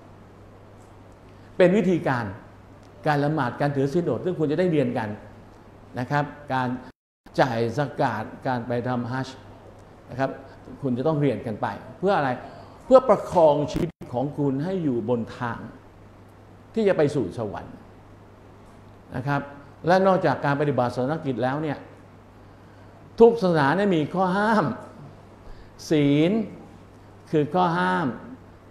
เป็นวิธีการละหมาดการถือศีลอดซึ่งคุณจะได้เรียนกันนะครับการจ่ายซะกาตการไปทำฮัจญ์นะครับคุณจะต้องเรียนกันไปเพื่ออะไรเพื่อประคองชีวิตของคุณให้อยู่บนทางที่จะไปสู่สวรรค์นะครับและนอกจากการปฏิบัติศาสนกิจแล้วเนี่ยทุกศาสนาเนี่ยมีข้อห้ามศีลคือข้อห้าม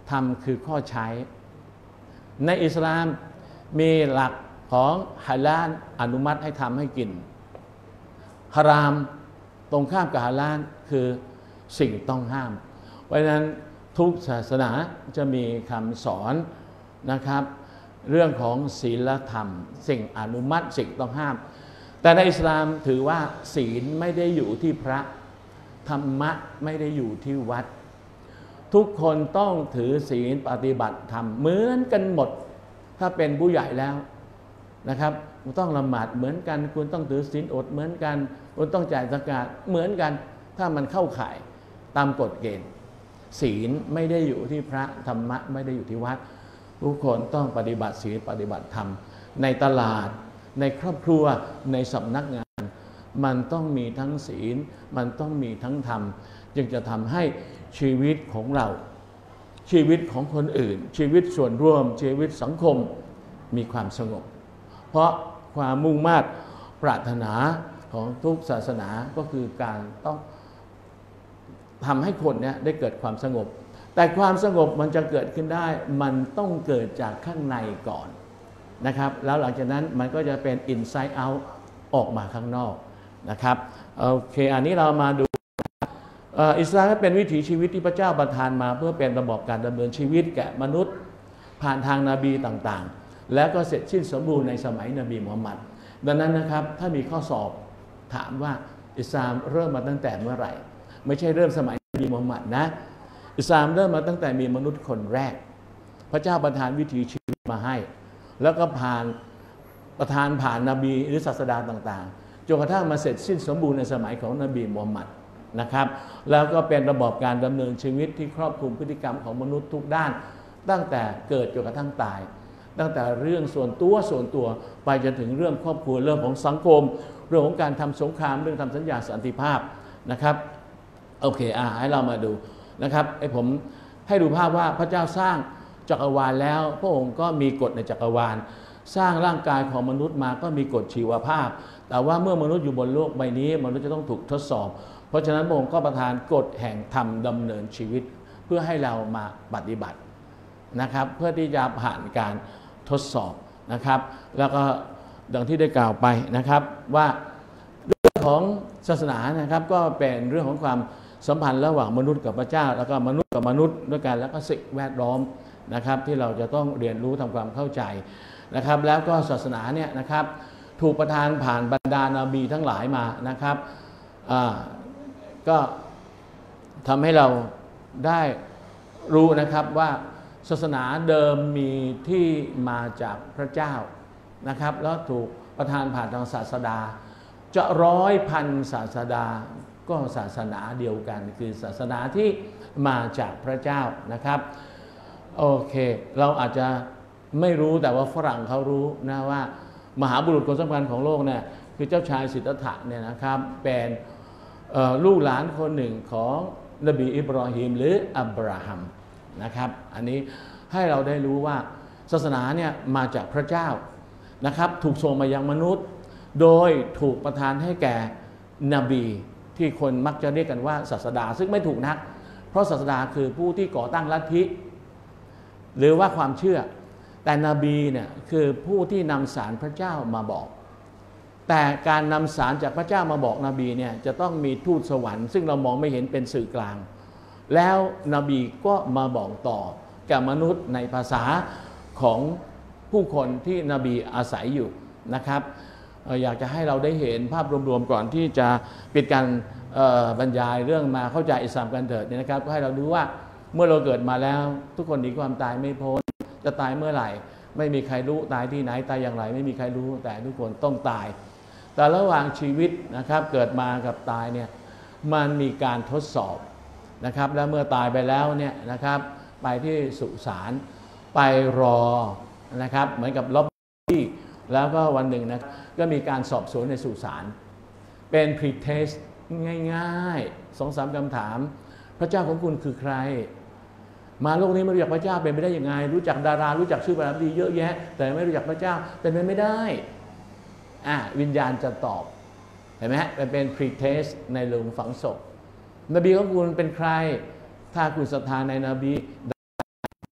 ธรรมคือข้อใช้ ในอิสลามมีหลักของฮาลาลอนุมัติให้ทำให้กินฮารามตรงข้ามกับฮาลาลคือสิ่งต้องห้ามเพราะฉะนั้นทุกศาสนาจะมีคำสอนนะครับเรื่องของศีลธรรมสิ่งอนุมัติสิ่งต้องห้ามแต่ในอิสลามถือว่าศีลไม่ได้อยู่ที่พระธรรมะไม่ได้อยู่ที่วัดทุกคนต้องถือศีลปฏิบัติธรรมเหมือนกันหมดถ้าเป็นผู้ใหญ่แล้วนะครับคุณต้องละหมาดเหมือนกันคุณต้องถือศีลอดเหมือนกันคุณต้องจ่ายซะกาตเหมือนกันถ้ามันเข้าข่ายตามกฎเกณฑ์ศีลไม่ได้อยู่ที่พระธรรมะไม่ได้อยู่ที่วัดทุกคนต้องปฏิบัติศีลปฏิบัติธรรมในตลาดในครอบครัวในสำนักงานมันต้องมีทั้งศีลมันต้องมีทั้งธรรมจึงจะทำให้ชีวิตของเราชีวิตของคนอื่นชีวิตส่วนรวมชีวิตสังคมมีความสงบเพราะความมุ่งมา่ปรารถนาของทุกศาสนาก็คือการต้องทำให้คนเนี่ยได้เกิดความสงบแต่ความสงบมันจะเกิดขึ้นได้มันต้องเกิดจากข้างในก่อนนะครับแล้วหลังจากนั้นมันก็จะเป็น inside out ออกมาข้างนอกนะครับโอเคอันนี้เรามาดูอิสลามเป็นวิถีชีวิตที่พระเจ้าประทานมาเพื่อเป็นระบบการดำเนินชีวิตแก่มนุษย์ผ่านทางนบีต่างๆแล้วก็เสร็จสิ้นสมบูรณ์ในสมัยนบีมุฮัมมัดดังนั้นนะครับถ้ามีข้อสอบถามว่าอิสลามเริ่มมาตั้งแต่เมื่อไหร่ไม่ใช่เริ่มสมัยนบีมุฮัมมัดนะอิสลามเริ่มมาตั้งแต่มีมนุษย์คนแรกพระเจ้าประทานวิถีชีวิตมาให้แล้วก็ผ่านนบีหรือศาสดาต่างๆจนกระทั่งมาเสร็จสิ้นสมบูรณ์ในสมัยของนบีมุฮัมมัดนะครับแล้วก็เป็นระบบการดำเนินชีวิตที่ครอบคลุมพฤติกรรมของมนุษย์ทุกด้านตั้งแต่เกิดจนกระทั่งตายตั้งแต่เรื่องส่วนตัวไปจนถึงเรื่องครอบครัวเรื่องของสังคมเรื่องของการทำสงครามเรื่องทำสัญญาสันติภาพนะครับโอเคให้เรามาดูนะครับผมให้ดูภาพว่าพระเจ้าสร้างจักรวาลแล้วพระองค์ก็มีกฎในจักรวาลสร้างร่างกายของมนุษย์มาก็มีกฎชีวภาพแต่ว่าเมื่อมนุษย์อยู่บนโลกใบนี้มนุษย์จะต้องถูกทดสอบเพราะฉะนั้นพระองค์ก็ประทานกฎแห่งธรรมดำเนินชีวิตเพื่อให้เรามาปฏิบัตินะครับเพื่อที่จะผ่านการทดสอบนะครับแล้วก็ดังที่ได้กล่าวไปนะครับว่าเรื่องของศาสนานะครับก็เป็นเรื่องของความสัมพันธ์ระหว่างมนุษย์กับพระเจ้าแล้วก็มนุษย์กับมนุษย์ด้วยกันแล้วก็สิ่งแวดล้อมนะครับที่เราจะต้องเรียนรู้ทำความเข้าใจนะครับแล้วก็ศาสนาเนี่ยนะครับถูกประทานผ่านบรรดานาบีทั้งหลายมานะครับก็ทำให้เราได้รู้นะครับว่าศาสนาเดิมมีที่มาจากพระเจ้านะครับแล้วถูกประทานผ่านทางศาสดาจะ100,000ศาสดาก็ศาสนาเดียวกันคือศาสนาที่มาจากพระเจ้านะครับโอเคเราอาจจะไม่รู้แต่ว่าฝรั่งเขารู้นะว่ามหาบุรุษคนสำคัญของโลกเนี่ยคือเจ้าชายสิทธัตถะเนี่ยนะครับเป็นลูกหลานคนหนึ่งของนบีอิบราฮิมหรืออับราฮัมนะครับอันนี้ให้เราได้รู้ว่าศาสนาเนี่ยมาจากพระเจ้านะครับถูกส่งมายังมนุษย์โดยถูกประทานให้แก่นบีที่คนมักจะเรียกกันว่าศาสดาซึ่งไม่ถูกนักเพราะศาสดาคือผู้ที่ก่อตั้งลัทธิหรือว่าความเชื่อแต่นบีเนี่ยคือผู้ที่นำสารพระเจ้ามาบอกแต่การนำสารจากพระเจ้ามาบอกนบีเนี่ยจะต้องมีทูตสวรรค์ซึ่งเรามองไม่เห็นเป็นสื่อกลางแล้วนบีก็มาบอกต่อแก่มนุษย์ในภาษาของผู้คนที่นบีอาศัยอยู่นะครับอยากจะให้เราได้เห็นภาพรวมๆก่อนที่จะปิดการบรรยายเรื่องมาเข้าใจอิสลามกันเถิดเนี่ยนะครับก็ให้เราดูว่าเมื่อเราเกิดมาแล้วทุกคนหนีความตายไม่พ้นจะตายเมื่อไหร่ไม่มีใครรู้ตายที่ไหนตายอย่างไรไม่มีใครรู้แต่ทุกคนต้องตายแต่ระหว่างชีวิตนะครับเกิดมากับตายเนี่ยมันมีการทดสอบนะครับแล้วเมื่อตายไปแล้วเนี่ยนะครับไปที่สุสานไปรอนะครับเหมือนกับล็อบบี้แล้วก็วันหนึ่งนะก็มีการสอบสวนในสุสานเป็น pre-test ง่ายๆ 2-3 คำถามพระเจ้าของคุณคือใครมาโลกนี้ไม่รู้จักพระเจ้าเป็นไปได้ยังไงรู้จักดารารู้จักชื่อประดับดีเยอะแยะแต่ไม่รู้จักพระเจ้าเป็นไปไม่ได้วิญญาณจะตอบเห็นไหมฮะเป็น pre-test ในโรงฝังศพนบีของคุณเป็นใครถ้าคุณศรัทธาในนบี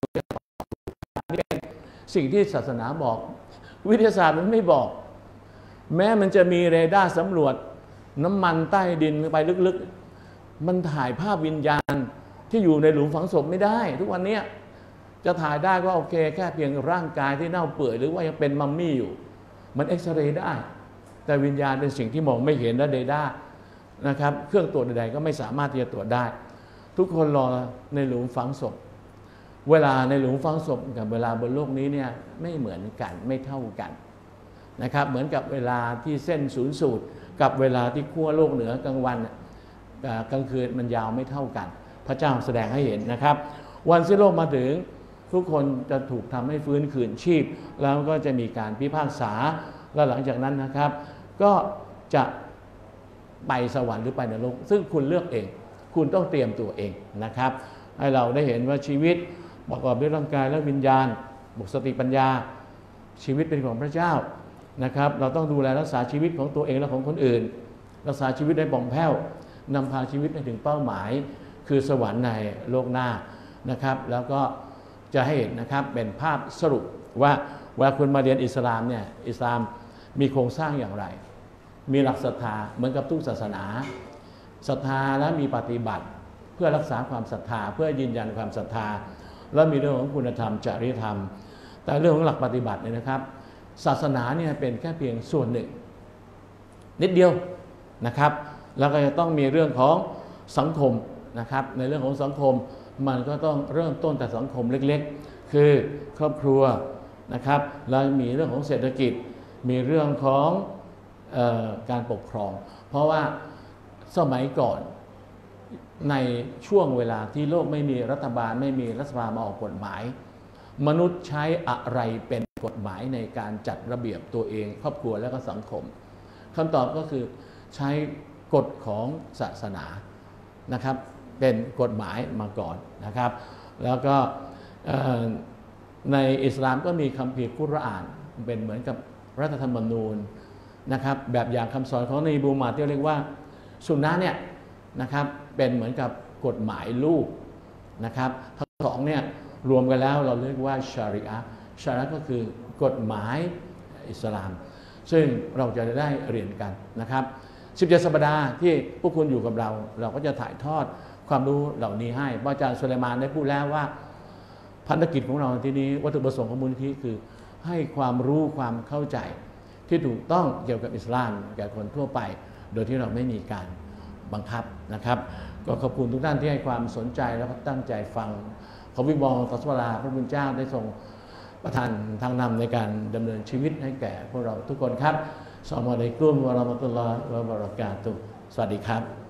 สิ่งที่ศาสนาบอกวิทยาศาสตร์มันไม่บอก แม้มันจะมีเรดาร์สำรวจน้ำมันใต้ดินไปลึกๆมันถ่ายภาพวิญญาณที่อยู่ในหลุมฝังศพไม่ได้ทุกวันนี้จะถ่ายได้ก็โอเคแค่เพียงร่างกายที่เน่าเปื่อยหรือว่ายังเป็นมัมมี่อยู่มันเอ็กซเรย์ได้แต่วิญญาณเป็นสิ่งที่มองไม่เห็นและเรดาร์นะครับเครื่องตรวจใดๆก็ไม่สามารถที่จะตรวจได้ทุกคนรอในหลุมฝังศพเวลาในหลุมฝังศพกับเวลาบนโลกนี้เนี่ยไม่เหมือนกันไม่เท่ากันนะครับเหมือนกับเวลาที่เส้นศูนย์สูตรกับเวลาที่ขั้วโลกเหนือกลางวันกลางคืนมันยาวไม่เท่ากันพระเจ้าแสดงให้เห็นนะครับวันที่โลกมาถึงทุกคนจะถูกทำให้ฟื้นคืนชีพแล้วก็จะมีการพิพากษาและหลังจากนั้นนะครับก็จะไปสวรรค์หรือไปนรกซึ่งคุณเลือกเองคุณต้องเตรียมตัวเองนะครับให้เราได้เห็นว่าชีวิตประกอบด้วยร่างกายและวิญญาณบวกสติปัญญาชีวิตเป็นของพระเจ้านะครับเราต้องดูแลรักษาชีวิตของตัวเองและของคนอื่นรักษาชีวิตได้ป่องแผ้วนำพาชีวิตไปถึงเป้าหมายคือสวรรค์ในโลกหน้านะครับแล้วก็จะให้เห็นนะครับเป็นภาพสรุปว่าเวลาคุณมาเรียนอิสลามเนี่ยอิสลามมีโครงสร้างอย่างไรมีหลักศรัทธาเหมือนกับทุกศาสนาศรัทธาและมีปฏิบัติเพื่อรักษาความศรัทธาเพื่อยืนยันความศรัทธาแล้วมีเรื่องของคุณธรรมจริยธรรมแต่เรื่องของหลักปฏิบัติเนี่ยนะครับศาสนาเนี่ยเป็นแค่เพียงส่วนหนึ่งนิดเดียวนะครับแล้วก็จะต้องมีเรื่องของสังคมนะครับในเรื่องของสังคมมันก็ต้องเริ่มต้นแต่สังคมเล็กๆคือครอบครัวนะครับแล้วมีเรื่องของเศรษฐกิจมีเรื่องของการปกครองเพราะว่าสมัยก่อนในช่วงเวลาที่โลกไม่มีรัฐบาลไม่มีรัฐสภามาออกกฎหมายมนุษย์ใช้อะไรเป็นกฎหมายในการจัดระเบียบตัวเองครอบครัวและก็สังคมคำตอบก็คือใช้กฎของศาสนานะครับเป็นกฎหมายมาก่อนนะครับแล้วก็ในอิสลามก็มีคัมภีร์กุรอานเป็นเหมือนกับรัฐธรรมนูญนะครับแบบอย่างคำสอนของนบีมูฮัมมัดที่เรียกว่าสุนนะเนี่ยนะครับเป็นเหมือนกับกฎหมายลูกนะครับทั้งสองเนี่ยรวมกันแล้วเราเรียกว่าชาริอะห์ชาริอะห์ก็คือกฎหมายอิสลามซึ่งเราจะได้เรียนกันนะครับ17 สัปดาห์ที่พวกคุณอยู่กับเราก็จะถ่ายทอดความรู้เหล่านี้ให้อาจารย์สุไลมานได้พูดแล้วว่าภารกิจของเราที่นี้วัตถุประสงค์ของมูลนิธิคือให้ความรู้ความเข้าใจที่ถูกต้องเกี่ยวกับอิสลามแก่คนทั่วไปโดยที่เราไม่มีการบังคับนะครับก็ขอบคุณทุกท่านที่ให้ความสนใจและตั้งใจฟังขอวิงวอนต่อสวาพระคุณเจ้าได้ทรงประทานทางนำในการดำเนินชีวิตให้แก่พวกเราทุกคนครับอัสสลามุอะลัยกุมวะเราะมะตุลลอฮิวะบะเราะกาตุฮ์สวัสดีครับ